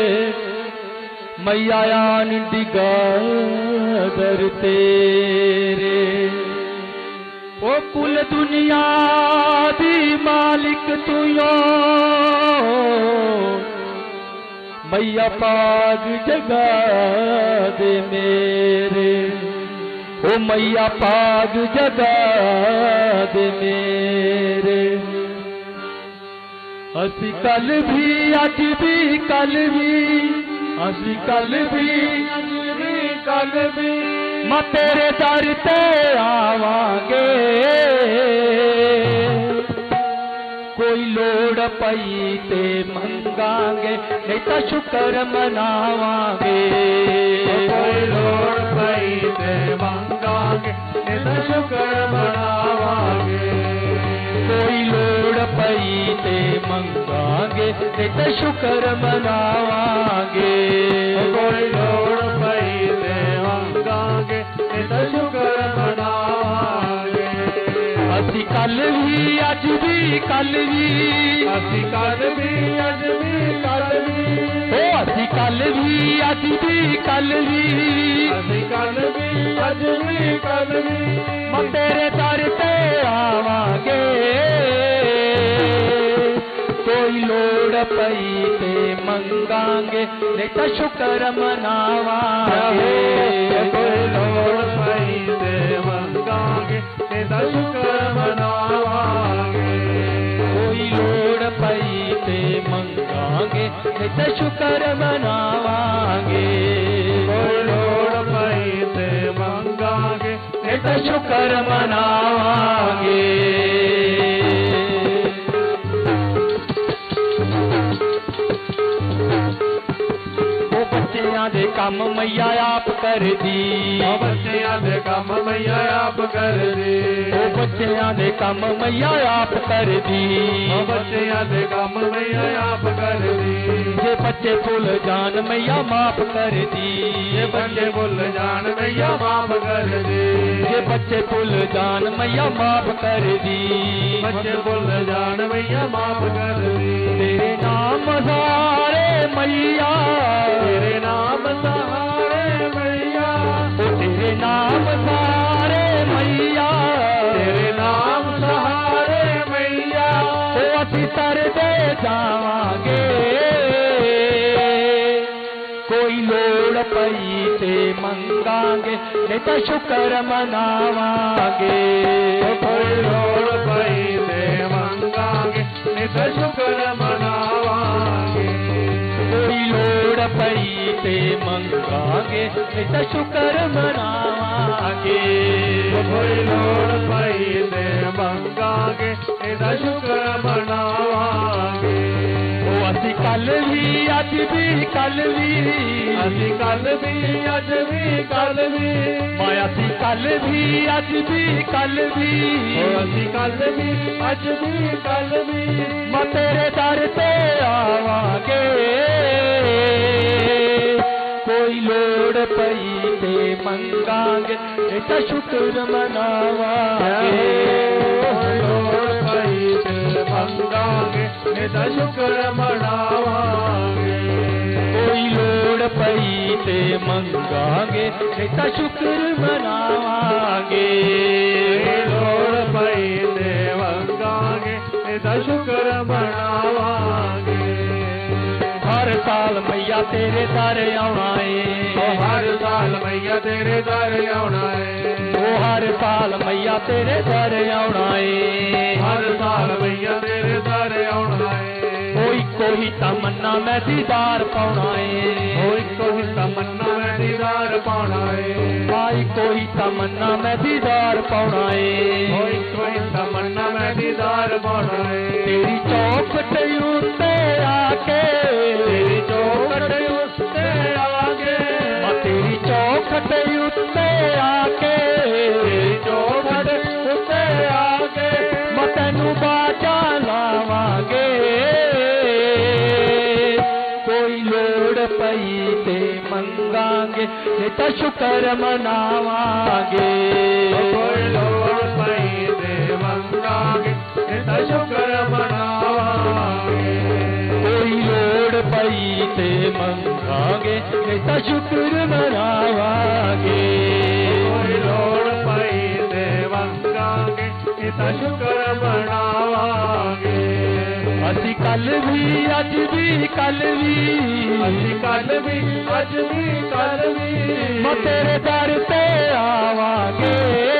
Speaker 3: मैया आन डिगा दर तेरे। ओ कुल दुनिया दी मालिक तू यो मैया पाग जगा दे मेरे। ओ मैया पाग जगा दे मेरे। असी कल भी अज भी कल भी असी कल भी अज भी कल भी मैं तेरे दर ते आवांगे। कोई लोड़ पई ते मंगांगे नहीं तो शुक्र मनावांगे कोई लोड़ पई ते मंगांगे नहीं तो शुक्र मनावांगे कोई लोड़ पई ते मंगांगे नहीं तो शुक्र मनावांगे कोई लोड़ पई ते मंगांगे नहीं तो शुक्र मनावांगे असी कल भी अज भी कल भी असी कल भी अज भी कल भी ओ असी कल भी अज भी कल भी असी कल भी अज भी कल भी मैं तेरे दर ते आवांगे कोई लोड़ पई ते मंगांगे नहीं तो शुक्र मनावांगे कोई लोड़ पई ते मंगांगे नहीं तो शुक्र मनावांगे कोई लोड़ पई ते मंगांगे नहीं तो शुक्र मनावांगे कोई लोड़ पई ते मंगांगे नहीं तो शुक्र मनावांगे बच्चियां दे कम मैया आप कर दी बच्चियां दे कम मैया आप कर दी बच्चियां दे कम मैया आप कर दी बच्चियां दे कम मैया आप कर दी जे बच्चे भूल जान मैया माफ कर दी जे बच्चे भूल जान मैया माफ कर दी जे बच्चे भूल जान मैया माफ कर दी बच्चे भूल जान मैया माफ कर दी तेरे नाम सारे मैया तेरे नाम सहारे मैया तेरे नाम सहारे मैया तेरे नाम सहारे मैया ओ असी तर दे जावांगे कोई लोड़ पई ते मंगांगे नहीं तो शुक्र मनावांगे कोई लोड़ पई ते मंगांगे नहीं तो शुक्र मनावांगे कोई लोड़ पई ते मंगांगे नहीं तो शुक्र मनावांगे कोई लोड़ पई ते मंगांगे नहीं तो शुक्र मनावांगे असी कल भी अज भी कल भी असी कल भी अज भी कल भी मैं असी कल भी अज भी कल भी असी कल भी अज भी कल भी मैं तेरे दर ते आवांगे कोई लोड़ पई ते मंगांगे नहीं तो शुक्र मनावांगे लोड़ पई ते मंगांगे नहीं तो शुक्र मनावांगे कोई लोड़ पई ते मंगांगे नहीं तो शुक्र मनावांगे लोड़ पई ते मंगांगे नहीं तो शुक्र मनावांगे हर साल मैया तेरे दर आउणा है हर साल मैया तेरे दर आउणा है ओ हर साल मैया तेरे दर आउणा है हर साल मैया तेरे दर आउणा है कोई कोई तमन्ना मैं दीदार पाउणा है कोई कोई तमन्ना मैं दीदार पाउणा है भाई कोई तमन्ना मैं दीदार पाउणा है कोई कोई तमन्ना मैं दीदार पाउणा है तेरी चौखट उत्ते आके तेरी चौखट उत्ते आके तेरी चौखट उत्ते आके तेरी चौखट उत्ते आके मैं तैनू बाजा लावांगे कोई लोड़ पई ते मंगांगे नहीं तो शुक्र मनावांगे कोई लोड़ पई ते मंगांगे नहीं तो शुक्र मनावांगे कोई लोड़ पई ते मंगांगे नहीं तो शुक्र मनावांगे कोई लोड़ पई ते मंगांगे नहीं तो शुक्र मनावांगे असी कल भी अज भी कल भी असी कल भी अज भी कल भी मैं तेरे दर ते आवांगे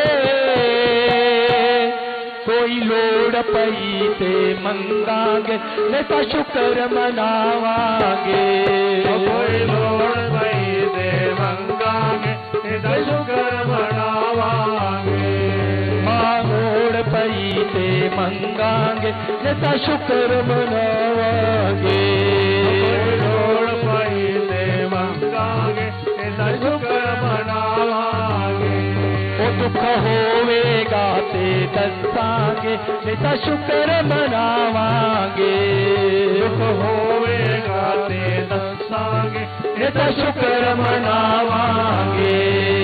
Speaker 3: कोई लोड़ पई ते मंगांगे नहीं तो शुक्र मनावांगे कोई लोड़ पई ते मंगांगे नहीं तो शुक्र मनावांगे मां लोड़ पई ते मंगांगे ਤਾਂ ਸ਼ੁਕਰ ਮਨਾਵਾਂਗੇ ਕੋਈ ਲੋੜ ਪਈ ਤੇ ਮੰਗਾਂਗੇ ਇਹਦਾ ਸ਼ੁਕਰ ਮਨਾਵਾਂਗੇ ਉਹ ਦੁੱਖ ਹੋਵੇਗਾ ਤੇ ਦੱਸਾਂਗੇ ਇਹਦਾ ਸ਼ੁਕਰ ਮਨਾਵਾਂਗੇ ਦੁੱਖ ਹੋਵੇਗਾ ਤੇ ਦੱਸਾਂਗੇ ਇਹਦਾ ਸ਼ੁਕਰ ਮਨਾਵਾਂਗੇ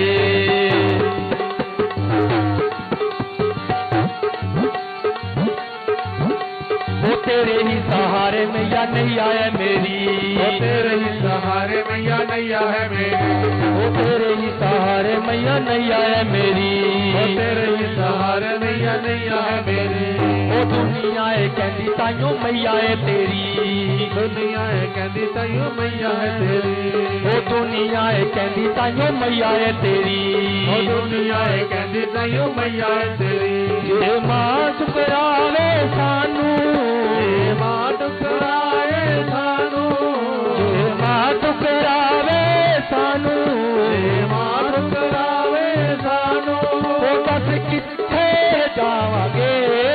Speaker 3: तेरे ही सहारे मैया नैया है मेरी वो तेरे ही सहारे मैया नैया है मेरी वो तेरे ही सहारे मैया नैया है मेरी वो तेरे ही सहारे मैया नैया है मेरी वो दुनिया है कहती ताइयों मैया है तेरी दुनिया है कहती ताइयों मैया है तेरी वो दुनिया है कहती ताइयों मैया है तेरी वो दुनिया है कहती ताइयों मैया है तेरी ये मां ठुकरावे सानू मां ठुकराए सानू मां ठुकरावे सानू मां ठुकरावे सानू वो बस किथे जावांगे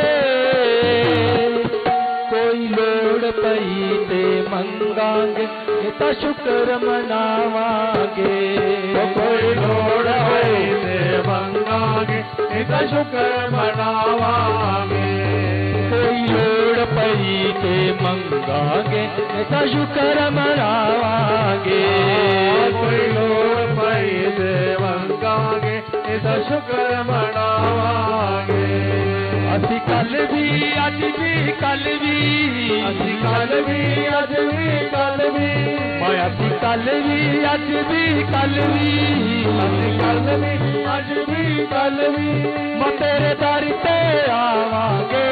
Speaker 3: कोई लोड़ पई ते मंगांगे तो शुक्र मनावांगे कोई लोड़ पई ते मंगांगे तो शुक्र मनावांगे कोई लोड़ पई ते मंगांगे तो शुक्र मनावांगे कोई लोड़ पई ते मंगांगे तो शुक्र मनावांगे असी कल भी अज भी कल भी असी कल भी अज भी कल भी मैं असी कल भी अज भी कल भी असी कल भी अज भी कल भी मैं तेरे दर ते आवांगे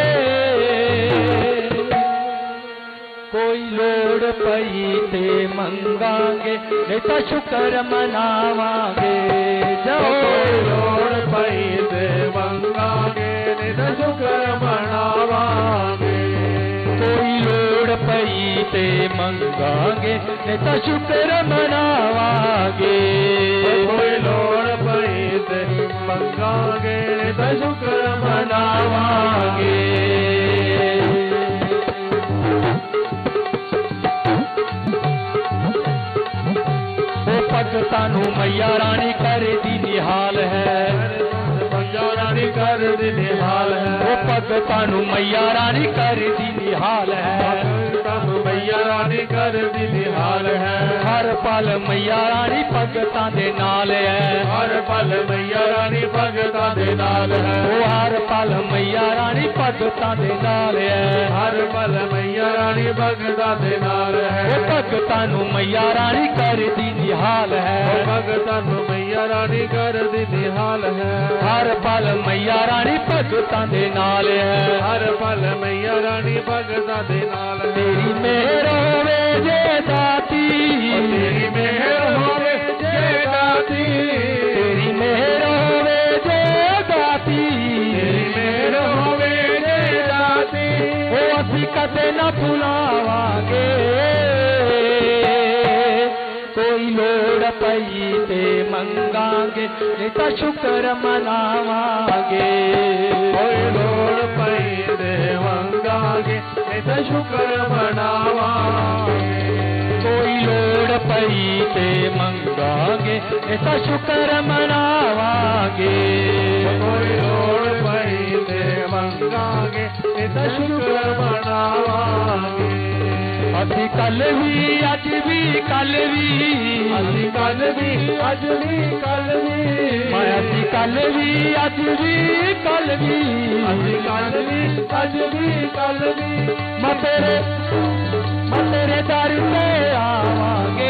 Speaker 3: कोई लोड़ पई ते मंगांगे नहीं तो शुक्र मनावांगे कोई लोड़ पई ते मंगांगे नहीं तो शुक्र मनावांगे कोई लोड़ पई ते मंगांगे नहीं तो शुक्र मनावांगे कोई लोड़ पई ते मंगांगे नहीं तो शुक्र मनावांगे भगतानू मैया रानी कर दी निहाल है मैया रानी कर दी निहाल है वो भगतानू मैया रानी कर दी निहाल है मैया रानी कर दी निहाल है हर पल मैया रानी भगतां दे नाल है हर पल मैया रानी भगतां दे नाल है वो हर पल मैया रानी भगतां दे नाल है हर पल मैया रानी भगतां दे नाल है वो भगतानू मैया रानी कर दी निहाल है भगतानू मैया रानी कर दी निहाल है हर पल मैया रानी भगतां दे नाल है हर पल मैया रानी भगतां दे नाल है तेरी मेहर होवे जे दाती तेरी मेहर होवे जे दाती तेरी मेहर होवे जे दाती तेरी मेहर होवे जे दाती ओ असीं कदे ना भुलावांगे कोई लोड़ पई ते मंगांगे नहीं तो शुक्र मनावांगे कोई लोड़ पई ते मंगांगे नहीं तो शुक्र मनावांगे कोई लोड़ पई ते मंगांगे नहीं तो शुक्र मनावांगे कोई लोड़ पई ते मंगांगे नहीं तो शुक्र मनावांगे असी कल भी अज भी कल भी असी कल भी अज भी कल भी मैं असी कल भी अज भी कल भी असी कल भी अज भी कल भी मैं तेरे मैं तेरे दर पे आवांगे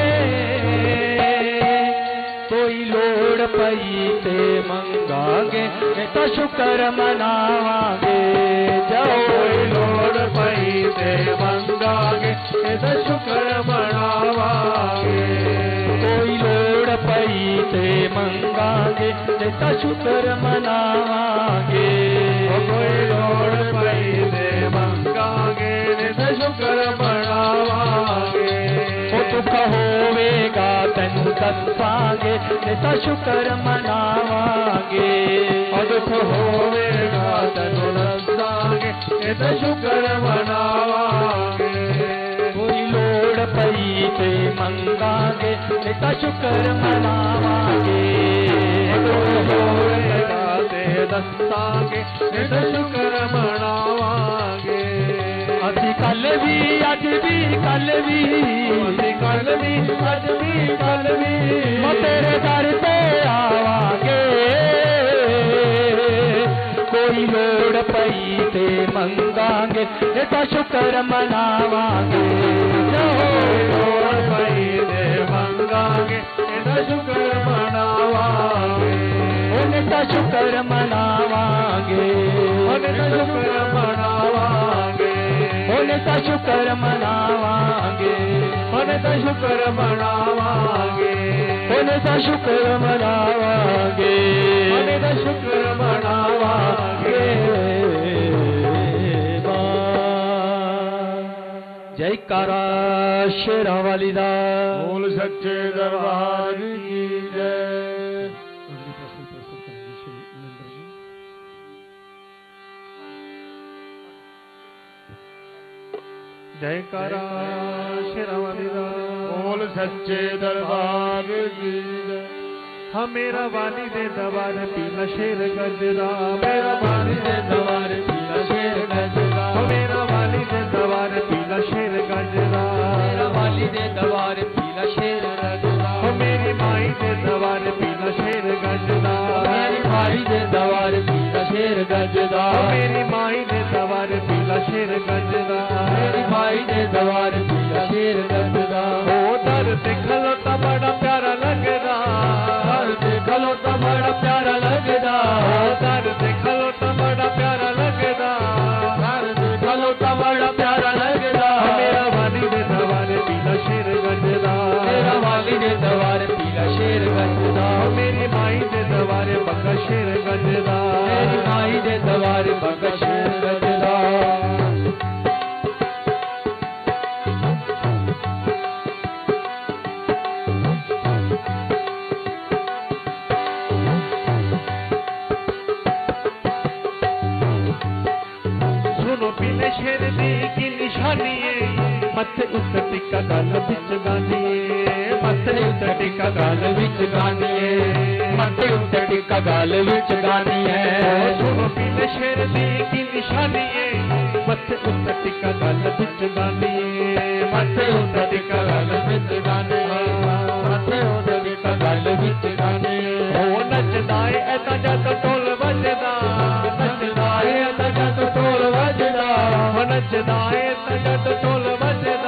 Speaker 3: कोई लोड़ पई ते मंगांगे नहीं तो शुक्र मनावांगे जाओ कोई लोड़ पई ते मंगांगे नहीं तो शुक्र मनावांगे कोई लोड़ पई ते मंगांगे नहीं तो शुक्र मनावांगे कोई लोड़ पई ते मंगांगे नहीं तो शुक्र मनावांगे दुख होवेगा तैनू दसांगे नहीं तो शुक्र मनावांगे दुख होवेगा तैनू दसांगे नहीं नित शुक्र मनावांगे। कोई लोड़ पई ते मंगांगे नित शुक्र मनावांगे। कोई लोड़ ते दसांगे नित शुक्र मनावांगे। अभी कल भी अज भी कल भी अभी कल भी अज भी कल भी मैं तेरे दर पे आवांगे। कोई लोड़ पई ते मंगांगे नित शुक्र मनावांगे। लोड़ पई ते मंगांगे नित शुक्र मनावांगे। नित शुक्र मनावांगे नित शुक्र मनावांगे। नित शुक्र मनावांगे नित शुक्र मनावांगे। नित शुक्र मनावांगे नित शुक्र मनावांगे। जयकारा शेरां वाली दा। बोल सच्चे दरबार की जय। जयकारा शेरां वाली दा। बोल सच्चे दरबार की जय। हाँ मेरा वाली दे दरबार पीला शेर गजदा। मेरा वाली दे दरबार पीला शेर गजदा। मेरा वाली दे दरबार पीला शेर गजदा। मेरा वाली दे दरबार पीला शेर गजदा। मेरी माई दे दरबार पीला शेर गजदा। मेरी माई दे दरबार पीला शेर गजदा। मेरी माई दे दरबार पीला शेर गजदा। मेरी माई दे दरबार पीला शेर गजदा। ओ दर ते खलोता बड़ा प्यारा लगदा। दर ते खलोता बड़ा प्यारा लगदा। दर ते खलोता बड़ा प्यारा लगदा। दर ते खलोता बड़ा प्यारा लगदा। मेरा वाली दे दरबार पीला शेर गजदा। मेरा वाली दे दरबार पीला शेर गजदा। मेरी माई दे दरबार बग्गा शेर गजदा। मेरी माई दे दरबार बग्गा शेर गजदा। पीले शेर दी की निशानी है। मत उस टिक्का गाल बिच गानी है। मत उस टिक्का गाल बिच गानी है। मत उस टिक्का गाल बिच गानी है। सुनो पीले शेर दी की निशानी है। मत उस टिक्का गाल बिच गानी है। मत उस टिक्का गाल बिच गानी है। मत उस टिक्का गाल बिच गानी है। ओ नचदा है ऐसा जद ढोल बजदा। नचदा है ऐसा जद ढोल बजदा। नचदा है जद ढोल बजदा।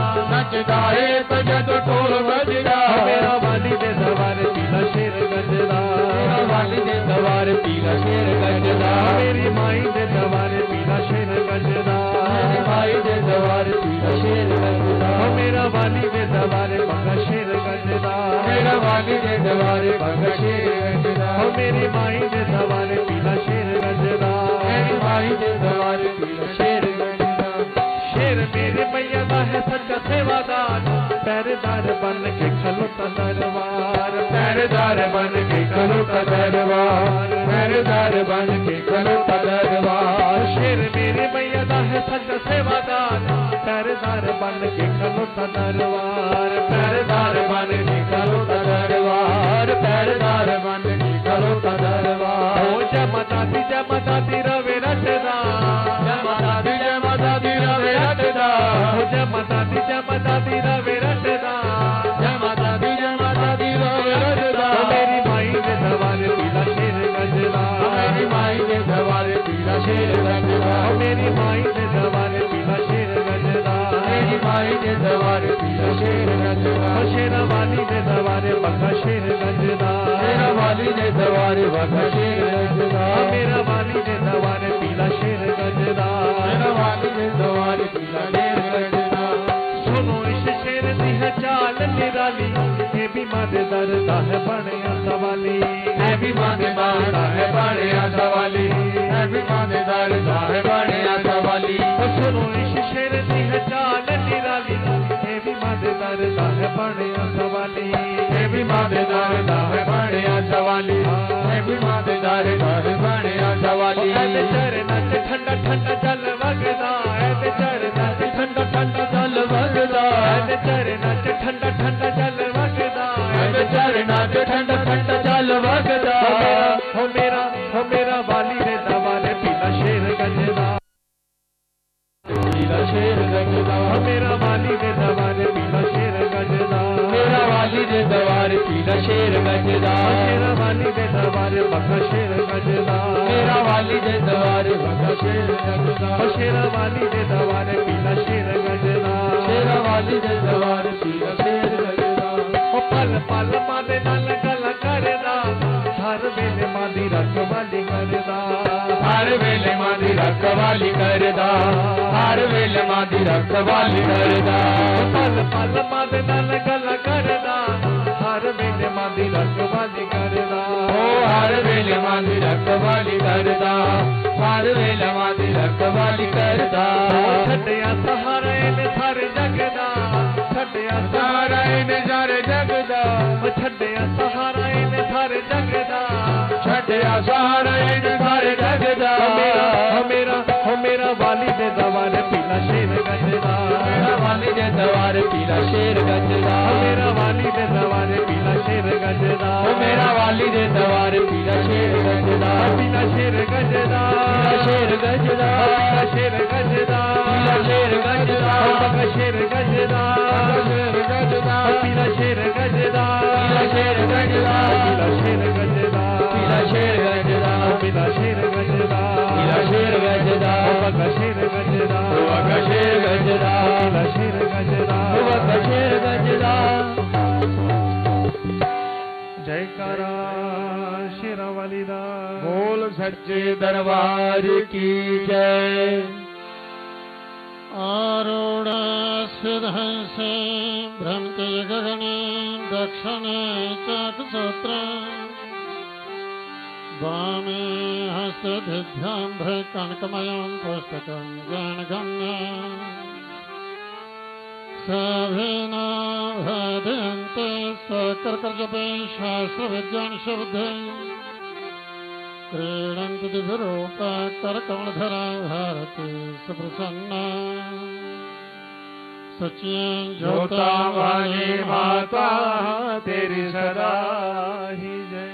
Speaker 3: नचदा है जद ढोल बजदा। मेरा वाली दे दरबार पीला शेर गजदा। मेरा वाली दे दरबार पीला शेर गजदा। मेरी माई दे दरबार पीला शेर गजदा। मेरी माई दे दरबार पीला शेर गजदा। मेरा वाली दे दरबार बग्गा शेर गजदा। मेरा वाली दे दरबार बग्गा शेर गजदा। मेरी माई दे दरबार पीला शेर गजदा। मेरी माई दे दरबार पीला शेर गजदा। शेर मेरे मैया दा है सच्चा सेवादार। पहरेदार बन के खलोता दरबार। पहरेदार बन के खलोता दरबार। पहरेदार बन के खलोता दरबार। शेर मेरे मैया दा है सच्चा सेवादार। पहरेदार बन के खलोता दरबार। पहरेदार बन के खलोता दरबार। पहरेदार बन के खलोता दरबार। ओ जय माता दी जय माता दी रवे रटदा। जय माता दी जय माता दी रवे रटदा। जय माता दी जय माता दी रवे रटदा। जय माता दी जय माता दी रवे रटदा। मेरी माई दे दरबार पीला शेर गजदा। मेरी माई दे दरबार पीला शेर गजदा। मेरी माई दे दरबार पीला शेर गजदा। मेरी माई दे दरबार पीला शेर गजदा। शेरा वाली दे दरबार बग्गा शेर गजदा। मेरा वाली दे दरबार बग्गा शेर गजदा। मेरा वाली दे दरबार पीला शेर गजदा। मेरा वाली दे दरबार पीला शेर गजदा। सुनो इस शेर दी है चाल निराली। ये भी मां दे दर दा है बणिया सवाली। है भी मां दे दर दा है बणिया सवाली। है भी मां दे दर दा है बणिया सवाली। सुनो इस शेर दी है चाल निराली। ये भी मां दे दर दा है बणिया सवाली। ये भी मां दे दर दा है बणिया सवाली। है भी मां दे दर दा है बणिया सवाली। चरण ठंडा ठंडा जल वग भगदा हो मेरा हो मेरा वाली रे दवारे पीला शेर गजदा पीला शेर गजदा हो मेरा वाली रे दवारे पीला शेर गजदा मेरा वाली रे दवारे पीला शेर गजदा मेरा वाली रे दवारे बका शेर गजदा मेरा वाली रे दवारे बका शेर गजदा शेरा वाली रे दवारे पीला शेर गजदा शेरा वाली रे दवारे पीला शेर गजदा ओ पल पल मादे नाल गल करदा हर वेले मादी रखवाली करदा हर वेले मादी रखवाली करदा हर वेले मादी रखवाली करदा पल पल मादे नाल गल करदा हर वेले मादी रखवाली करदा ओ हर वेले मादी रखवाली करदा हर वेले मादी रखवाली करदा छड्डिया सहारा इन सारे जगदा छड्डिया सहारा इन सारे जगदा छड्डिया सहारा इन सारे जगदा छड्डिया सहारा इन सारे जगदा हो मेरा हो मेरा वाली दे दवारे पीला शेर गजदा मेरा वाली दे दवारे पीला शेर गजदा मेरा वाली दे दवारे पीला शेर गजदा मेरा वाली दे दवारे पीला शेर गजदा पीला शेर गजदा पीला शेर गजदा पीला शेर गजदा पीला शेर गजदा बका शेर गजदा शेर गजदा पीला शेर गजदा पीला शेर गजदा पीला शेर गजदा पीला शेर गजदा पीला शेर गजदा पीला शेर गजदा बका शेर गजदा बका शेर गजदा पीला शेर गजदा बका शेर गजदा जयकारा शेरा वाली दा बोल सच्चे दरबार की जय
Speaker 2: आरूढ़ सिद्धंसे भ्रमते गगने दक्षिणे चाकसूत्र वामे हस्तधिभ्याम्भे कनकमयं पुस्तकं गणगम्यं सभेन भदन्ते सकर्कजपे शास्त्रविद्यान् शब्दे क्रीडन्ति दिव्यरूपा करकमलधरा भारती सुप्रसन्ना सचिन
Speaker 3: जोता वाली माता तेरी सदा ही जय।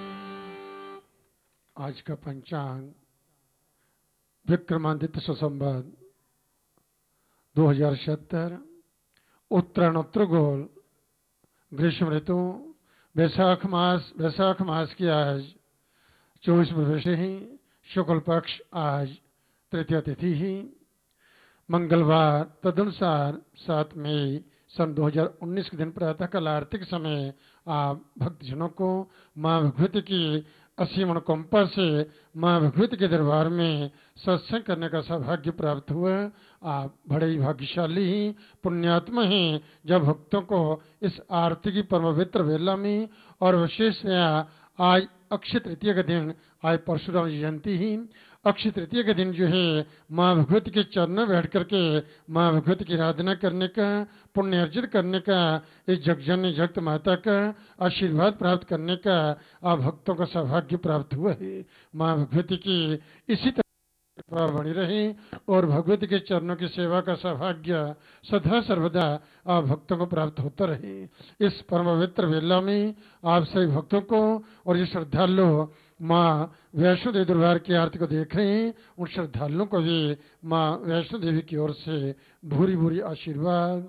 Speaker 2: आज का पंचांग विक्रमादित्य सुसंवत दो हजार सत्तर उत्तरायण उत्तरगोल ग्रीष्म ऋतु वैशाख मास वैशाख मास की आज चौबीस प्रवेश ही शुक्ल पक्ष आज तृतीय तिथि ही मंगलवार तदनुसार सात मई सन दो हजार उन्नीस के दिन प्रातः काल आरती के समय आप भक्तजनों को मां भगवती की असीम अनुकंपा से मां भगवती के दरबार में सत्संग करने का सौभाग्य प्राप्त हुआ। आप बड़े ही भाग्यशाली ही पुण्यात्मा हैं जब भक्तों को इस आरती की परम पवित्र वेला में और विशेष आज अक्षय तृतीय का दिन आज परशुराम जयंती ही अक्षय तृतीय के दिन जो है माँ भगवती के चरणों में बैठ करके माँ भगवती की आराधना करने का पुण्य अर्जित करने का इस जगजननी जगत माता का आशीर्वाद प्राप्त करने का आप भक्तों का सौभाग्य प्राप्त हुआ है। माँ भगवती की इसी तरह बनी रही और भगवती के चरणों की सेवा का सौभाग्य सदा सर्वदा आप भक्तों को प्राप्त होता रहे। इस परम पवित्र वेला में आप सभी भक्तों को और ये श्रद्धालु माँ वैष्णो देवी दरबार की आरती को देख रहे हैं उन श्रद्धालुओं को भी माँ वैष्णो देवी की ओर से भूरी भूरी आशीर्वाद।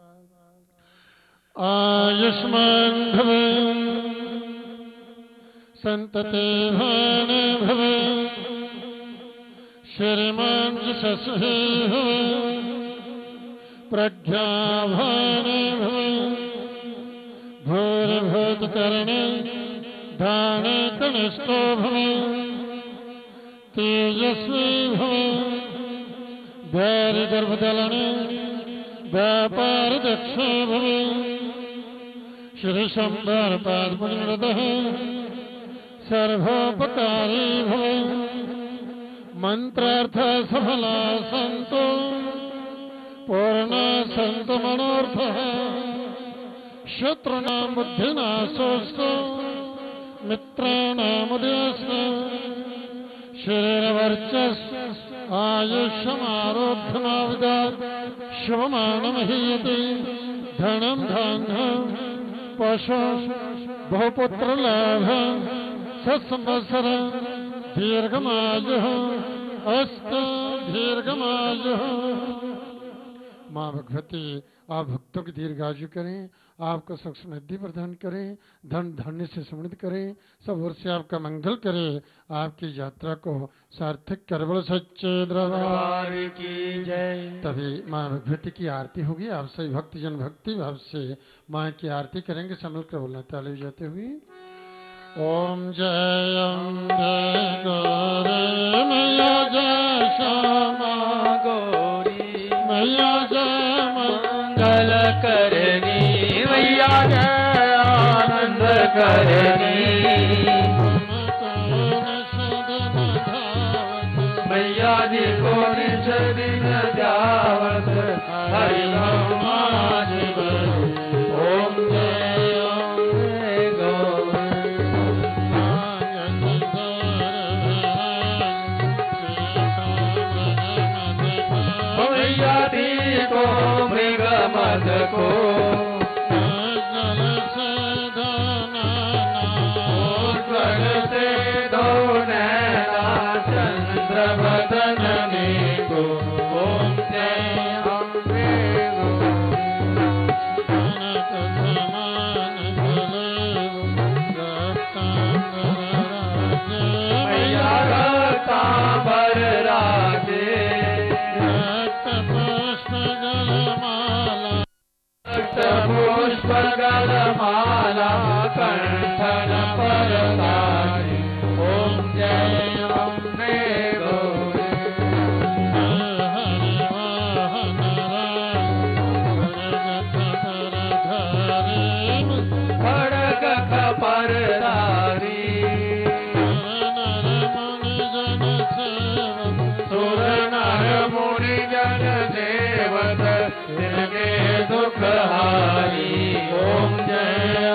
Speaker 2: आयुष्मान भव संतते भाने भव श्रीमान ससुहे भव प्रज्ञा भाने भव भूर्भूत करणे दाने कनिष्ठो भव तेजस्वी भव वैरि गर्भदलने व्यापार दक्ष भव श्री शंबर पादमुनिरतः सर्वोपकारी भव मंत्रार्थ सफला संतो पूर्ण संत मनोर्थ शत्रुनां बुद्धिनाशोऽस्तु मित्राणामुदयस्तु शरीरवर्चस् आयुष्यमारोग्यमाविदात् शुभमानमहीयते धनं धान्यं पशु बहुपुत्र लाभ सत्संवत्सर दीर्घमायु अस्तु दीर्घमायु। माँ भगवती आप भक्तों की दीर्घायु करें, आपको सुख समृद्धि प्रदान करें, धन धान्य से समृद्ध करें, सब ओर से आपका मंगल करें, आपकी यात्रा को सार्थक कर। बोलो सच्चे दरबार की जय। तभी माँ भगवती की आरती होगी। आप सभी भक्तजन भक्ति भाव से माँ की आरती करेंगे। संभल कर बोलना ताली बजाते हुए। ओम जय अम्बे गौरी मैया जय श्यामा गौरी मैया जय मंगल करनी मैया जय आनंद करनी मैया जी को निज दिन जावत हरि ओम जय अम्बे गौरी मैया जी को मृग मद को बदन में को ओम जय अम्बे मैया रक्तांबर राजे रक्त पुष्प गलमाला रक्त पुष्प गलमाला कंठन पर तारी ओम जय अम्बे दुखहारी ओम जय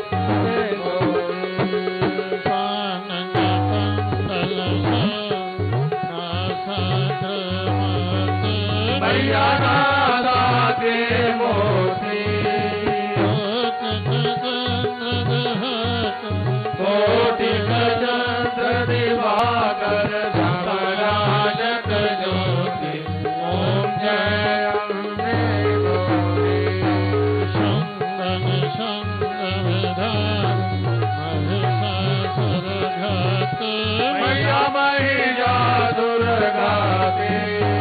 Speaker 2: मैया नादा के मोती कोटि गजंत्र दिवाकर राजक ज्योति ओम जय मैया मैया दुर्गा के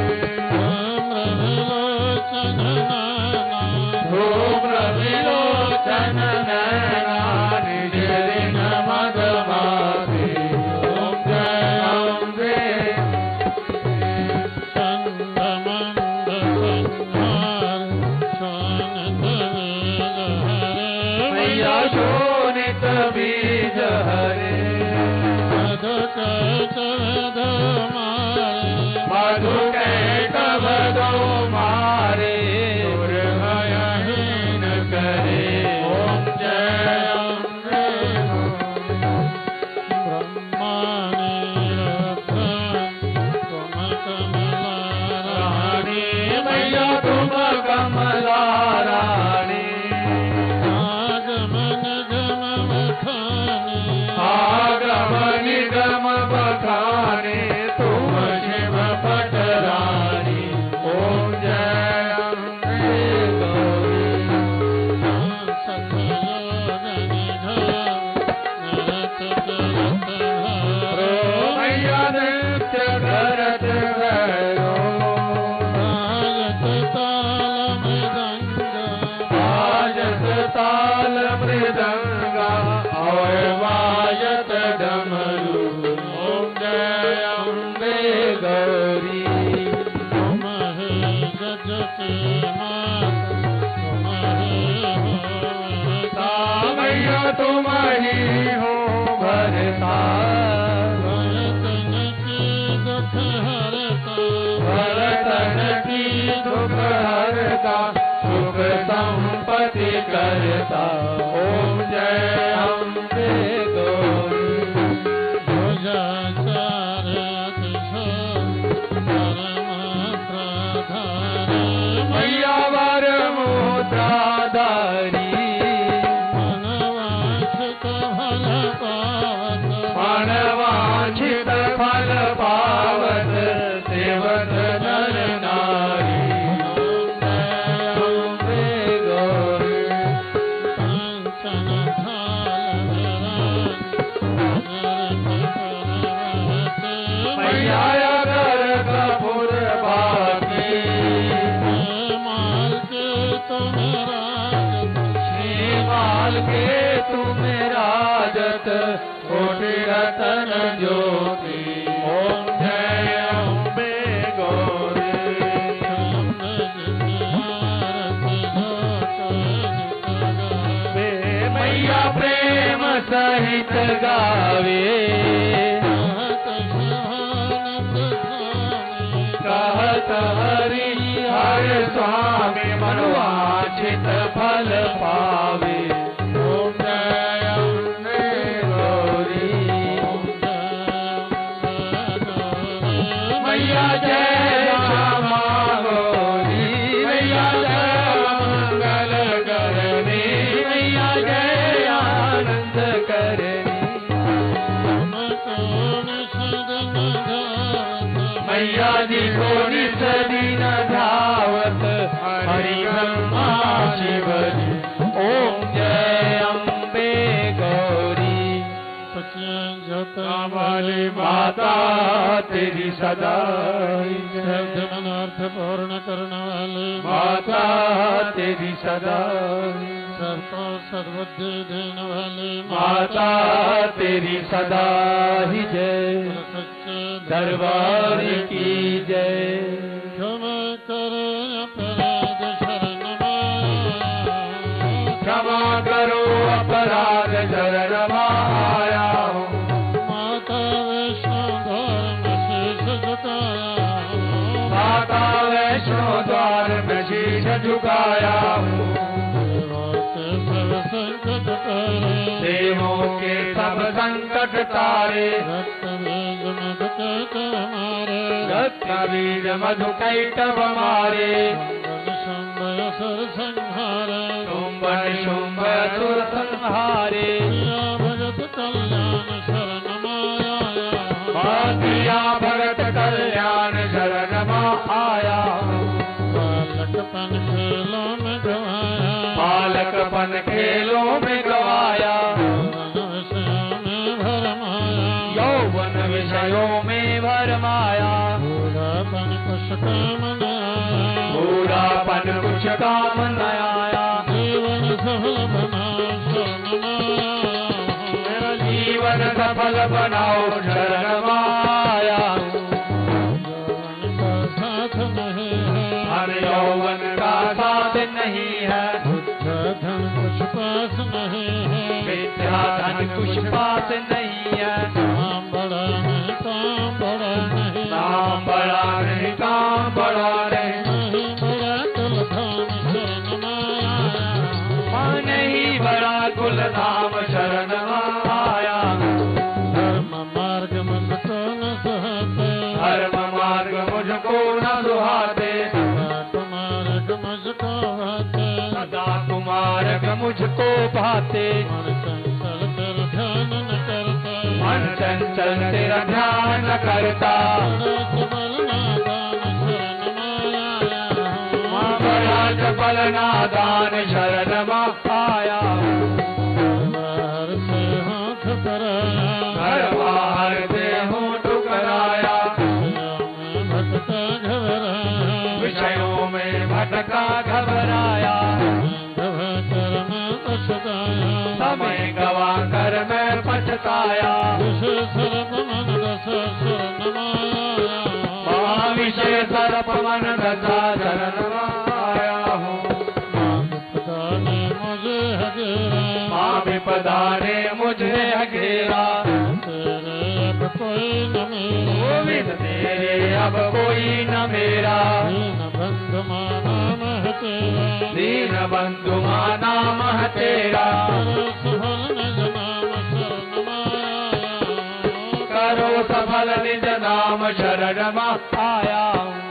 Speaker 2: धूम्र विलोचन नैना निज दिन मदमाती ओम जय अम्बे मैया शोणित बीज हरे मधु कैटभ दो मारे दुर्भयहीन करे ओम जय अम्बे रानी मैया तुम कमला रानी आगम निगम बखाने तुम शिव पटरानी ओम जय अम्बे गौरी मैया नृत्य भरत भैरो बाजत ताल मृदंगा और वायत डमरू ओम जय अम्बे गौरी मैया तुम ही हो भरता भरतन की दुख हरता सुख संपत्ति करता ओम जय अम्बे गौरी मैया वर मुद्राधारी
Speaker 3: में राजत कोटि रतन ज्योति ओम जय अम्बे गौरी मैया प्रेम सहित गावे कहत हरि हर स्वामी मनवांछित फल पावे ओम जय अम्बे गौरी मैया जय श्यामा गौरी मैया जय मंगल करनी मैया जय आनंद करनी मैया जी को निस दिन धावत हरि ब्रह्मा शिव जी ओम जय अम्बे गौरी वाली माता तेरी सदा
Speaker 4: अर्थ पूर्ण करने वाले
Speaker 3: माता तेरी सदा
Speaker 4: सबको सद्बुद्धि देने वाले
Speaker 3: माता तेरी सदा ही जय
Speaker 4: सच्चे
Speaker 3: दरबार की जय
Speaker 4: क्षमा करो अपराध शरण
Speaker 3: क्षमा करो अपराध शरण माया
Speaker 4: माता वैष्णो धर्म शीश झुकाया
Speaker 3: माता वैष्णो द्वार में शीश झुकाया
Speaker 4: संकट तारे
Speaker 3: देवों के सब संकट तारे
Speaker 4: रक्त बीज मधु कैट हमारे
Speaker 3: रक्त बीज मधु कैटव मारे
Speaker 4: शुंभ असुर संहारे
Speaker 3: शुंभ शुंभ असुर संहारे
Speaker 4: या भगत कल्याण शरण माया
Speaker 3: दिया भगत कल्याण शरण आया
Speaker 4: बालकपन खेलों में गवाया
Speaker 3: बालकपन खेलों में गवाया
Speaker 4: यौवन विषयों में भरमाया
Speaker 3: यौवन विषयों में भरमाया
Speaker 4: बूढ़ापन कुछ काम न आया
Speaker 3: बूढ़ापन कुछ काम न आया
Speaker 4: जीवन सफल बना शरण माया
Speaker 3: जीवन सफल बनाओ शरण माया
Speaker 4: यौवन का साथ नहीं है
Speaker 3: हर यौवन का साथ नहीं है
Speaker 4: विद्या धन कुछ पास नहीं है
Speaker 3: विद्या धन कुछ पास नहीं है
Speaker 4: काम बड़ा नहीं काम बड़ा नहीं
Speaker 3: नाम बड़ा नहीं काम बड़ा नहीं
Speaker 4: नहीं बड़ा कुलधाम शरण माया
Speaker 3: नहीं बड़ा कुलधाम शरण माया
Speaker 4: धर्म मार्ग मुझको न सुहाते
Speaker 3: धर्म मार्ग मुझको न सुहाते
Speaker 4: कुमार्ग मुझको भाते
Speaker 3: सदा कुमार्ग मुझको भाते
Speaker 4: मन चंचल तेरा ध्यान न करते
Speaker 3: मन चंचल तेरा ध्यान न करता बड़ा जबल नादान शरण माया घर बाहर से हूँ ठुकराया विषयों में भटका घबराया समय गवा कर मैं पछताया विषय सर्प मन दशा शरण आया हूँ माँ विपदा ने मुझे घेरा गोविंद तेरे अब कोई न मेरा दीन बंधु माना मह तेरा करो सफल निज नाम शरण आया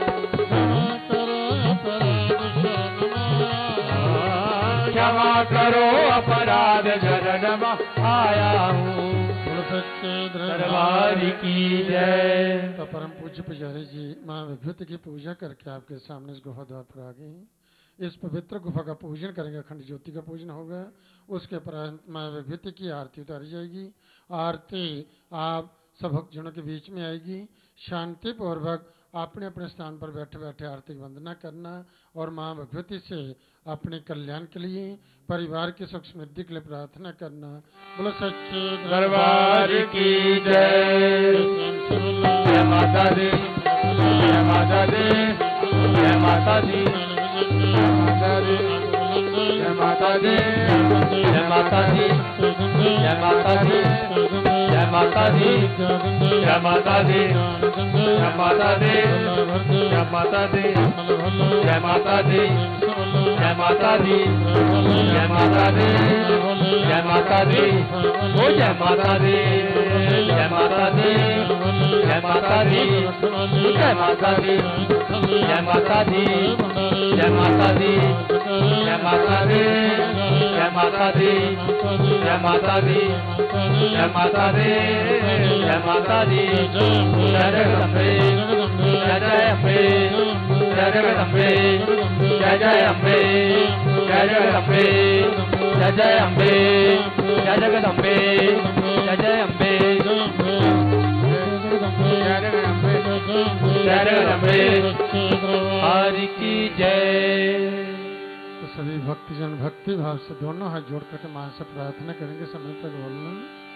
Speaker 3: क्षमा करो अपराध शरण आया हूँ दरबार की जय।
Speaker 2: तो परम पूज्य पुजारी जी माँ विभूति की पूजा करके आपके सामने इस गुफा द्वार पर आ गए हैं। इस पवित्र गुफा का पूजन करेंगे, अखंड ज्योति का पूजन होगा। उसके उपरांत माँ विभूति की आरती उतारी जाएगी। आरती आप सब भक्तजनों के बीच में आएगी। शांति पूर्वक अपने अपने स्थान पर बैठे बैठे आरती वंदना करना और माँ भगवती से अपने कल्याण के लिए, परिवार की सुख समृद्धि के लिए प्रार्थना करना। बोलो सच्चे
Speaker 3: दरबार की जय। जय माता दी, जय माता दी, जय माता दी, जय माता दी, जय माता दी, जय माता दी, जय माता दी, जय माता दी, जय माता दी, जय माता दी, जय माता दी, जय माता दी, जय माता दी, जय माता दी, ओ जय माता दी, जय माता दी, जय माता दी, जय माता दी, जय माता दी, जय माता दी, जय माता दी, जय माता दी, जय माता दी, जय माता दी, जय माता दी, जय जगदम्बे, जय जय अम्बे, जय जगदम्बे, जय जय अम्बे, जय जगदम्बे, जय जय अम्बे, जय जगदम्बे, जय जय अम्बे, जय जगदम्बे, जय जगदम्बे, हरि की जय।
Speaker 2: तो सभी भक्तजन भक्ति भाव से दोनों हाथ जोड़ करके मां से प्रार्थना करेंगे। समय तक बोलना।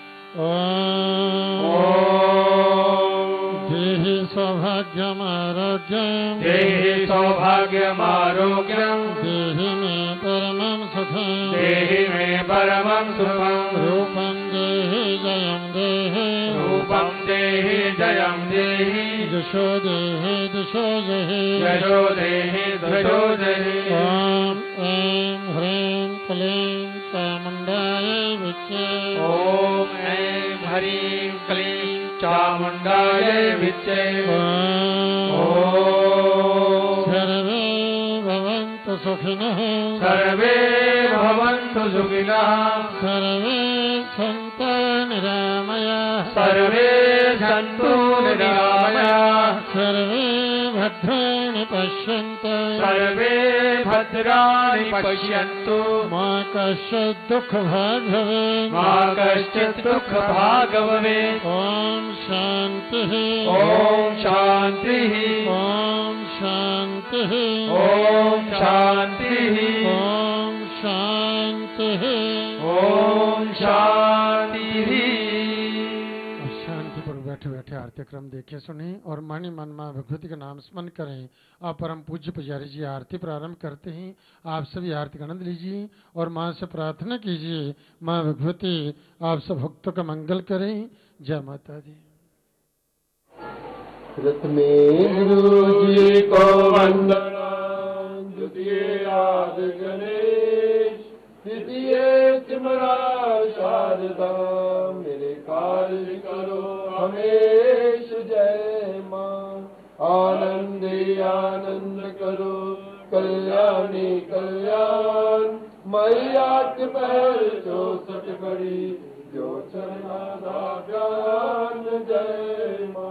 Speaker 2: देहि सौभाग्यम आरोग्यम,
Speaker 3: देहि सौभाग्यम आरोग्यम,
Speaker 2: देहि मे परमं सुखम,
Speaker 3: देहि मे परमं सुखम,
Speaker 2: रूपं देहि जयं देहि,
Speaker 3: रूपं देहि जयं देहि,
Speaker 2: यशो देहि दिशो जहि,
Speaker 3: यशो देहि ध्वजो जहि।
Speaker 2: ओम ऐं ह्रीं क्लीं चामुण्डायै विच्चे,
Speaker 3: ओम ऐं ह्रीं क्लीं चामुण्डायै विच्चे। ओम
Speaker 2: सर्वे भवन्तु सुखिनः,
Speaker 3: सर्वे भवन्तु सुखिनः,
Speaker 2: सर्वे सन्तु निरामयाः,
Speaker 3: सर्वे सन्तु निरामयाः,
Speaker 2: सर्वे भद्राणि पश्यन्तु,
Speaker 3: सर्वे भद्राणि पश्यन्तु,
Speaker 2: मा कश्चित् दुःखभाग् भवेत्,
Speaker 3: मा कश्चित् दुःखभाग् भवेत्।
Speaker 2: ॐ शान्तिः,
Speaker 3: ॐ शान्तिः,
Speaker 2: ॐ शान्तिः,
Speaker 3: ॐ शान्तिः,
Speaker 2: ॐ शान्तिः,
Speaker 3: ॐ शान्तिः।
Speaker 2: शांति पर बैठे बैठे आरती क्रम देखे सुने और मन ही मन मां भगवती का नाम स्मरण करें। आप परम पूज्य पुजारी जी आरती प्रारंभ करते हैं। आप सभी आरती का आनंद लीजिए और मां से प्रार्थना कीजिए, मां भगवती आप सब भक्तों का मंगल करें। जय माता दी।
Speaker 5: रथ में गुरु जी को वंदना, द्वितीय आदि गणेश, तृतीय सिमरा शारदा, मेरे कार्य करो हमेश जय मां। आनंद आनंद करो कल्याणी कल्याण, मैया के पैर चौसठ बड़ी, जो चरना ज्ञान जय मां।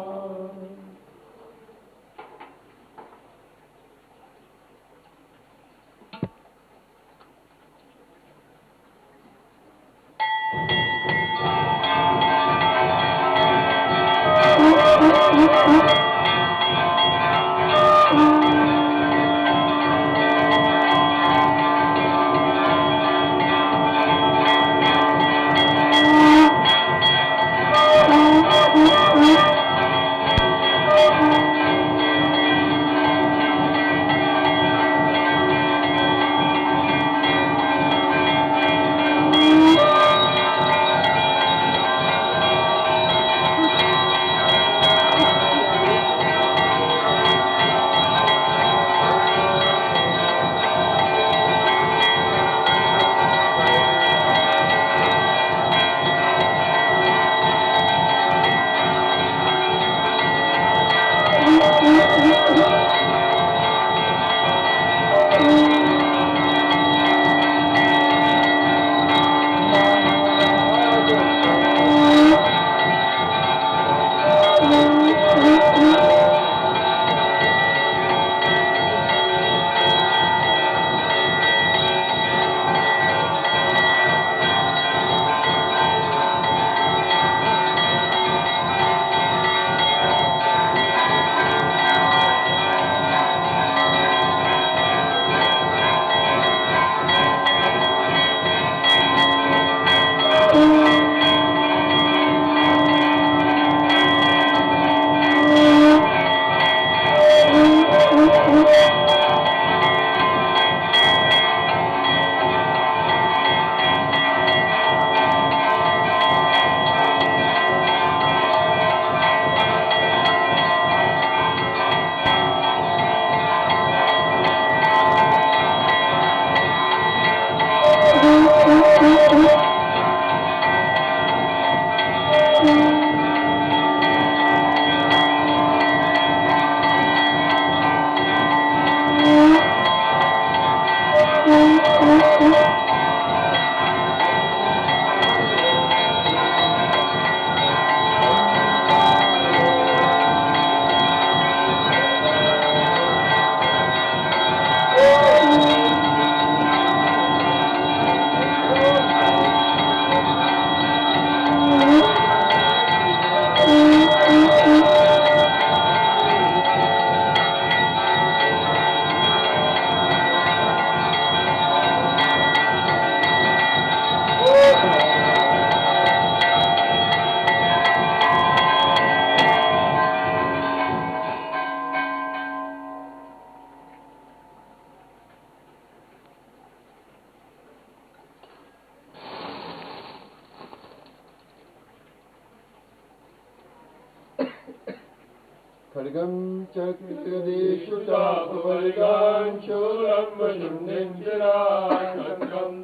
Speaker 5: खड्गं चक्रदेषु चापवर्गान् शूलं वशुन्निञ्जनान्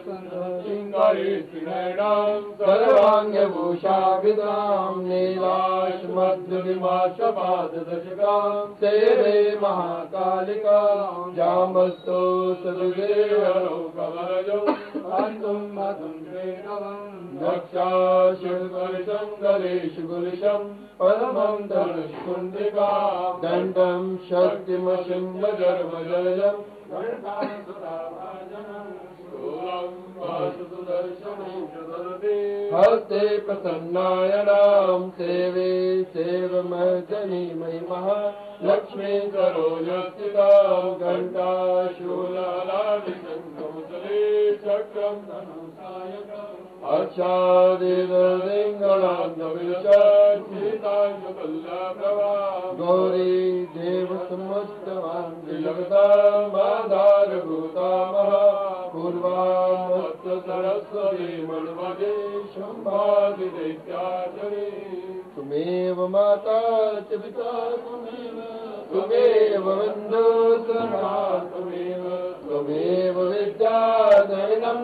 Speaker 5: सर्वाङ्गभूषाभिधां नीलाशमद्विमाशपाददशकां सेवे महाकालिकां जामस्तो सदुदेवलोकवरजो हन्तुं मधुं दक्षाशुल्कलिशं गलेषु गुलिशं परमं धनुष्कुण्डिकां दण्डं शक्तिमशिं वजर्मजलजं हस्ते प्रसन्नायनां सेवे सेवमर्दनी महिमः लक्ष्मी सरोजस्थितां घण्टाशूलालाभिषङ्गमुसले चक्रं धनुषायकम् अर्चादिरलिङ्गलान्दविलसत्सीतायुगल्लप्रभा गौरी देवसमुत्तमां जगदामाधारभूता महा पूर्वामस्त सरस्वती मन्वदे शम्भादिदैत्याचरे तुमेव माता च पिता तुमेव तुमेव बन्धु सखा तुमेव त्वमेव विद्याधनं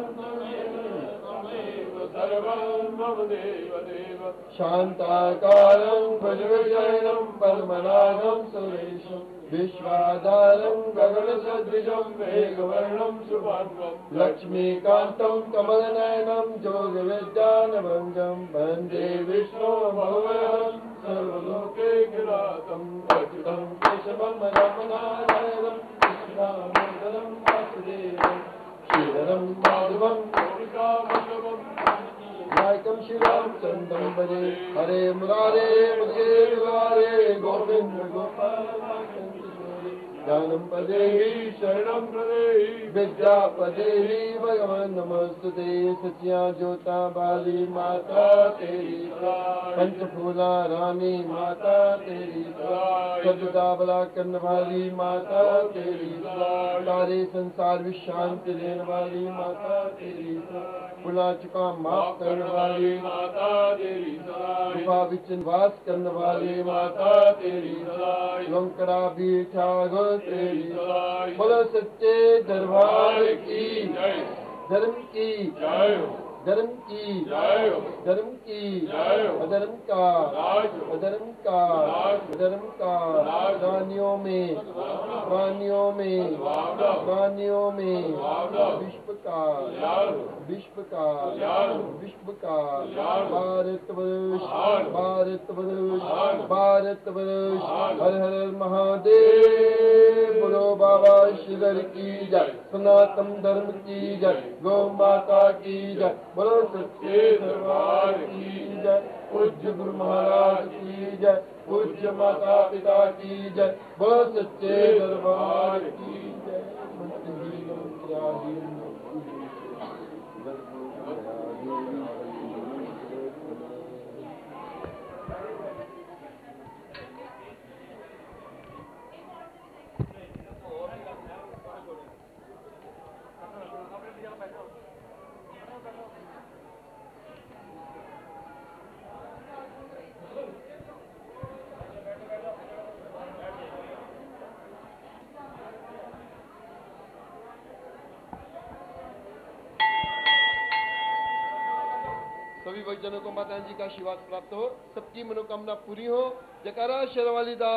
Speaker 5: सर्वं मम देव देव शान्ताकारं भजविजयनं पद्मनाभं सुरेशं विश्वाधारं गगनसदृशं मेघवर्णं शुभाङ्गं लक्ष्मीकान्तं कमलनयनं योगविद्यानभञ्जं वन्दे विष्णो भवनं सर्वलोकैकनाथं अच्युतं केशवं रमणारायणं कृष्णानन्दनं वासुदेवं श्रीधरं माधवं गोपिकावल्लभं नायकं श्रीरामचन्द्रं भजे हरे मुरारे मुझे मुरारे गोविन्द गोपाल ज्ञानं पदेहि शरणं प्रदेहि विद्यापदेहि भगवान् नमस्तुते सत्या ज्योता बाली माता तेरी पंचफूला रानी माता तेरी सदा बला करने वाली माता तेरी सारे संसार में शांति देने वाली माता तेरी भुला चुका माफ करने वाली माता तेरी कृपा विचन वास करने वाली माता तेरी लंकरा भी ठाकुर तेरी बोलो सच्चे दरबार की धर्म की धर्म की धर्म की अधर्म का अधर्म का अधर्म का प्राणियों में प्राणियों में प्राणियों में विश्व का विश्व का विश्व का भारत वर्ष भारत वर्ष भारत वर्ष हर हर महादेव बोलो बाबा श्रीधर की जय सनातन धर्म की जय गौ माता की जय बोलो सच्चे दरबार की जय पूज्य गुरु महाराज की जय पूज्य माता पिता की जय बोलो सच्चे दरबार की जय सभी भक्तजनों को माता जी का आशीर्वाद प्राप्त हो, सबकी मनोकामना पूरी हो। जयकारा शेरवाली दा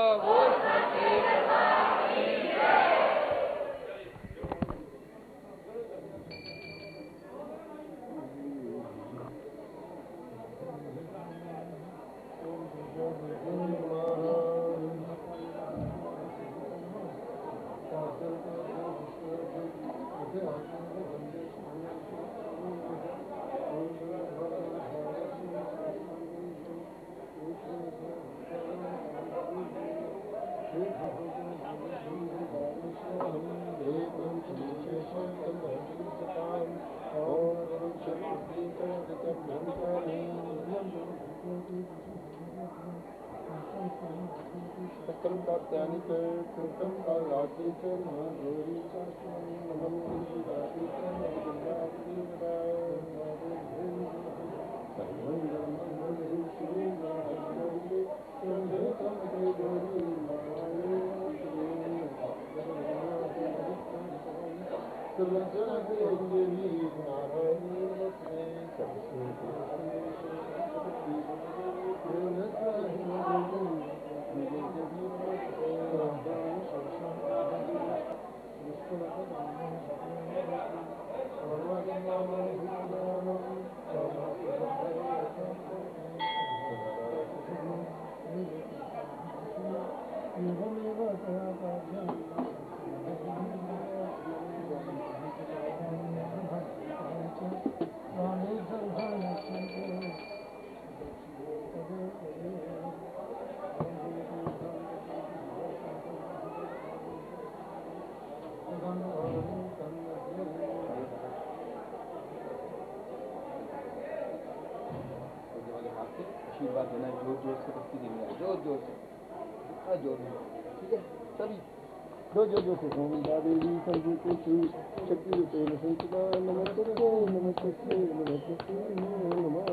Speaker 5: आशीर्वाद देना है, जोर जोर से भक्ति देनी है, जोर जोर से, इतना जोर में, ठीक है सभी दो जोर जोर से गोविंदा देवी सर्वभूतेषु शक्तिरूपेण संस्थिता नमस्ते नमस्ते नमस्ते नमः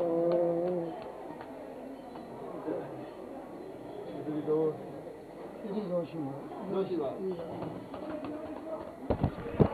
Speaker 5: इधर दो इधर दो शिव दो शिवा